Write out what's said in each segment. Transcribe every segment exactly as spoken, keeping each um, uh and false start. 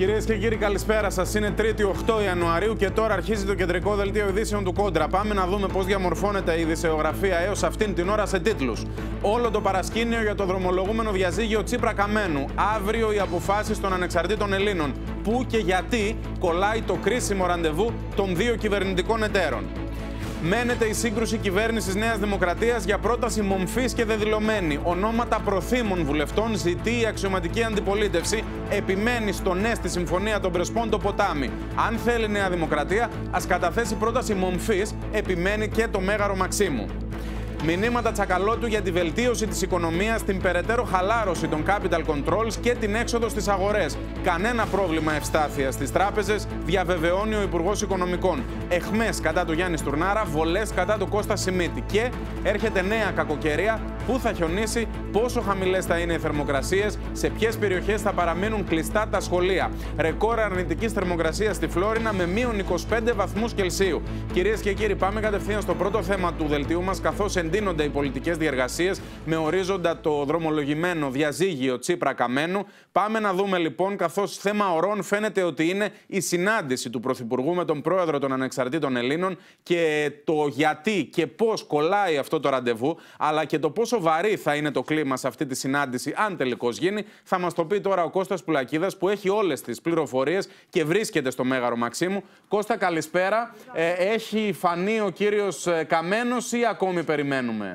Κυρίες και κύριοι, καλησπέρα σας. Είναι τρίτη οκτώ Ιανουαρίου και τώρα αρχίζει το κεντρικό δελτίο ειδήσεων του Κόντρα. Πάμε να δούμε πώς διαμορφώνεται η ειδησεογραφία έως αυτήν την ώρα σε τίτλους. Όλο το παρασκήνιο για το δρομολογούμενο διαζύγιο Τσίπρα-Καμένου. Αύριο οι αποφάσεις των ανεξαρτήτων Ελλήνων. Πού και γιατί κολλάει το κρίσιμο ραντεβού των δύο κυβερνητικών εταίρων. Μένεται η σύγκρουση κυβέρνησης Νέας Δημοκρατίας για πρόταση μομφής και δεδηλωμένη. Ονόματα προθήμων βουλευτών ζητεί η αξιωματική αντιπολίτευση. Επιμένει στο ναι στη συμφωνία των Πρεσπών το ποτάμι. Αν θέλει Νέα Δημοκρατία, ας καταθέσει πρόταση μομφής, επιμένει και το Μέγαρο Μαξίμου. Μηνύματα Τσακαλώτου για τη βελτίωση της οικονομίας, την περαιτέρω χαλάρωση των capital controls και την έξοδο στις αγορές. Κανένα πρόβλημα ευστάθειας στις τράπεζες, διαβεβαιώνει ο Υπουργός Οικονομικών. Εχμές κατά του Γιάννη Στουρνάρα, βολές κατά του Κώστα Σιμίτη. Και έρχεται νέα κακοκαιρία. Πού θα χιονίσει, πόσο χαμηλές θα είναι οι θερμοκρασίες, σε ποιες περιοχές θα παραμείνουν κλειστά τα σχολεία. Ρεκόρ αρνητικής θερμοκρασίας στη Φλόρινα με μείον είκοσι πέντε βαθμούς Κελσίου. Κυρίες και κύριοι, πάμε κατευθείαν στο πρώτο θέμα του δελτίου μας, καθώς εντείνονται οι πολιτικές διεργασίες με ορίζοντα το δρομολογημένο διαζύγιο Τσίπρα-Καμένου. Πάμε να δούμε λοιπόν, καθώς θέμα ωρών φαίνεται ότι είναι η συνάντηση του Πρωθυπουργού με τον πρόεδρο των Ανεξαρτήτων Ελλήνων και το γιατί και πώς κολλάει αυτό το ραντεβού, αλλά και το πόσο βαρύ θα είναι το κλίμα σε αυτή τη συνάντηση, αν τελικώς γίνει, θα μας το πει τώρα ο Κώστας Πουλακίδας, που έχει όλες τις πληροφορίες και βρίσκεται στο Μέγαρο Μαξίμου. Κώστα, καλησπέρα. Ε, έχει φανεί ο κύριος Καμένος ή ακόμη περιμένουμε?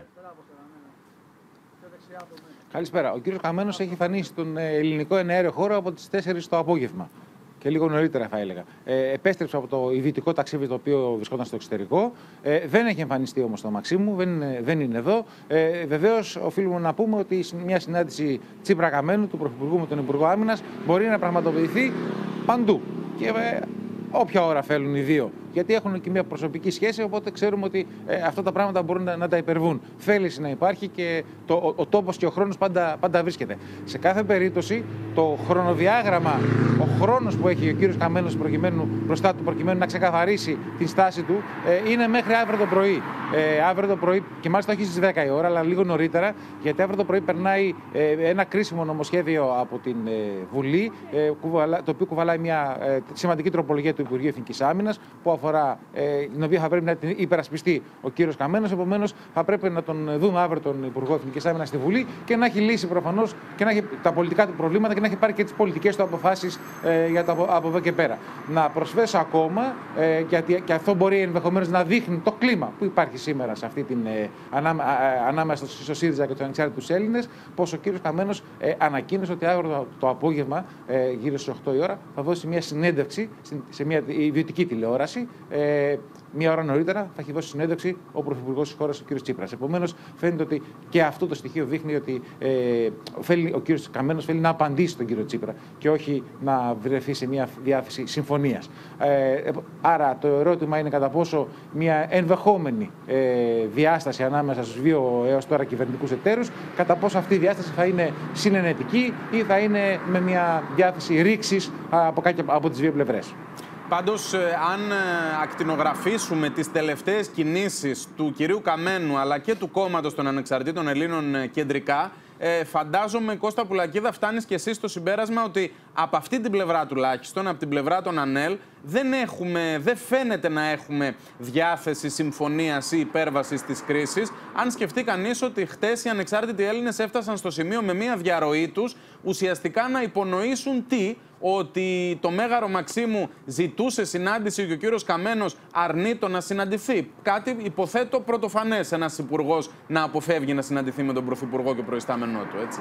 Καλησπέρα. Ο κύριος Καμένος έχει φανεί στον ελληνικό εναέριο χώρο από τις τέσσερις το απόγευμα. Και λίγο νωρίτερα, θα έλεγα. Ε, επέστρεψε από το ιδιωτικό ταξίδι το οποίο βρισκόταν στο εξωτερικό. Ε, δεν έχει εμφανιστεί όμως στο Μαξίμου, δεν, δεν είναι εδώ. Ε, Βεβαίως, οφείλουμε να πούμε ότι μια συνάντηση Τσίπρα-Καμένου, του Πρωθυπουργού με τον Υπουργό Άμυνας, μπορεί να πραγματοποιηθεί παντού. Και ε, όποια ώρα θέλουν οι δύο. Γιατί έχουν και μια προσωπική σχέση, οπότε ξέρουμε ότι ε, αυτά τα πράγματα μπορούν να, να τα υπερβούν. Θέληση να υπάρχει και το, ο, ο τόπος και ο χρόνος πάντα, πάντα βρίσκεται. Σε κάθε περίπτωση, το χρονοδιάγραμμα, ο χρόνος που έχει ο κύριος Καμένος προκειμένου, μπροστά του προκειμένου να ξεκαθαρίσει την στάση του, ε, είναι μέχρι αύριο το πρωί. Ε, αύριο το πρωί, και μάλιστα όχι στις δέκα η ώρα, αλλά λίγο νωρίτερα, γιατί αύριο το πρωί περνάει ε, ένα κρίσιμο νομοσχέδιο από την ε, Βουλή, ε, κουβαλά, το οποίο κουβαλάει μια ε, σημαντική τροπολογία του Υπουργείου Εθνικής Άμυνας, που αφορά, ε, την οποία θα πρέπει να την υπερασπιστεί ο κύριος Καμένος. Επομένως, θα πρέπει να τον δούμε αύριο τον Υπουργό Εθνικής Άμυνας στη Βουλή και να έχει λύσει προφανώς και να έχει τα πολιτικά του προβλήματα και να έχει πάρει και τις πολιτικές του αποφάσεις ε, για το από, από εδώ και πέρα. Να προσθέσω ακόμα, ε, γιατί και αυτό μπορεί ενδεχομένως να δείχνει το κλίμα που υπάρχει σήμερα σε αυτή την, ε, ανά, α, ανάμεσα στο ΣΥΡΙΖΑ και τους ανεξάρτητους Έλληνες, πως ο κύριος Καμένος ε, ανακοίνωσε ότι αύριο το, το απόγευμα, ε, γύρω στις οκτώ η ώρα, θα δώσει μια συνέντευξη σε μια ιδιωτική τηλεόραση. Ε, μία ώρα νωρίτερα θα έχει δώσει συνέντευξη ο Πρωθυπουργός της χώρας, ο κ. Τσίπρας. Επομένως, φαίνεται ότι και αυτό το στοιχείο δείχνει ότι ε, θέλει, ο κ. Καμένος θέλει να απαντήσει στον κ. Τσίπρα και όχι να βρεθεί σε μια διάθεση συμφωνίας. Ε, άρα, το ερώτημα είναι κατά πόσο μια ενδεχόμενη ε, διάσταση ανάμεσα στους δύο έως τώρα κυβερνητικούς εταίρους, κατά πόσο αυτή η διάσταση θα είναι συνενετική ή θα είναι με μια διάθεση ρήξης από, από τις δύο πλευρές. Πάντως, αν ακτινογραφήσουμε τις τελευταίες κινήσεις του κυρίου Καμένου αλλά και του κόμματος των Ανεξαρτήτων Ελλήνων κεντρικά, ε, φαντάζομαι, Κώστα Πουλακίδα, φτάνεις και εσύ στο συμπέρασμα ότι από αυτή την πλευρά τουλάχιστον, από την πλευρά των ΑΝΕΛ, δεν, έχουμε, δεν φαίνεται να έχουμε διάθεση συμφωνίας ή υπέρβασης της κρίσης. Αν σκεφτεί κανείς ότι χτες οι ανεξάρτητοι Έλληνες έφτασαν στο σημείο με μία διαρροή τους ουσιαστικά να υπονοήσουν τι? Ότι το Μέγαρο Μαξίμου ζητούσε συνάντηση και ο κύριος Καμένος αρνείτο να συναντηθεί. Κάτι, υποθέτω, πρωτοφανές ένας υπουργός να αποφεύγει να συναντηθεί με τον Πρωθυπουργό και προϊστάμενό του, έτσι.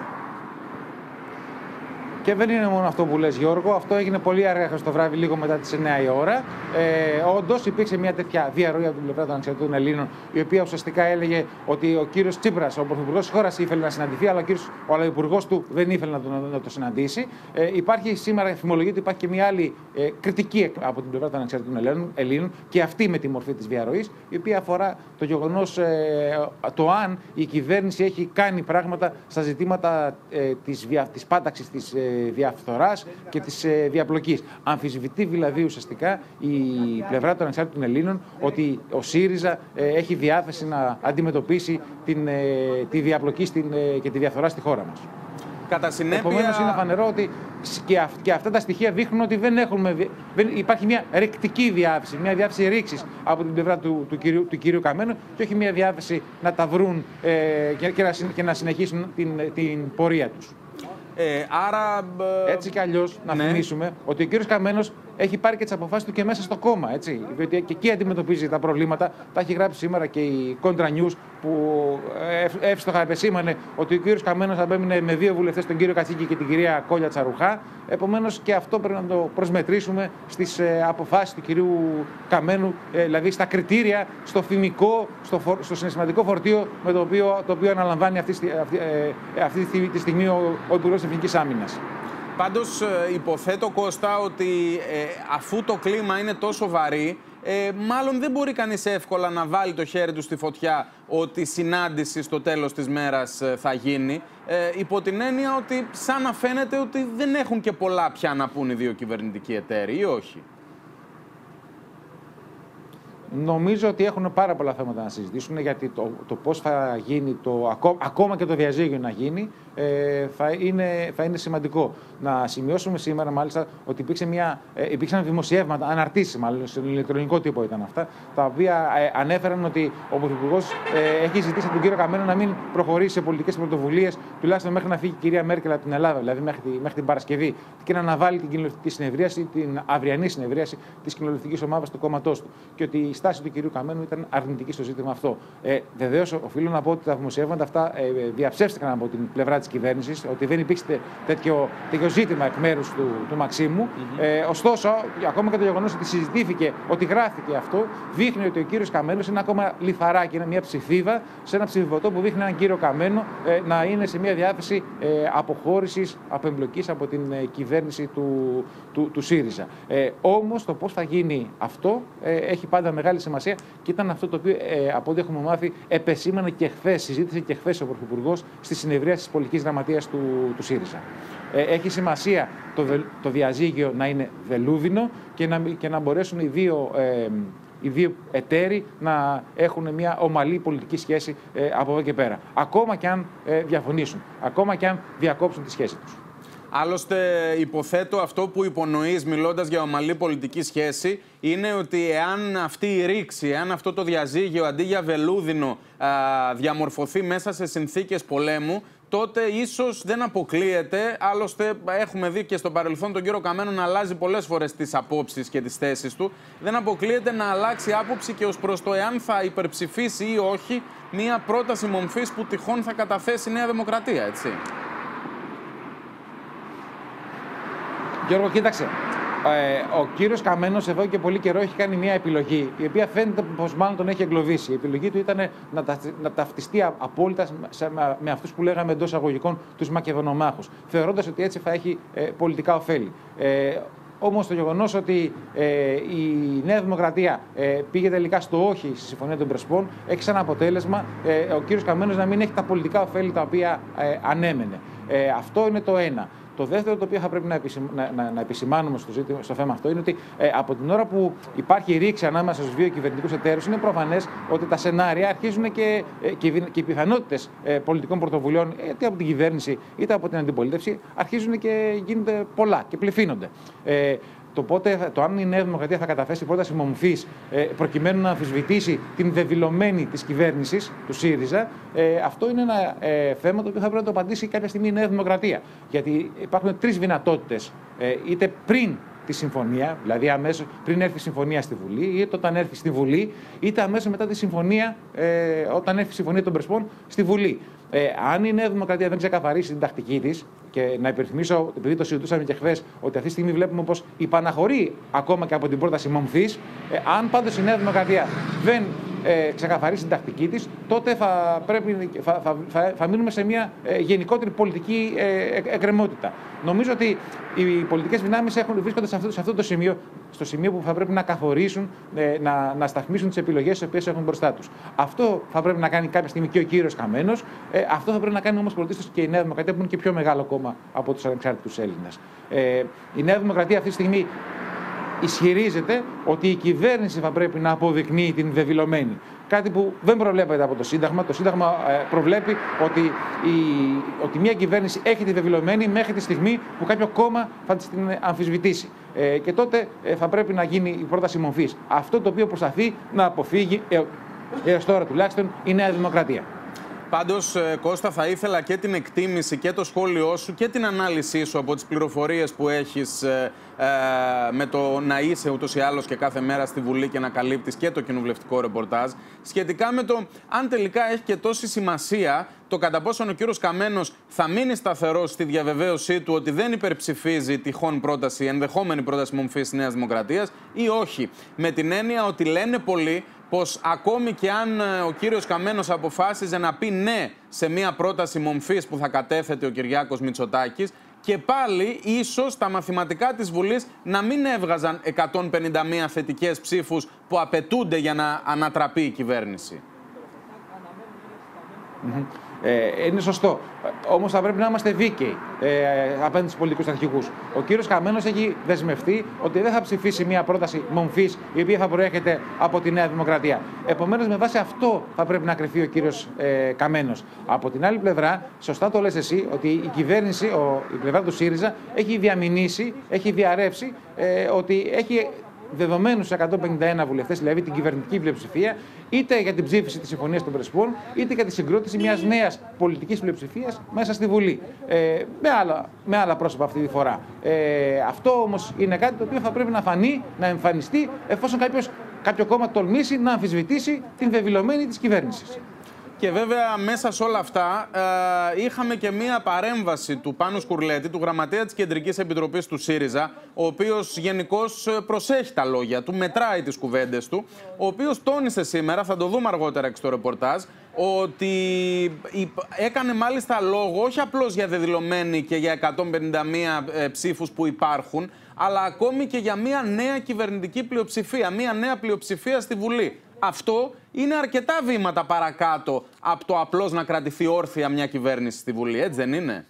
Και δεν είναι μόνο αυτό που λες, Γιώργο. Αυτό έγινε πολύ αργά στο βράδυ, λίγο μετά τις εννιά η ώρα. Ε, όντως υπήρξε μια τέτοια διαρροή από την πλευρά των Ανεξαρτήτων Ελλήνων, η οποία ουσιαστικά έλεγε ότι ο κύριος Τσίπρας, ο πρωθυπουργός της χώρας, ήθελε να συναντηθεί, αλλά ο, κύριος, ο υπουργός του δεν ήθελε να το, να το συναντήσει. Ε, υπάρχει σήμερα, θυμολογείται, υπάρχει και μια άλλη ε, κριτική από την πλευρά των Ανεξαρτήτων Ελλήνων, και αυτή με τη μορφή της διαρροής, η οποία αφορά το γεγονός ε, το αν η κυβέρνηση έχει κάνει πράγματα στα ζητήματα ε, της, της πάταξης της ε, διαφθοράς και της ε, διαπλοκής. Αμφισβητεί δηλαδή ουσιαστικά η πλευρά των ανεξάρτητων Ελλήνων ότι ο ΣΥΡΙΖΑ ε, έχει διάθεση να αντιμετωπίσει την, ε, τη διαπλοκή στην, ε, και τη διαφθορά στη χώρα μας. Κατά συνέπεια... Επομένως, είναι φανερό ότι και, αυ, και αυτά τα στοιχεία δείχνουν ότι δεν έχουμε, δεν, υπάρχει μια ρεκτική διάθεση, μια διάθεση ρήξης από την πλευρά του, του, κυρίου, του κυρίου Καμένου και όχι μια διάθεση να τα βρουν ε, και, και, να, και να συνεχίσουν την, την πορεία τους. Ε, άρα... Έτσι κι αλλιώς, να ναι. θυμίσουμε ότι ο κύριος Καμένος έχει πάρει και τις αποφάσεις του και μέσα στο κόμμα. Έτσι. Γιατί και εκεί αντιμετωπίζει τα προβλήματα. Τα έχει γράψει σήμερα και η Contra News που εύστοχα επεσήμανε ότι ο κύριος Καμένος απέμεινε με δύο βουλευτές, τον κύριο Κατσίκη και την κυρία Κόλια Τσαρουχά. Επομένως και αυτό πρέπει να το προσμετρήσουμε στις αποφάσεις του κυρίου Καμένου, δηλαδή στα κριτήρια, στο φημικό, στο, φορ, στο συναισθηματικό φορτίο με το οποίο, το οποίο αναλαμβάνει αυτή, αυτή, αυτή τη στιγμή ο, ο Υπουργός της Εθνικής Άμυνας. Πάντως υποθέτω, Κώστα, ότι ε, αφού το κλίμα είναι τόσο βαρύ, ε, μάλλον δεν μπορεί κανείς εύκολα να βάλει το χέρι του στη φωτιά ότι η συνάντηση στο τέλος της μέρας ε, θα γίνει, ε, υπό την έννοια ότι σαν να φαίνεται ότι δεν έχουν και πολλά πια να πούν οι δύο κυβερνητικοί εταίροι, ή όχι? Νομίζω ότι έχουν πάρα πολλά θέματα να συζητήσουν, γιατί το, το πώς θα γίνει, το, ακόμα, ακόμα και το διαζύγιο να γίνει, ε, θα, είναι, θα είναι σημαντικό. Να σημειώσουμε σήμερα, μάλιστα, ότι υπήρξε μια, ε, υπήρξαν δημοσιεύματα, αναρτήσεις μάλλον, στον ηλεκτρονικό τύπο ήταν αυτά, τα οποία ε, ανέφεραν ότι ο Πρωθυπουργός ε, έχει ζητήσει από τον κύριο Καμένο να μην προχωρήσει σε πολιτικές πρωτοβουλίες, τουλάχιστον μέχρι να φύγει η κυρία Μέρκελ από την Ελλάδα, δηλαδή μέχρι, τη, μέχρι την Παρασκευή, και να αναβάλει την κοινοβουλευτική συνεδρίαση, την αυριανή συνεδρίαση της κοινοβουλευτικής ομάδας του κόμματός του. Και ότι η στάση του κυρίου Καμένου ήταν αρνητική στο ζήτημα αυτό. Ε, Βεβαίως, οφείλω να πω ότι τα δημοσιεύματα αυτά ε, διαψεύστηκαν από την πλευρά της κυβέρνησης, ότι δεν υπήρξε τέτοιο, τέτοιο ζήτημα εκ μέρους του, του Μαξίμου. Mm-hmm. ε, ωστόσο, ακόμα και το γεγονός ότι συζητήθηκε, ότι γράφτηκε αυτό, δείχνει ότι ο κύριος Καμένος είναι ακόμα λιθαράκι, είναι μια ψηφίδα σε ένα ψηφιβωτό που δείχνει έναν κύριο Καμένο ε, να είναι σε μια διάθεση ε, αποχώρησης, απεμπλοκής από την ε, κυβέρνηση του, του, του ΣΥΡΙΖΑ. Ε, όμως, το πώς θα γίνει αυτό ε, έχει πάντα μεγάλη σημασία. Και ήταν αυτό το οποίο, ε, από ό,τι έχουμε μάθει, επεσήμανε και χθες, συζήτησε και χθες ο Πρωθυπουργός στη συνεδρία της πολιτικής γραμματείας του, του ΣΥΡΙΖΑ. Ε, έχει σημασία το, το διαζύγιο να είναι βελούδινο και να, και να μπορέσουν οι δύο, ε, οι δύο εταίροι να έχουν μια ομαλή πολιτική σχέση ε, από εδώ και πέρα. Ακόμα και αν ε, διαφωνήσουν, ακόμα και αν διακόψουν τη σχέση τους. Άλλωστε, υποθέτω αυτό που υπονοείς μιλώντας για ομαλή πολιτική σχέση είναι ότι εάν αυτή η ρήξη, εάν αυτό το διαζύγιο αντί για βελούδινο α, διαμορφωθεί μέσα σε συνθήκες πολέμου, τότε ίσως δεν αποκλείεται, άλλωστε έχουμε δει και στο παρελθόν τον κύριο Καμένο να αλλάζει πολλές φορές τις απόψεις και τις θέσεις του, δεν αποκλείεται να αλλάξει άποψη και ως προς το εάν θα υπερψηφίσει ή όχι μία πρόταση μομφής που τυχόν θα καταθέσει η Νέα Δημοκρατία, έτσι. Γιώργο, κοίταξε. Ε, ο κύριος Καμένος εδώ και πολύ καιρό έχει κάνει μια επιλογή, η οποία φαίνεται πως μάλλον τον έχει εγκλωβίσει. Η επιλογή του ήταν να, τα, να ταυτιστεί απόλυτα σε, με, με αυτούς που λέγαμε εντός αγωγικών τους μακεδονομάχους, θεωρώντας ότι έτσι θα έχει ε, πολιτικά ωφέλη. Ε, Όμως το γεγονός ότι ε, η Νέα Δημοκρατία ε, πήγε τελικά στο όχι στη Συμφωνία των Πρεσπών έχει σαν αποτέλεσμα ε, ο κύριος Καμένος να μην έχει τα πολιτικά ωφέλη τα οποία ε, ανέμενε. Ε, αυτό είναι το ένα. Το δεύτερο το οποίο θα πρέπει να, επισημα... να, να, να επισημάνουμε στο, ζήτημα, στο θέμα αυτό είναι ότι ε, από την ώρα που υπάρχει ρήξη ανάμεσα στους δύο κυβερνητικούς εταίρους, είναι προφανές ότι τα σενάρια αρχίζουν και, ε, και, και οι πιθανότητες ε, πολιτικών πρωτοβουλειών, είτε από την κυβέρνηση είτε από την αντιπολίτευση, αρχίζουν και γίνονται πολλά και πληθύνονται. Ε, Το, πότε, το αν η Νέα Δημοκρατία θα καταθέσει πρόταση μομφής ε, προκειμένου να αμφισβητήσει την δεδηλωμένη της κυβέρνησης, του ΣΥΡΙΖΑ, ε, αυτό είναι ένα ε, θέμα το οποίο θα πρέπει να το απαντήσει κάποια στιγμή η Νέα Δημοκρατία. Γιατί υπάρχουν τρεις δυνατότητες, ε, είτε πριν τη συμφωνία, δηλαδή αμέσως πριν έρθει η συμφωνία στη Βουλή, είτε όταν έρθει στη Βουλή, είτε αμέσως μετά τη συμφωνία, ε, όταν έρθει η συμφωνία των Πρεσπών στη Βουλή. Ε, αν η Νέα Δημοκρατία δεν ξεκαθαρίσει την τακτική της, και να υπενθυμίσω, επειδή το συζητούσαμε και χθες, ότι αυτή τη στιγμή βλέπουμε πως υπαναχωρεί ακόμα και από την πρόταση μομφής, ε, αν πάντως η Νέα Δημοκρατία δεν ε, ξεκαθαρίσει την τακτική της, τότε θα, πρέπει, θα, θα, θα, θα μείνουμε σε μια ε, γενικότερη πολιτική ε, εκκρεμότητα. Νομίζω ότι οι πολιτικές δυνάμεις έχουν, βρίσκονται σε αυτό, σε αυτό το σημείο, στο σημείο που θα πρέπει να καθορίσουν, ε, να, να σταθμίσουν τις επιλογές τις οποίες έχουν μπροστά τους. Αυτό θα πρέπει να κάνει κάποια στιγμή και ο κύριος Καμένος. Ε, αυτό θα πρέπει να κάνει όμως πρωτίστως και η Νέα Δημοκρατία, που είναι και πιο μεγάλο κόμμα από τους ανεξάρτητους Έλληνες. Ε, η Νέα Δημοκρατία αυτή τη στιγμή. ισχυρίζεται ότι η κυβέρνηση θα πρέπει να αποδεικνύει την δεδηλωμένη. Κάτι που δεν προβλέπεται από το Σύνταγμα. Το Σύνταγμα προβλέπει ότι, η, ότι μια κυβέρνηση έχει τη βεβαιωμένη μέχρι τη στιγμή που κάποιο κόμμα θα την αμφισβητήσει. Ε, και τότε ε, θα πρέπει να γίνει η πρόταση μορφής. Αυτό το οποίο προσπαθεί να αποφύγει, ε, έως τώρα τουλάχιστον, η Νέα Δημοκρατία. Πάντως, Κώστα, θα ήθελα και την εκτίμηση και το σχόλιο σου και την ανάλυση σου από τις πληροφορίες που έχεις ε, ε, με το να είσαι ούτως ή άλλως και κάθε μέρα στη Βουλή και να καλύπτεις και το κοινοβουλευτικό ρεπορτάζ, σχετικά με το αν τελικά έχει και τόση σημασία το κατά πόσον ο κύριος Καμένος θα μείνει σταθερός στη διαβεβαίωσή του ότι δεν υπερψηφίζει τυχόν πρόταση, ενδεχόμενη πρόταση μορφής της Νέας Δημοκρατίας ή όχι. Με την έννοια ότι λένε πολλοί πως ακόμη και αν ο κύριος Καμένος αποφάσιζε να πει ναι σε μια πρόταση μομφής που θα κατέθετε ο Κυριάκος Μητσοτάκης, και πάλι ίσως τα μαθηματικά της Βουλής να μην έβγαζαν εκατόν πενήντα μία θετικές ψήφους που απαιτούνται για να ανατραπεί η κυβέρνηση. Mm-hmm. Ε, είναι σωστό. Όμως θα πρέπει να είμαστε δίκαιοι ε, απέναντι στους πολιτικούς αρχηγούς. Ο κύριος Καμένος έχει δεσμευτεί ότι δεν θα ψηφίσει μια πρόταση μομφής η οποία θα προέρχεται από τη Νέα Δημοκρατία. Επομένως, με βάση αυτό θα πρέπει να κρυφεί ο κύριος ε, Καμένος. Από την άλλη πλευρά, σωστά το λες εσύ, ότι η κυβέρνηση, ο, η πλευρά του ΣΥΡΙΖΑ, έχει διαμηνήσει, έχει διαρρεύσει ε, ότι έχει δεδομένους εκατόν πενήντα ένα βουλευτές, δηλαδή την κυβερνητική πλειοψηφία, είτε για την ψήφιση της Συμφωνίας των Πρεσπών, είτε για τη συγκρότηση μιας νέας πολιτικής πλειοψηφίας μέσα στη Βουλή. Ε, με, άλλα, με άλλα πρόσωπα αυτή τη φορά. Ε, αυτό όμως είναι κάτι το οποίο θα πρέπει να φανεί, να εμφανιστεί, εφόσον κάποιος, κάποιο κόμμα τολμήσει να αμφισβητήσει την βεβηλωμένη της κυβέρνησης. Και βέβαια μέσα σε όλα αυτά ε, είχαμε και μία παρέμβαση του Πάνου Σκουρλέτη, του γραμματέα της Κεντρικής Επιτροπής του ΣΥΡΙΖΑ, ο οποίος γενικώς προσέχει τα λόγια του, μετράει τις κουβέντες του, ο οποίος τόνισε σήμερα, θα το δούμε αργότερα και στο ρεπορτάζ, ότι έκανε μάλιστα λόγο όχι απλώς για δεδηλωμένη και για εκατόν πενήντα μία ε, ψήφους που υπάρχουν, αλλά ακόμη και για μία νέα κυβερνητική πλειοψηφία, μία νέα πλειοψηφία στη Βουλή. Αυτό είναι αρκετά βήματα παρακάτω από το απλώς να κρατηθεί όρθια μια κυβέρνηση στη Βουλή, έτσι δεν είναι?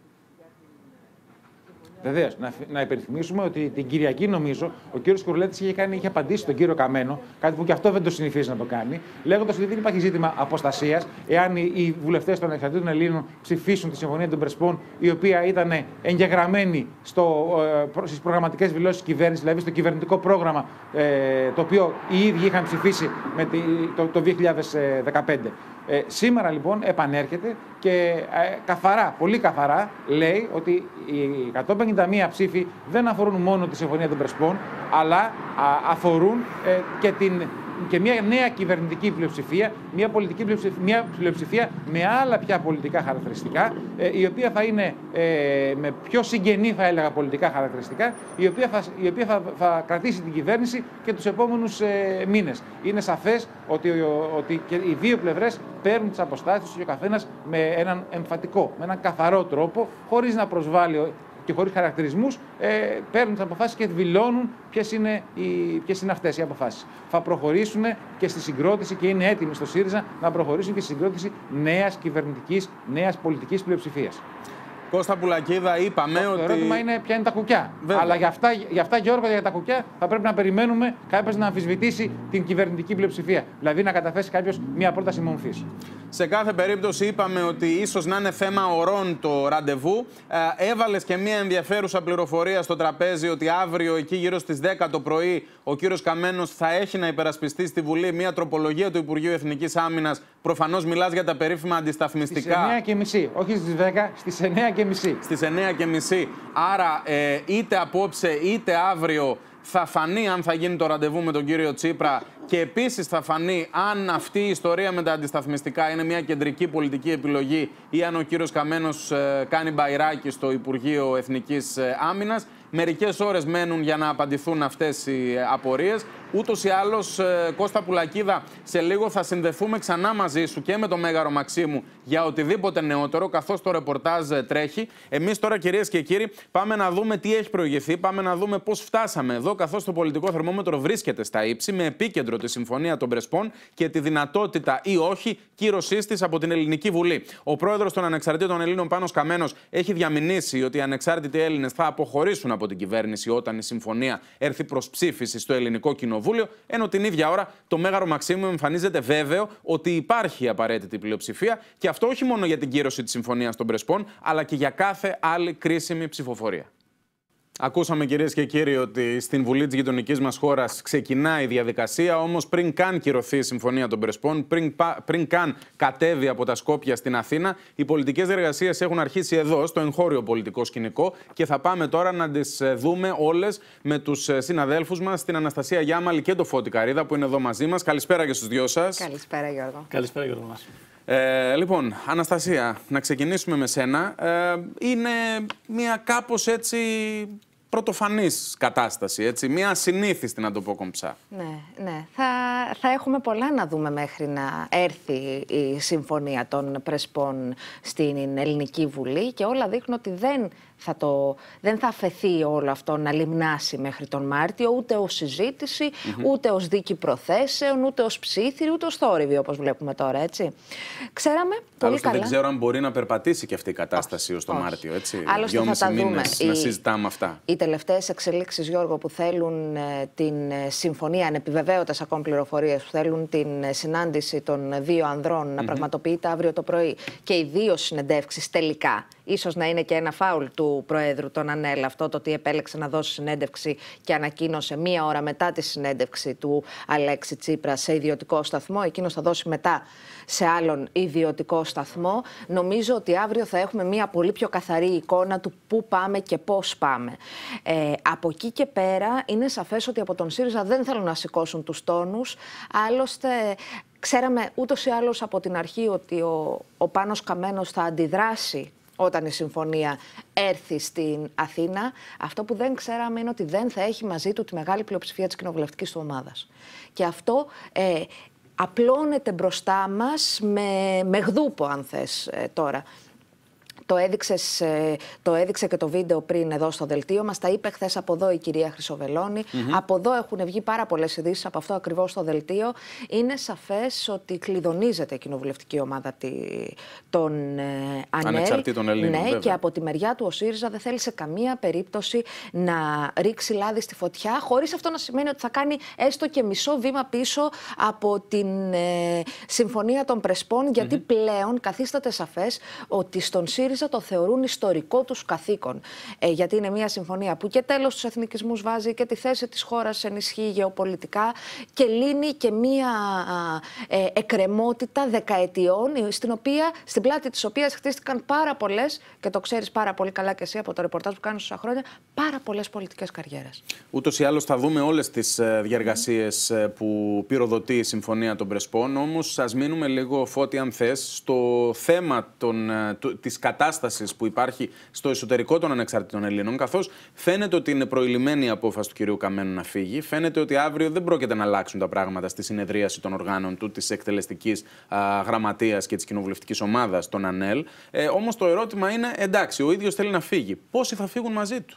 Βεβαίως. Να, να υπενθυμίσουμε ότι την Κυριακή, νομίζω, ο κύριος Σκουρλέτης είχε, κάνει, είχε απαντήσει τον κύριο Καμένο, κάτι που και αυτό δεν το συνηθίζει να το κάνει, λέγοντας ότι δεν υπάρχει ζήτημα αποστασίας, εάν οι, οι βουλευτές των ανεξαρτήτων Ελλήνων ψηφίσουν τη Συμφωνία των Πρεσπών, η οποία ήταν εγγεγραμμένη στο, ε, στις προγραμματικές δηλώσεις της κυβέρνησης, δηλαδή στο κυβερνητικό πρόγραμμα, ε, το οποίο οι ίδιοι είχαν ψηφίσει με τη, το, το δύο χιλιάδες δεκαπέντε. Ε, σήμερα λοιπόν επανέρχεται και ε, καθαρά, πολύ καθαρά λέει ότι οι εκατόν πενήντα μία ψήφοι δεν αφορούν μόνο τη Συμφωνία των Πρεσπών, αλλά α, αφορούν ε, και, την, και μια νέα κυβερνητική πλειοψηφία, μια πολιτική πλειοψηφία, μια πλειοψηφία με άλλα πια πολιτικά χαρακτηριστικά, ε, η οποία θα είναι ε, με πιο συγγενή, θα έλεγα, πολιτικά χαρακτηριστικά, η οποία θα, η οποία θα, θα κρατήσει την κυβέρνηση και τους επόμενους ε, μήνες. Είναι σαφές ότι, ότι και οι δύο πλευρές παίρνουν τις αποστάσεις τους και ο καθένας με έναν εμφατικό, με έναν καθαρό τρόπο, χωρίς να προσβάλλει και χωρίς χαρακτηρισμούς, ε, παίρνουν τις αποφάσεις και δηλώνουν ποιες είναι, οι, ποιες είναι αυτές οι αποφάσεις. Θα προχωρήσουν και στη συγκρότηση και είναι έτοιμοι στο ΣΥΡΙΖΑ να προχωρήσουν και στη συγκρότηση νέας κυβερνητικής, νέας πολιτικής πλειοψηφίας. Κώστα Πουλακίδα, είπαμε το, ότι... Το ερώτημα είναι ποια είναι τα κουκιά. Βέβαια. Αλλά για αυτά, για αυτά, Γιώργο, για τα κουκιά θα πρέπει να περιμένουμε κάποιος να αμφισβητήσει την κυβερνητική πλειοψηφία. Δηλαδή να καταθέσει κάποιος μια πρόταση μομφής. Σε κάθε περίπτωση είπαμε ότι ίσως να είναι θέμα ωρών το ραντεβού. Ε, έβαλες και μια ενδιαφέρουσα πληροφορία στο τραπέζι ότι αύριο εκεί γύρω στις δέκα το πρωί ο κύριος Καμένος θα έχει να υπερασπιστεί στη Βουλή μια τροπολογία του Υπουργείου Εθνικής Άμυνας. Προφανώς μιλάς για τα περίφημα αντισταθμιστικά. Στις εννιά και μισή, όχι στις δέκα, στις εννιά και μισή. Στις εννιά και μισή. Άρα ε, είτε απόψε είτε αύριο θα φανεί αν θα γίνει το ραντεβού με τον κύριο Τσίπρα και επίσης θα φανεί αν αυτή η ιστορία με τα αντισταθμιστικά είναι μια κεντρική πολιτική επιλογή ή αν ο κύριος Καμένος ε, κάνει μπαϊράκι στο Υπουργείο Εθνικής Άμυνας. Μερικές ώρες μένουν για να απαντηθούν αυτές οι απορίες. Ούτως ή άλλως, Κώστα Πουλακίδα, σε λίγο θα συνδεθούμε ξανά μαζί σου και με τον Μέγαρο Μαξίμου για οτιδήποτε νεότερο, καθώς το ρεπορτάζ τρέχει. Εμείς τώρα, κυρίες και κύριοι, πάμε να δούμε τι έχει προηγηθεί, πάμε να δούμε πώς φτάσαμε εδώ, καθώς το πολιτικό θερμόμετρο βρίσκεται στα ύψη, με επίκεντρο τη Συμφωνία των Πρεσπών και τη δυνατότητα ή όχι κύρωσής της από την Ελληνική Βουλή. Ο πρόεδρος των Ανεξαρτήτων Ελλήνων, Πάνος Καμένος, έχει διαμηνήσει ότι οι ανεξάρτητοι Έλληνες θα αποχωρήσουν από από την κυβέρνηση όταν η συμφωνία έρθει προς ψήφιση στο Ελληνικό Κοινοβούλιο, ενώ την ίδια ώρα το Μέγαρο Μαξίμου εμφανίζεται βέβαιο ότι υπάρχει απαραίτητη πλειοψηφία και αυτό όχι μόνο για την κύρωση της συμφωνίας των Πρεσπών, αλλά και για κάθε άλλη κρίσιμη ψηφοφορία. Ακούσαμε, κυρίες και κύριοι, ότι στην Βουλή της γειτονικής μας χώρας ξεκινάει η διαδικασία, όμως πριν καν κυρωθεί η Συμφωνία των Πρεσπών, πριν, πριν καν κατέβει από τα Σκόπια στην Αθήνα, οι πολιτικές διεργασίες έχουν αρχίσει εδώ, στο εγχώριο πολιτικό σκηνικό, και θα πάμε τώρα να τις δούμε όλες με τους συναδέλφους μας, την Αναστασία Γιάμαλη και τον Φώτη Καρίδα, που είναι εδώ μαζί μας. Καλησπέρα και στους δυο σας. Καλησπέρα, Γιώργο. Καλησπέρα, Γιώργο μας. Ε, λοιπόν, Αναστασία, να ξεκινήσουμε με σένα. Ε, είναι μια κάπως έτσι πρωτοφανής κατάσταση, έτσι, μια ασυνήθιστη, να το πω κομψά. Ναι, ναι. Θα, θα έχουμε πολλά να δούμε μέχρι να έρθει η Συμφωνία των Πρεσπών στην Ελληνική Βουλή και όλα δείχνουν ότι δεν θα, το, δεν θα αφαιθεί όλο αυτό να λιμνάσει μέχρι τον Μάρτιο, ούτε ως συζήτηση, mm-hmm. ούτε ως δίκη προθέσεων, ούτε ως ψήθυρη, ούτε ως θόρυβη, όπως βλέπουμε τώρα, έτσι. Ξέραμε πολύ Άλλωστε, καλά. δεν ξέρω αν μπορεί να περπατήσει και αυτή η κατάσταση ως το Μάρτιο, έτσι. Άλλωστε, θα τα δούμε. Οι, να συζητάμε αυτά. Οι τελευταίες εξελίξεις, Γιώργο, που θέλουν ε, την ε, συμφωνία, ανεπιβεβαίωτες ακόμη πληροφορίες, που θέλουν την ε, συνάντηση των δύο ανδρών mm-hmm. να πραγματοποιείται αύριο το πρωί και οι δύο συνεντεύξεις τελικά. Ίσως να είναι και ένα φάουλ του Προέδρου, τον Ανέλ, αυτό το ότι επέλεξε να δώσει συνέντευξη και ανακοίνωσε μία ώρα μετά τη συνέντευξη του Αλέξη Τσίπρα σε ιδιωτικό σταθμό. Εκείνος θα δώσει μετά σε άλλον ιδιωτικό σταθμό. Νομίζω ότι αύριο θα έχουμε μία πολύ πιο καθαρή εικόνα του πού πάμε και πώς πάμε. Ε, από εκεί και πέρα είναι σαφές ότι από τον ΣΥΡΙΖΑ δεν θέλουν να σηκώσουν τους τόνους. Άλλωστε, ξέραμε ούτως ή άλλως από την αρχή ότι ο, ο Πάνος Καμένος θα αντιδράσει όταν η συμφωνία έρθει στην Αθήνα. Αυτό που δεν ξέραμε είναι ότι δεν θα έχει μαζί του τη μεγάλη πλειοψηφία της κοινοβουλευτικής του ομάδας. Και αυτό ε, απλώνεται μπροστά μας με, με γδούπο, αν θες, ε, τώρα. Το, έδειξες, το έδειξε και το βίντεο πριν εδώ στο δελτίο μας. Τα είπε χθες από εδώ η κυρία Χρυσοβελώνη. Mm-hmm. Από εδώ έχουν βγει πάρα πολλές ειδήσεις από αυτό ακριβώς το δελτίο. Είναι σαφές ότι κλειδονίζεται η κοινοβουλευτική ομάδα των ε, ΑΝΕΛ. Ανεξαρτήτων Ελλήνων. Ναι, βέβαια. Και από τη μεριά του ο ΣΥΡΙΖΑ δεν θέλει σε καμία περίπτωση να ρίξει λάδι στη φωτιά, χωρίς αυτό να σημαίνει ότι θα κάνει έστω και μισό βήμα πίσω από την ε, Συμφωνία των Πρεσπών, γιατί mm-hmm. πλέον καθίσταται σαφές ότι στον ΣΥΡΙΖΑ το θεωρούν ιστορικό τους καθήκον. Ε, γιατί είναι μια συμφωνία που και τέλος τους εθνικισμούς βάζει και τη θέση της χώρας ενισχύει γεωπολιτικά και λύνει και μια ε, εκκρεμότητα δεκαετιών στην, οποία, στην πλάτη της οποίας χτίστηκαν πάρα πολλές, και το ξέρεις πάρα πολύ καλά και εσύ από το ρεπορτάζ που κάνεις τόσα χρόνια, πάρα πολλές πολιτικές καριέρες. Ούτως ή άλλως θα δούμε όλες τις διαργασίες mm. που πυροδοτεί η Συμφωνία των Πρεσπών, όμως ας μείνουμε λίγο, Φώτη, αν θες, στο θέμα των, της κατάστασης που υπάρχει στο εσωτερικό των ανεξαρτήτων Ελλήνων, καθώς φαίνεται ότι είναι προηλημένη η απόφαση του κυρίου Καμένου να φύγει. Φαίνεται ότι αύριο δεν πρόκειται να αλλάξουν τα πράγματα στη συνεδρίαση των οργάνων του, της εκτελεστικής α, γραμματείας και της κοινοβουλευτικής ομάδας, των ΑΝΕΛ. Ε, όμως το ερώτημα είναι, εντάξει, ο ίδιος θέλει να φύγει. Πόσοι θα φύγουν μαζί του?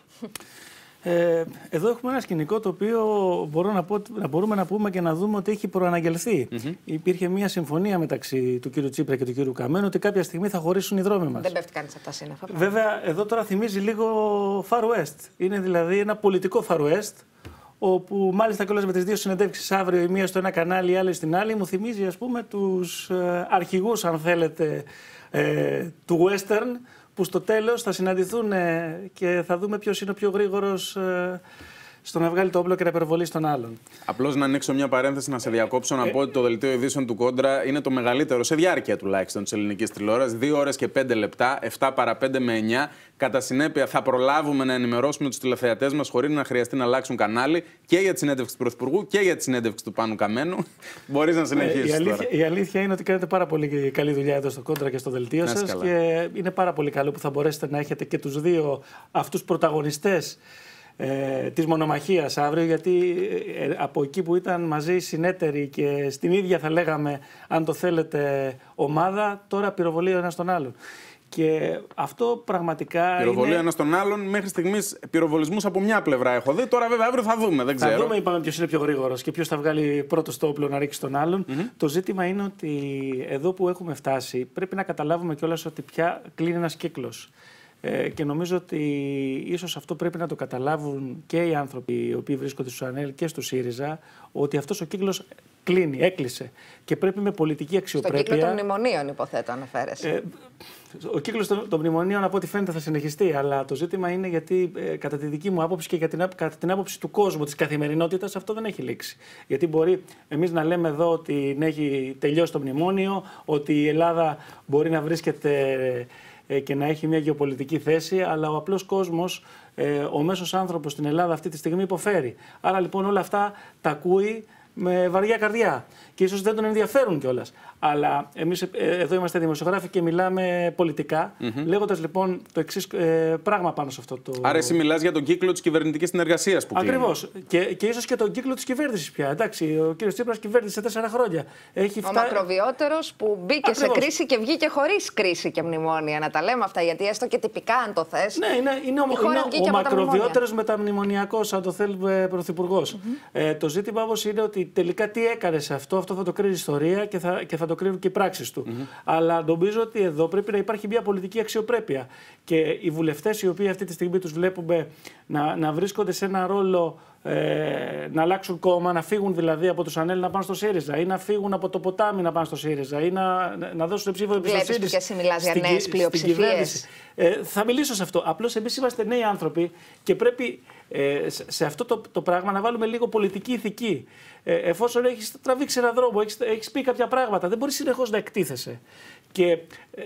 Ε, εδώ έχουμε ένα σκηνικό το οποίο μπορώ να, πω, να μπορούμε να πούμε και να δούμε ότι έχει προαναγγελθεί. Mm-hmm. Υπήρχε μια συμφωνία μεταξύ του κύριου Τσίπρα και του κύριου Καμένου ότι κάποια στιγμή θα χωρίσουν οι δρόμοι μας. Δεν πέφτει κανείς από τα σύννεφα. Βέβαια, εδώ τώρα θυμίζει λίγο Far West. Είναι δηλαδή ένα πολιτικό Far West, όπου μάλιστα κιόλας με τις δύο συνεντεύξεις αύριο, η μία στο ένα κανάλι, η άλλη στην άλλη, μου θυμίζει, ας πούμε, τους ε, αρχηγούς, αν θέλετε, ε, του Western, που στο τέλος θα συναντηθούν ε, και θα δούμε ποιος είναι ο πιο γρήγορος ε, στο να βγάλει το όπλο και να υπερβολεί στον άλλον. Απλώς να ανοίξω μια παρένθεση, να σε διακόψω, να ε... πω ότι το δελτίο ειδήσεων του Κόντρα είναι το μεγαλύτερο, σε διάρκεια τουλάχιστον, της ελληνικής τηλεόρασης. δύο ώρες και πέντε λεπτά, επτά παρά πέντε με εννιά. Κατά συνέπεια, θα προλάβουμε να ενημερώσουμε τους τηλεθεατές μας χωρίς να χρειαστεί να αλλάξουν κανάλι και για τη συνέντευξη του Πρωθυπουργού και για τη συνέντευξη του Πάνου Καμένου. Μπορείς να συνεχίσεις. Ε, η, αλήθεια, τώρα. η αλήθεια είναι ότι κάνετε πάρα πολύ καλή δουλειά εδώ στο Κόντρα και στο δελτίο σας. Και είναι πάρα πολύ καλό που θα μπορέσετε να έχετε και τους δύο αυτούς πρωταγωνιστές Ε, της μονομαχίας αύριο, γιατί ε, από εκεί που ήταν μαζί συνέτεροι και στην ίδια, θα λέγαμε, αν το θέλετε, ομάδα, τώρα πυροβολεί ο ένας τον άλλον. Και αυτό πραγματικά. Πυροβολεί είναι... ένας τον άλλον. Μέχρι στιγμής πυροβολισμούς από μια πλευρά έχω δει. Τώρα, βέβαια, αύριο θα δούμε. Δεν ξέρω. Θα δούμε, είπαμε, ποιος είναι πιο γρήγορος και ποιος θα βγάλει πρώτο το όπλο να ρίξει τον άλλον. Mm-hmm. Το ζήτημα είναι ότι εδώ που έχουμε φτάσει, πρέπει να καταλάβουμε κιόλας ότι πια κλείνει ένας κύκλος. Ε, και νομίζω ότι ίσως αυτό πρέπει να το καταλάβουν και οι άνθρωποι οι οποίοι βρίσκονται στο ΑΝΕΛ και στο ΣΥΡΙΖΑ, ότι αυτός ο κύκλος κλείνει, έκλεισε. Και πρέπει με πολιτική αξιοπρέπεια. Στο κύκλο των μνημονίων, υποθέτω, αναφέρεσαι. Ε, ο κύκλος των, των μνημονίων, από ό,τι φαίνεται, θα συνεχιστεί. Αλλά το ζήτημα είναι γιατί, ε, κατά τη δική μου άποψη και για την, κατά την άποψη του κόσμου, της καθημερινότητας, αυτό δεν έχει λήξει. Γιατί μπορεί εμείς να λέμε εδώ ότι έχει τελειώσει το μνημόνιο, ότι η Ελλάδα μπορεί να βρίσκεται ε, και να έχει μια γεωπολιτική θέση, αλλά ο απλός κόσμος, ε, ο μέσος άνθρωπος στην Ελλάδα αυτή τη στιγμή υποφέρει. Άρα λοιπόν όλα αυτά τα ακούει με βαριά καρδιά. Και ίσως δεν τον ενδιαφέρουν κιόλας. Αλλά εμείς εδώ είμαστε δημοσιογράφοι και μιλάμε πολιτικά, mm-hmm. λέγοντας λοιπόν το εξής ε, πράγμα πάνω σε αυτό το. Άρα, εσύ μιλάς για τον κύκλο της κυβερνητικής συνεργασίας που κλείνει. Ακριβώς. Και, και ίσως και τον κύκλο της κυβέρνησης πια. Εντάξει, ο κύριος Τσίπρας κυβέρνησε τέσσερα χρόνια. Έχει ο φτά... μακροβιότερος που μπήκε Ακριβώς. σε κρίση και βγήκε χωρίς κρίση και μνημόνια. Να τα λέμε αυτά, γιατί έστω και τυπικά, αν το θες. Ναι, είναι, είναι, ο, είναι ο μακροβιότερος μεταμνημονιακός, αν το θέλει, πρωθυπουργός. Mm-hmm. Ε, το ζήτημα όμως είναι ότι τελικά τι έκανε σε αυτό, αυτό θα το κρίνει η ιστορία και θα, και θα το κρίνουν και οι πράξεις του. Mm-hmm. Αλλά νομίζω ότι εδώ πρέπει να υπάρχει μια πολιτική αξιοπρέπεια. Και οι βουλευτές οι οποίοι αυτή τη στιγμή τους βλέπουμε να, να βρίσκονται σε ένα ρόλο ε, να αλλάξουν κόμμα, να φύγουν δηλαδή από τους ΑΝΕΛ να πάνε στο ΣΥΡΙΖΑ ή να φύγουν από το ποτάμι να πάνε στο ΣΥΡΙΖΑ ή να, να δώσουν ψήφο εμπιστοσύνη. Βλέπεις και εσύ μιλάς για νέες πλειοψηφίες. Ε, θα μιλήσω σε αυτό. Απλώς εμείς είμαστε νέοι άνθρωποι και πρέπει ε, σε αυτό το, το πράγμα να βάλουμε λίγο πολιτική ηθική. Ε, εφόσον έχεις τραβήξει έναν δρόμο, έχεις, έχεις πει κάποια πράγματα, δεν μπορείς συνεχώς να εκτίθεσαι. Και ε,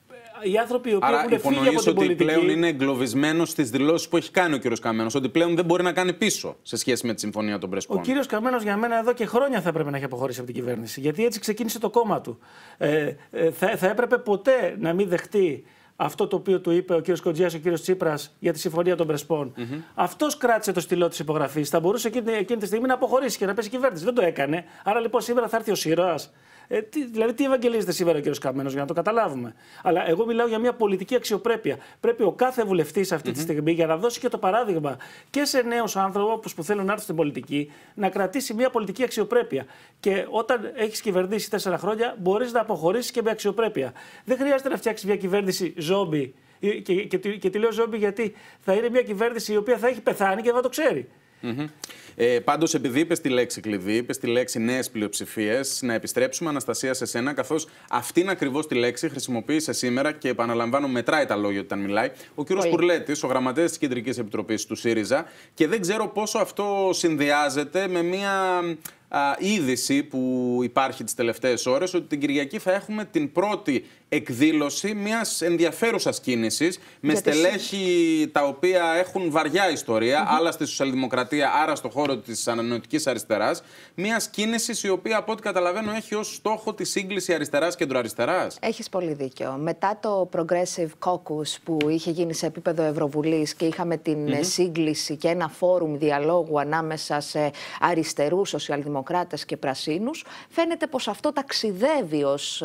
οι άνθρωποι οι οποίοι Άρα, έχουν φύγει από την πολιτική. Πλέον είναι εγκλωβισμένος στις δηλώσεις που έχει κάνει ο κύριος Καμένος, ότι πλέον δεν μπορεί να κάνει πίσω σε σχέση με τη Συμφωνία των Πρεσπών. Ο κύριος Καμένος για μένα εδώ και χρόνια θα έπρεπε να έχει αποχωρήσει από την κυβέρνηση. Γιατί έτσι ξεκίνησε το κόμμα του. Ε, ε, θα, θα έπρεπε ποτέ να μην δεχτεί αυτό το οποίο του είπε ο κύριος Κοντζιάς και ο κύριος Τσίπρας για τη Συμφωνία των Πρεσπών. Mm-hmm. Αυτός κράτησε το στυλό της υπογραφής. Θα μπορούσε εκείνη, εκείνη τη στιγμή να αποχωρήσει και να πέσει κυβέρνηση. Δεν το έκανε. Άρα λοιπόν σήμερα θα έρθει ο ήρωας. Ε, τι, δηλαδή, τι ευαγγελίζεται σήμερα ο κύριος Καμένος, για να το καταλάβουμε. Αλλά εγώ μιλάω για μια πολιτική αξιοπρέπεια. Πρέπει ο κάθε βουλευτής αυτή mm-hmm. τη στιγμή, για να δώσει και το παράδειγμα και σε νέους άνθρωπους που θέλουν να έρθουν στην πολιτική, να κρατήσει μια πολιτική αξιοπρέπεια. Και όταν έχεις κυβερνήσει τέσσερα χρόνια, μπορείς να αποχωρήσεις και με αξιοπρέπεια. Δεν χρειάζεται να φτιάξεις μια κυβέρνηση ζόμπι. Και, και, και, και τη λέω ζόμπι γιατί θα είναι μια κυβέρνηση η οποία θα έχει πεθάνει και θα το ξέρει. Mm-hmm. Ε, πάντως, επειδή είπες τη λέξη κλειδί, είπες τη λέξη νέες πλειοψηφίες, να επιστρέψουμε, Αναστασία, σε σένα, καθώς αυτήν ακριβώς τη λέξη χρησιμοποίησε σήμερα και επαναλαμβάνω, μετράει τα λόγια όταν μιλάει ο κύριος Πουρλέτης, ο γραμματέας της Κεντρικής Επιτροπής του ΣΥΡΙΖΑ, και δεν ξέρω πόσο αυτό συνδυάζεται με μια α, είδηση που υπάρχει τις τελευταίες ώρες, ότι την Κυριακή θα έχουμε την πρώτη εκδήλωση μιας ενδιαφέρουσας κίνησης με στελέχη τα οποία έχουν βαριά ιστορία, mm-hmm. άλλα στη σοσιαλδημοκρατία, άρα στο χώρο της ανανεωτικής αριστεράς. Μιας κίνησης η οποία, από ό,τι καταλαβαίνω, έχει ως στόχο τη σύγκληση αριστεράς-κεντροαριστεράς. Έχεις πολύ δίκιο. Μετά το Progressive Caucus που είχε γίνει σε επίπεδο Ευρωβουλής και είχαμε την mm-hmm. σύγκληση και ένα φόρουμ διαλόγου ανάμεσα σε αριστερούς, σοσιαλδημοκράτες και πρασίνους, φαίνεται πως αυτό ταξιδεύει ως,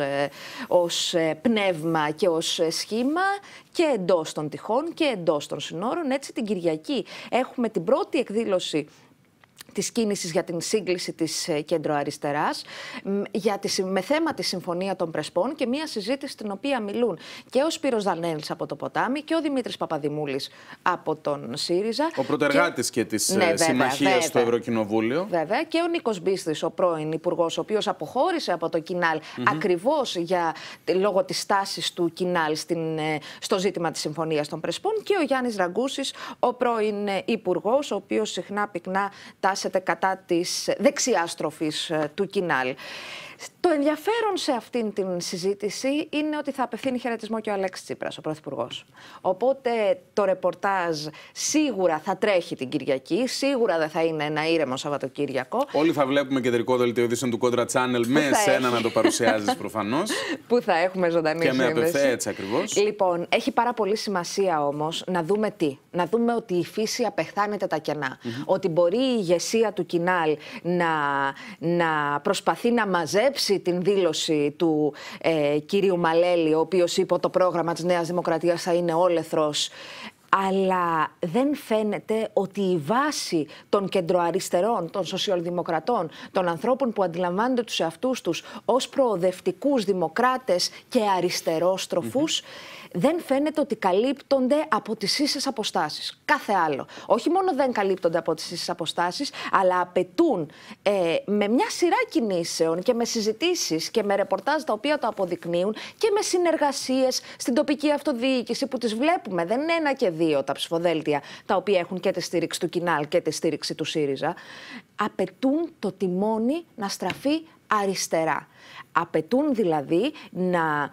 ως πνεύμα και ως σχήμα και εντός των τυχών και εντός των συνόρων. Έτσι την Κυριακή έχουμε την πρώτη εκδήλωση της κίνησης για την σύγκληση της κεντροαριστεράς, για τη, με θέμα τη Συμφωνία των Πρεσπών και μια συζήτηση στην οποία μιλούν και ο Σπύρος Δανέλης από το Ποτάμι και ο Δημήτρης Παπαδημούλης από τον ΣΥΡΙΖΑ. Ο πρωτεργάτης και, και της ναι, συμμαχίας στο Ευρωκοινοβούλιο. Βέβαια, και ο Νίκος Μπίσθης, ο πρώην υπουργός, ο οποίος αποχώρησε από το Κινάλ mm-hmm. ακριβώς για, λόγω της στάσης του Κινάλ στην, στο ζήτημα της Συμφωνίας των Πρεσπών, και ο Γιάννης Ραγκούσης, ο πρώην υπουργός, ο οποίος συχνά πυκνά τάσεται κατά της δεξιάς στροφής του Κινάλ. Το ενδιαφέρον σε αυτήν την συζήτηση είναι ότι θα απευθύνει χαιρετισμό και ο Αλέξης Τσίπρας, ο Πρωθυπουργός. Οπότε το ρεπορτάζ σίγουρα θα τρέχει την Κυριακή, σίγουρα δεν θα είναι ένα ήρεμο Σαββατοκύριακο. Όλοι θα βλέπουμε κεντρικό δελτίο ειδήσεων του Κόντρα Channel με εσένα να το παρουσιάζεις προφανώς. Που θα έχουμε ζωντανή και σύνδεση. Και με απευθεία έτσι ακριβώς. Λοιπόν, έχει πάρα πολύ σημασία όμως να δούμε τι. Να δούμε ότι η φύση απεχθάνεται τα κενά. Mm-hmm. Ότι μπορεί η ηγεσία του Κινάλ να, να προσπαθεί να μαζέψει την δήλωση του ε, κυρίου Μαλέλη, ο οποίος είπε ότι το πρόγραμμα της Νέας Δημοκρατίας θα είναι όλεθρος. Αλλά δεν φαίνεται ότι η βάση των κεντροαριστερών, των σοσιαλδημοκρατών, των ανθρώπων που αντιλαμβάνονται τους εαυτούς τους ως προοδευτικούς δημοκράτες και αριστερόστροφους, mm-hmm. δεν φαίνεται ότι καλύπτονται από τις ίσες αποστάσεις. Κάθε άλλο. Όχι μόνο δεν καλύπτονται από τις ίσες αποστάσεις, αλλά απαιτούν ε, με μια σειρά κινήσεων και με συζητήσεις και με ρεπορτάζ τα οποία το αποδεικνύουν και με συνεργασίες στην τοπική αυτοδιοίκηση που τις βλέπουμε. Δεν είναι ένα και δύο τα ψηφοδέλτια τα οποία έχουν και τη στήριξη του Κινάλ και τη στήριξη του ΣΥΡΙΖΑ. Απαιτούν το τιμόνι να στραφεί αριστερά. Απαιτούν δηλαδή να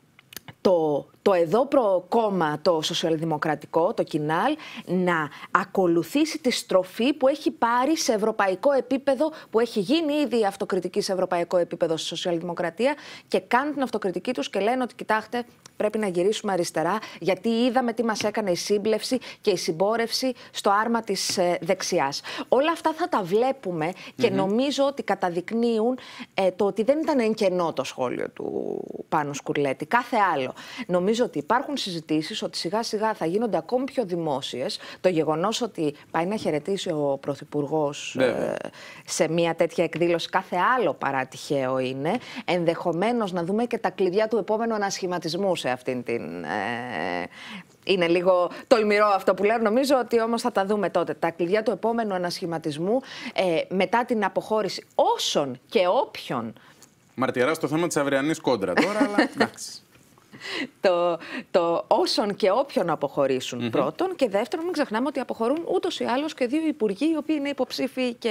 το, το εδώ προκόμμα, το σοσιαλδημοκρατικό, το Κινάλ, να ακολουθήσει τη στροφή που έχει πάρει σε ευρωπαϊκό επίπεδο, που έχει γίνει ήδη η αυτοκριτική σε ευρωπαϊκό επίπεδο στη σοσιαλδημοκρατία, και κάνουν την αυτοκριτική τους και λένε ότι κοιτάξτε, πρέπει να γυρίσουμε αριστερά, γιατί είδαμε τι μας έκανε η σύμπλευση και η συμπόρευση στο άρμα της ε, δεξιάς. Όλα αυτά θα τα βλέπουμε και mm-hmm. νομίζω ότι καταδεικνύουν ε, το ότι δεν ήταν εν κενό το σχόλιο του Πάνου Σκουρλέτη. Κάθε άλλο. Νομίζω ότι υπάρχουν συζητήσεις ότι σιγά σιγά θα γίνονται ακόμη πιο δημόσιες. Το γεγονός ότι πάει να χαιρετήσει ο Πρωθυπουργός ε, σε μια τέτοια εκδήλωση, κάθε άλλο παρά τυχαίο είναι. Ενδεχομένως να δούμε και τα κλειδιά του επόμενου ανασχηματισμού σε αυτήν την... Ε, είναι λίγο τολμηρό αυτό που λέω, νομίζω ότι όμως θα τα δούμε τότε. Τα κλειδιά του επόμενου ανασχηματισμού ε, μετά την αποχώρηση όσων και όποιον... Μαρτυρά στο θέμα της αυριανής κόντρα τώρα, αλλά εντάξει. Το, το όσων και όποιον αποχωρήσουν mm-hmm. πρώτον, και δεύτερον μην ξεχνάμε ότι αποχωρούν ούτως ή άλλως και δύο υπουργοί οι οποίοι είναι υποψήφοι και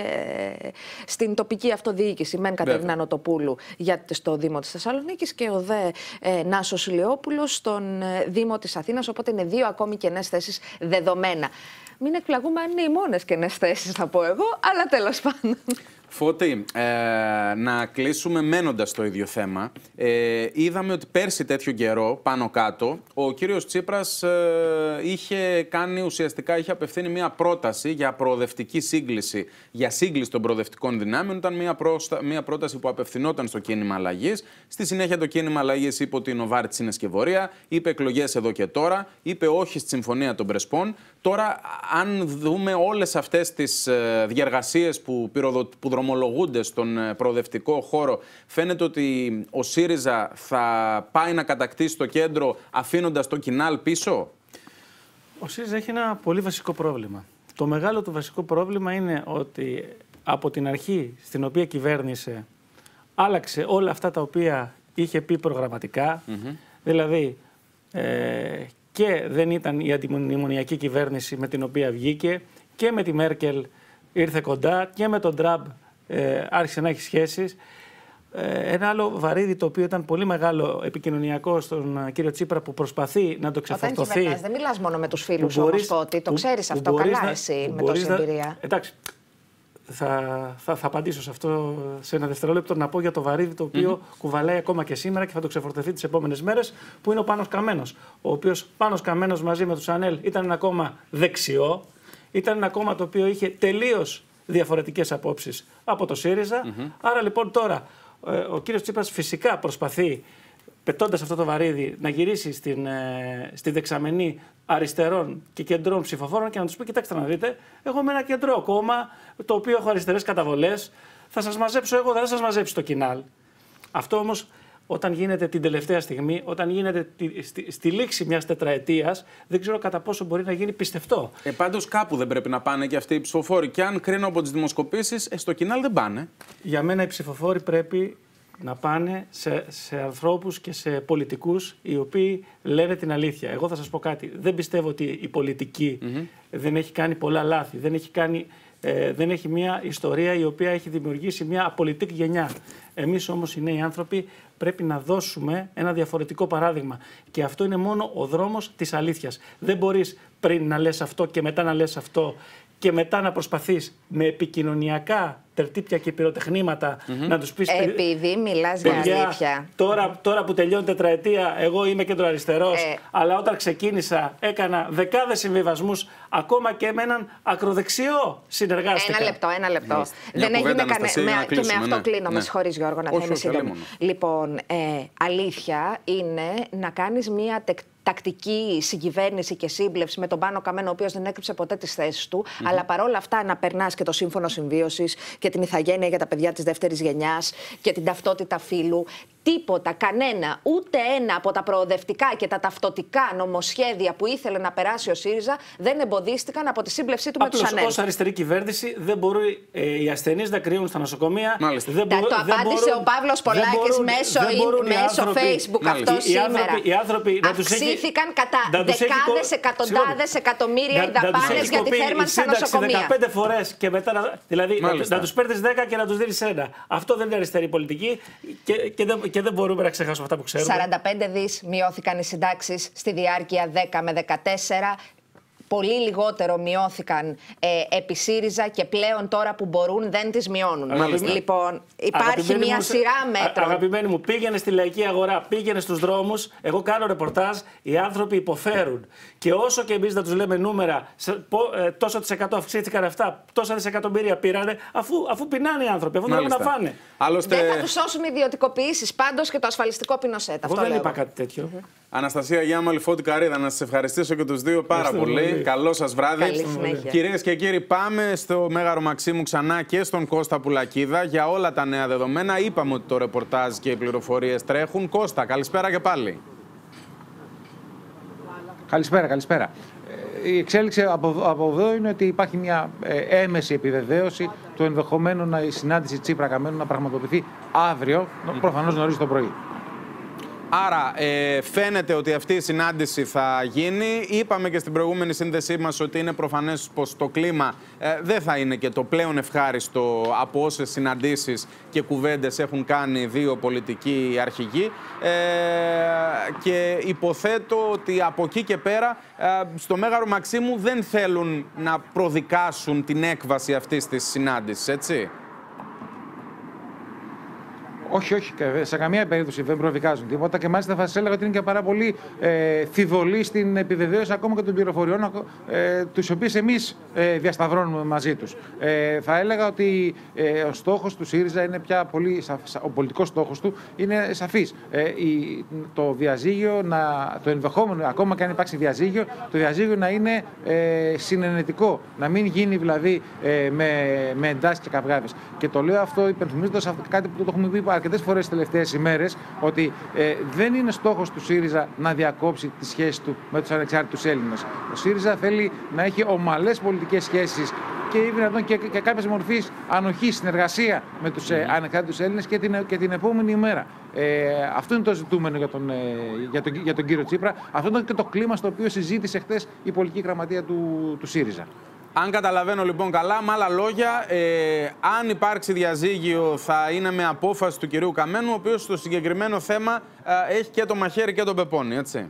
στην τοπική αυτοδιοίκηση. Μεν Κατερίνα Νοτοπούλου για, στο Δήμο της Θεσσαλονίκης και ο δε ε, Νάσος Ηλιόπουλος στον ε, Δήμο της Αθήνας, οπότε είναι δύο ακόμη κενές θέσεις δεδομένα. Μην εκπλαγούμε αν είναι οι μόνες κενές θέσεις, θα πω εγώ, αλλά τέλος πάντων. Φώτη, ε, να κλείσουμε μένοντας στο ίδιο θέμα. Ε, είδαμε ότι πέρσι τέτοιο καιρό, πάνω κάτω, ο κύριος Τσίπρας ε, είχε κάνει ουσιαστικά, είχε απευθύνει μια πρόταση για προοδευτική σύγκληση, για σύγκληση των προοδευτικών δυνάμεων. Ήταν μια, προστα... μια πρόταση που απευθυνόταν στο κίνημα αλλαγής. Στη συνέχεια το κίνημα αλλαγής είπε ότι η Νοβάρτης είναι σκευωρία, είπε εκλογές εδώ και τώρα, είπε όχι στη Συμφωνία των Πρεσπών. Τώρα, αν δούμε όλες αυτές τις ε, διεργασίες που, πυροδο... που δρομολογούνται στον προοδευτικό χώρο, φαίνεται ότι ο ΣΥΡΙΖΑ θα πάει να κατακτήσει το κέντρο αφήνοντας το Κινάλ πίσω. Ο ΣΥΡΙΖΑ έχει ένα πολύ βασικό πρόβλημα. Το μεγάλο του βασικό πρόβλημα είναι ότι από την αρχή στην οποία κυβέρνησε άλλαξε όλα αυτά τα οποία είχε πει προγραμματικά, mm-hmm. δηλαδή ε, και δεν ήταν η αντιμνημονιακή κυβέρνηση με την οποία βγήκε, και με τη Μέρκελ ήρθε κοντά, και με τον Τραμπ ε, άρχισε να έχει σχέσεις. Ε, ένα άλλο βαρύδι το οποίο ήταν πολύ μεγάλο επικοινωνιακό στον κύριο Τσίπρα, που προσπαθεί να το ξεφορτωθεί. Όταν κυβερνάς, δεν μιλάς μόνο με τους φίλους όμως, Φώτη, το ξέρεις αυτό καλά να, εσύ με τόση να, εμπειρία. Εντάξει, θα, θα, θα απαντήσω σε αυτό σε ένα δευτερόλεπτο, να πω για το βαρύδι το οποίο mm-hmm. κουβαλάει ακόμα και σήμερα και θα το ξεφορτωθεί τις επόμενες μέρες, που είναι ο Πάνος Καμένος. Ο οποίος Πάνος Καμένος μαζί με τους Ανέλ ήταν ένα κόμμα δεξιό, ήταν ένα κόμμα το οποίο είχε τελείως διαφορετικές απόψεις από το ΣΥΡΙΖΑ. Mm-hmm. Άρα λοιπόν τώρα ο κύριος Τσίπρας φυσικά προσπαθεί, πετώντας αυτό το βαρύδι, να γυρίσει στην, ε, στη δεξαμενή αριστερών και κεντρών ψηφοφόρων και να τους πει: κοιτάξτε να δείτε, εγώ είμαι ένα κεντρό κόμμα, το οποίο έχω αριστερές καταβολές. Θα σας μαζέψω εγώ, δεν θα σας μαζέψει το Κινάλ. Αυτό όμως, όταν γίνεται την τελευταία στιγμή, όταν γίνεται τη, στη, στη λήξη μιας τετραετίας, δεν ξέρω κατά πόσο μπορεί να γίνει πιστευτό. Ε, πάντως κάπου δεν πρέπει να πάνε και αυτοί οι ψηφοφόροι. Και αν κρίνω από τις δημοσκοπήσεις, ε, στο Κινάλ δεν πάνε. Για μένα οι ψηφοφόροι πρέπει να πάνε σε, σε ανθρώπους και σε πολιτικούς οι οποίοι λένε την αλήθεια. Εγώ θα σας πω κάτι. Δεν πιστεύω ότι η πολιτική mm-hmm. δεν έχει κάνει πολλά λάθη. Δεν έχει, κάνει, ε, δεν έχει μια ιστορία η οποία έχει δημιουργήσει μια απολυτική γενιά. Εμείς όμως οι νέοι άνθρωποι πρέπει να δώσουμε ένα διαφορετικό παράδειγμα. Και αυτό είναι μόνο ο δρόμος της αλήθειας. Δεν μπορείς πριν να λες αυτό και μετά να λες αυτό και μετά να προσπαθείς με επικοινωνιακά τερτύπια και πυροτεχνήματα mm-hmm. να τους πεις... Επειδή μιλάς για αλήθεια. Τώρα, τώρα που τελειώνει τετραετία, εγώ είμαι κεντροαριστερός, ε... αλλά όταν ξεκίνησα έκανα δεκάδες συμβιβασμούς, ακόμα και με έναν ακροδεξιό συνεργάστηκα. Ένα λεπτό, ένα λεπτό. Yeah. Δεν έγινε κανένα... Και με αυτό ναι. κλείνω, ναι. με συγχωρείς Γιώργο, να θα είναι σύντομη. Λοιπόν, ε, αλήθεια είναι να κάνεις μία τεκτική τακτική συγκυβέρνηση και σύμπλευση με τον Πάνο Καμένο, ο οποίος δεν έκρυψε ποτέ τις θέσεις του, mm-hmm. αλλά παρόλα αυτά να περνάς και το σύμφωνο συμβίωσης και την ηθαγένεια για τα παιδιά της δεύτερης γενιάς και την ταυτότητα φύλου τίποτα, κανένα, ούτε ένα από τα προοδευτικά και τα ταυτοτικά νομοσχέδια που ήθελε να περάσει ο ΣΥΡΙΖΑ δεν εμποδίστηκαν από τη σύμπλευσή του Απλώς, με τους ΑΝΕΛ. ως αριστερή κυβέρνηση δεν μπορεί ε, οι ασθενείς να κρύουν στα νοσοκομεία. Δεν μπορούν, το απάντησε μπορούν, ο Παύλος Πολάκης μέσω, μέσω Facebook αυτό οι σήμερα. Άνθρωποι, οι άνθρωποι αυξήθηκαν κατά δεκάδες, εκατοντάδες, εκατομμύρια οι δαπάνες για τη θέρμανση στα νοσοκομεία. δεκαπέντε φορές και μετά, δηλαδή να τους παίρνεις δέκα και να τους δίνεις ένα. Αυτό δεν είναι αριστερή πολιτική και, και, δεν, και δεν μπορούμε να ξεχάσουμε αυτά που ξέρουμε. σαράντα πέντε δις μειώθηκαν οι συντάξεις στη διάρκεια δέκα με δεκατέσσερα. Πολύ λιγότερο μειώθηκαν ε, επί ΣΥΡΙΖΑ και πλέον τώρα που μπορούν δεν τις μειώνουν. Μάλιστα. Λοιπόν, υπάρχει Αγαπημένη μια μου, σειρά μέτρων. Αγαπημένοι μου, πήγαινε στη λαϊκή αγορά, πήγαινε στους δρόμους. Εγώ κάνω ρεπορτάζ, οι άνθρωποι υποφέρουν. Και όσο και εμείς να τους λέμε νούμερα, τόσο της εκατό αυξήθηκαν αυτά, τόσα δισεκατομμύρια πήρανε, αφού, αφού πεινάνε οι άνθρωποι, αφού δεν έχουν να φάνε. Άλλωστε... Δεν θα τους σώσουν οι ιδιωτικοποιήσεις πάντως και το ασφαλιστικό πινοσέτ. Εγώ δεν είπα κάτι τέτοιο. Mm-hmm. Αναστασία Γιάμαλη, Φώτη Καρίδα, να σας ευχαριστήσω και τους δύο πάρα πολύ. πολύ. Καλό σας βράδυ. Κυρίες και κύριοι, πάμε στο Μέγαρο Μαξίμου ξανά και στον Κώστα Πουλακίδα για όλα τα νέα δεδομένα. Είπαμε ότι το ρεπορτάζ και οι πληροφορίες τρέχουν. Κώστα, καλησπέρα και πάλι. Καλησπέρα, καλησπέρα. Η εξέλιξη από, από εδώ είναι ότι υπάρχει μια ε, έμεση επιβεβαίωση του ενδεχομένου να η συνάντηση Τσίπρα-Καμένου να πραγματοποιηθεί αύριο, mm. προφανώς νωρίς το πρωί. Άρα ε, φαίνεται ότι αυτή η συνάντηση θα γίνει. Είπαμε και στην προηγούμενη σύνδεσή μας ότι είναι προφανές πως το κλίμα ε, δεν θα είναι και το πλέον ευχάριστο από όσες συναντήσεις και κουβέντες έχουν κάνει δύο πολιτικοί αρχηγοί. Ε, και υποθέτω ότι από εκεί και πέρα ε, στο Μέγαρο Μαξίμου δεν θέλουν να προδικάσουν την έκβαση αυτής της συνάντησης, έτσι. Όχι, όχι, σε καμία περίπτωση δεν προδικάζουν τίποτα και μάλιστα θα σας έλεγα ότι είναι και πάρα πολύ ε, θυβολή στην επιβεβαίωση ακόμα και των πληροφοριών, ε, τις οποίες εμείς ε, διασταυρώνουμε μαζί τους. Ε, θα έλεγα ότι ε, ο στόχος του ΣΥΡΙΖΑ είναι πια πολύ, ο πολιτικός στόχος του είναι σαφής. Ε, η, το διαζύγιο, να, το ενδεχόμενο, ακόμα και αν υπάρξει διαζύγιο, το διαζύγιο να είναι ε, συνενετικό, να μην γίνει δηλαδή ε, με, με εντάσεις και καυγάδες. Και το λέω αυτό υπενθυμίζοντας κάτι που το έχουμε πει αρκετές φορές τις τελευταίες ημέρες, ότι ε, δεν είναι στόχος του ΣΥΡΙΖΑ να διακόψει τη σχέση του με τους ανεξάρτητους Έλληνες. Ο ΣΥΡΙΖΑ θέλει να έχει ομαλές πολιτικές σχέσεις και ή δυνατόν και, και κάποιες μορφής ανοχή, συνεργασία με τους ε, ανεξάρτητους Έλληνες και την, και την επόμενη ημέρα. Ε, αυτό είναι το ζητούμενο για τον, ε, για, τον, για τον κύριο Τσίπρα. Αυτό είναι και το κλίμα στο οποίο συζήτησε χθες η πολιτική γραμματεία του, του ΣΥΡΙΖΑ. Αν καταλαβαίνω λοιπόν καλά, με άλλα λόγια, ε, αν υπάρξει διαζύγιο θα είναι με απόφαση του κυρίου Καμένου, ο οποίος στο συγκεκριμένο θέμα ε, έχει και το μαχαίρι και τον πεπόνι, έτσι.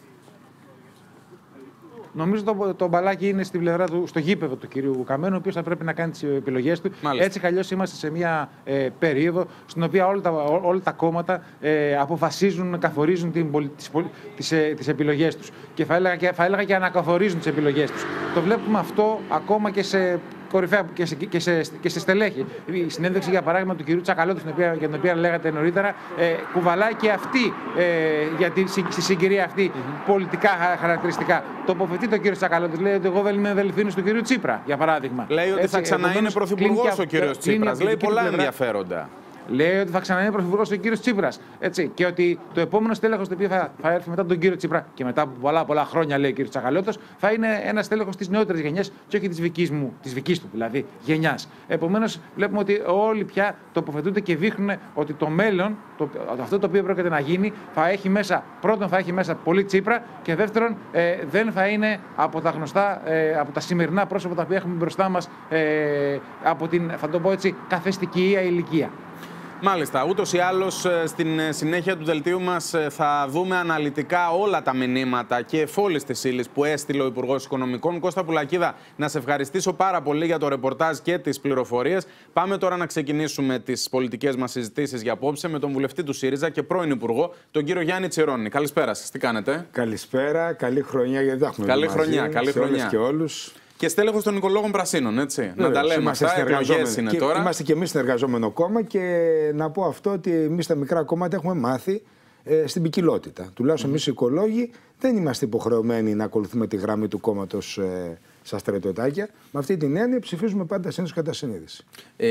Νομίζω το, το μπαλάκι είναι στην πλευρά του, στο γήπεδο του κυρίου Καμένου, ο οποίος θα πρέπει να κάνει τις επιλογές του. Μάλιστα. Έτσι κι είμαστε σε μια ε, περίοδο στην οποία όλα τα, ό, όλα τα κόμματα ε, αποφασίζουν, καθορίζουν την, τις, τις, ε, τις επιλογές τους. Και θα έλεγα και, θα έλεγα και ανακαθορίζουν τις επιλογές τους. Το βλέπουμε αυτό ακόμα και σε κορυφαία και σε, και, σε, και σε στελέχη. Η συνέντευξη, για παράδειγμα, του κυρίου Τσακαλώτου, για την οποία λέγατε νωρίτερα, ε, κουβαλάει και αυτή, ε, για τη, στη συγκυρία αυτή, mm-hmm. πολιτικά χαρακτηριστικά. Τοποθετεί τον κύριο Τσακαλώτου, λέει ότι εγώ δεν είμαι δελφίνος του κυρίου Τσίπρα, για παράδειγμα. Λέει ότι έτσι, θα ξαναείνει πρωθυπουργός ο κύριος Τσίπρας. Λέει πολλά ενδιαφέροντα. Λέει ότι θα ξαναείνει πρωθυπουργός ο κύριος Τσίπρας. Έτσι. Και ότι το επόμενο στέλεχος το οποίο θα, θα έρθει μετά τον κύριο Τσίπρα και μετά από πολλά, πολλά χρόνια, λέει ο κύριος Τσακαλώτος, θα είναι ένα στέλεχος της νεότερης γενιάς και όχι της δικής μου, της δικής του δηλαδή γενιάς. Επομένως, βλέπουμε ότι όλοι πια τοποθετούνται και δείχνουν ότι το μέλλον, το, αυτό το οποίο πρόκειται να γίνει, θα έχει μέσα, πρώτον θα έχει μέσα πολύ Τσίπρα και δεύτερον ε, δεν θα είναι από τα γνωστά, ε, από τα σημερινά πρόσωπα τα οποία έχουμε μπροστά μας, ε, από την, θα το πω έτσι, καθεστική ηλικία. Μάλιστα. Ούτως ή άλλως, στην συνέχεια του δελτίου μας θα δούμε αναλυτικά όλα τα μηνύματα και εφόλης της ύλης που έστειλε ο Υπουργός Οικονομικών. Κώστα Πουλακίδα, να σε ευχαριστήσω πάρα πολύ για το ρεπορτάζ και τις πληροφορίες. Πάμε τώρα να ξεκινήσουμε τις πολιτικές μας συζητήσεις για απόψε με τον βουλευτή του ΣΥΡΙΖΑ και πρώην Υπουργό, τον κύριο Γιάννη Τσιρόνη. Καλησπέρα σας. Τι κάνετε? Καλησπέρα. Καλή χρονιά, γιατί δεν έχουμε Καλή χρονιά. Καλή χρονιά. Και όλους. Και στέλεχος των οικολόγων Πρασίνων, έτσι. Βέβαια, να τα λέμε αυτά, εκλογές είναι και, τώρα. Είμαστε και εμείς συνεργαζόμενο κόμμα και να πω αυτό ότι εμείς τα μικρά κόμματα έχουμε μάθει ε, στην ποικιλότητα. Τουλάχιστον mm. εμείς οι οικολόγοι δεν είμαστε υποχρεωμένοι να ακολουθούμε τη γραμμή του κόμματος ε, στα στρατιωτάκια. Με αυτή την έννοια ψηφίζουμε πάντα συνήθως κατά συνείδηση.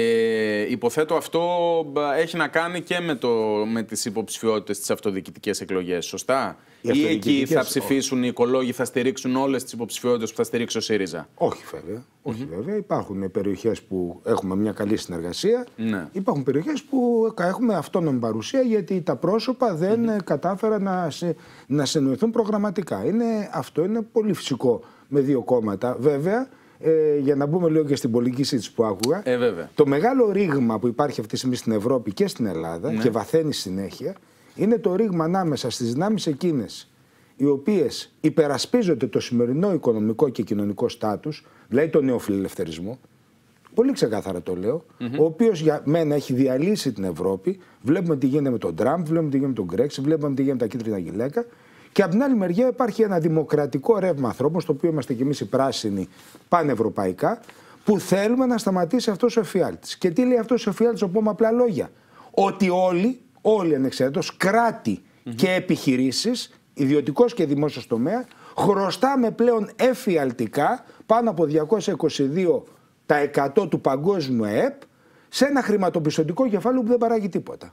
Ε, υποθέτω αυτό έχει να κάνει και με, το, με τις υποψηφιότητες στις αυτοδιοικητικές εκλογές, σωστά? Ή εκεί θα ψηφίσουν όχι. Οι οικολόγοι, θα στηρίξουν όλες τις υποψηφιότητες που θα στηρίξει ο ΣΥΡΙΖΑ? Όχι βέβαια. Όχι, mm-hmm. βέβαια. Υπάρχουν περιοχές που έχουμε μια καλή συνεργασία. Ναι. Υπάρχουν περιοχές που έχουμε αυτόνομη παρουσία γιατί τα πρόσωπα δεν mm-hmm. κατάφεραν να, σε, να συνοηθούν προγραμματικά. Είναι, αυτό είναι πολύ φυσικό με δύο κόμματα. Βέβαια, ε, για να μπούμε λίγο και στην πολιτική συζήτηση που άκουγα, ε, το μεγάλο ρήγμα που υπάρχει αυτή τη στιγμή στην Ευρώπη και στην Ελλάδα ναι. και βαθαίνει συνέχεια, είναι το ρήγμα ανάμεσα στις δυνάμεις εκείνες οι οποίες υπερασπίζονται το σημερινό οικονομικό και κοινωνικό στάτους, δηλαδή τον νεοφιλελευθερισμό, πολύ ξεκάθαρα το λέω, mm-hmm. ο οποίος για μένα έχει διαλύσει την Ευρώπη. Βλέπουμε τι γίνεται με τον Τραμπ, βλέπουμε τι γίνεται με τον Brexit, βλέπουμε τι γίνεται με τα κίτρινα γυλαίκα. Και από την άλλη μεριά υπάρχει ένα δημοκρατικό ρεύμα ανθρώπων, στο οποίο είμαστε κι εμείς οι πράσινοι πανευρωπαϊκά, που θέλουμε να σταματήσει αυτός ο εφιάλτης. Και τι λέει αυτός ο εφιάλτης, να πούμε απλά λόγια? Ότι όλοι, όλοι ανεξαρτήτως, κράτη mm-hmm. και επιχειρήσεις, ιδιωτικός και δημόσιος τομέα, χρωστάμε πλέον εφιαλτικά πάνω από διακόσια είκοσι δύο τοις εκατό του παγκόσμιου ΕΕΠ σε ένα χρηματοπιστωτικό κεφάλαιο που δεν παράγει τίποτα.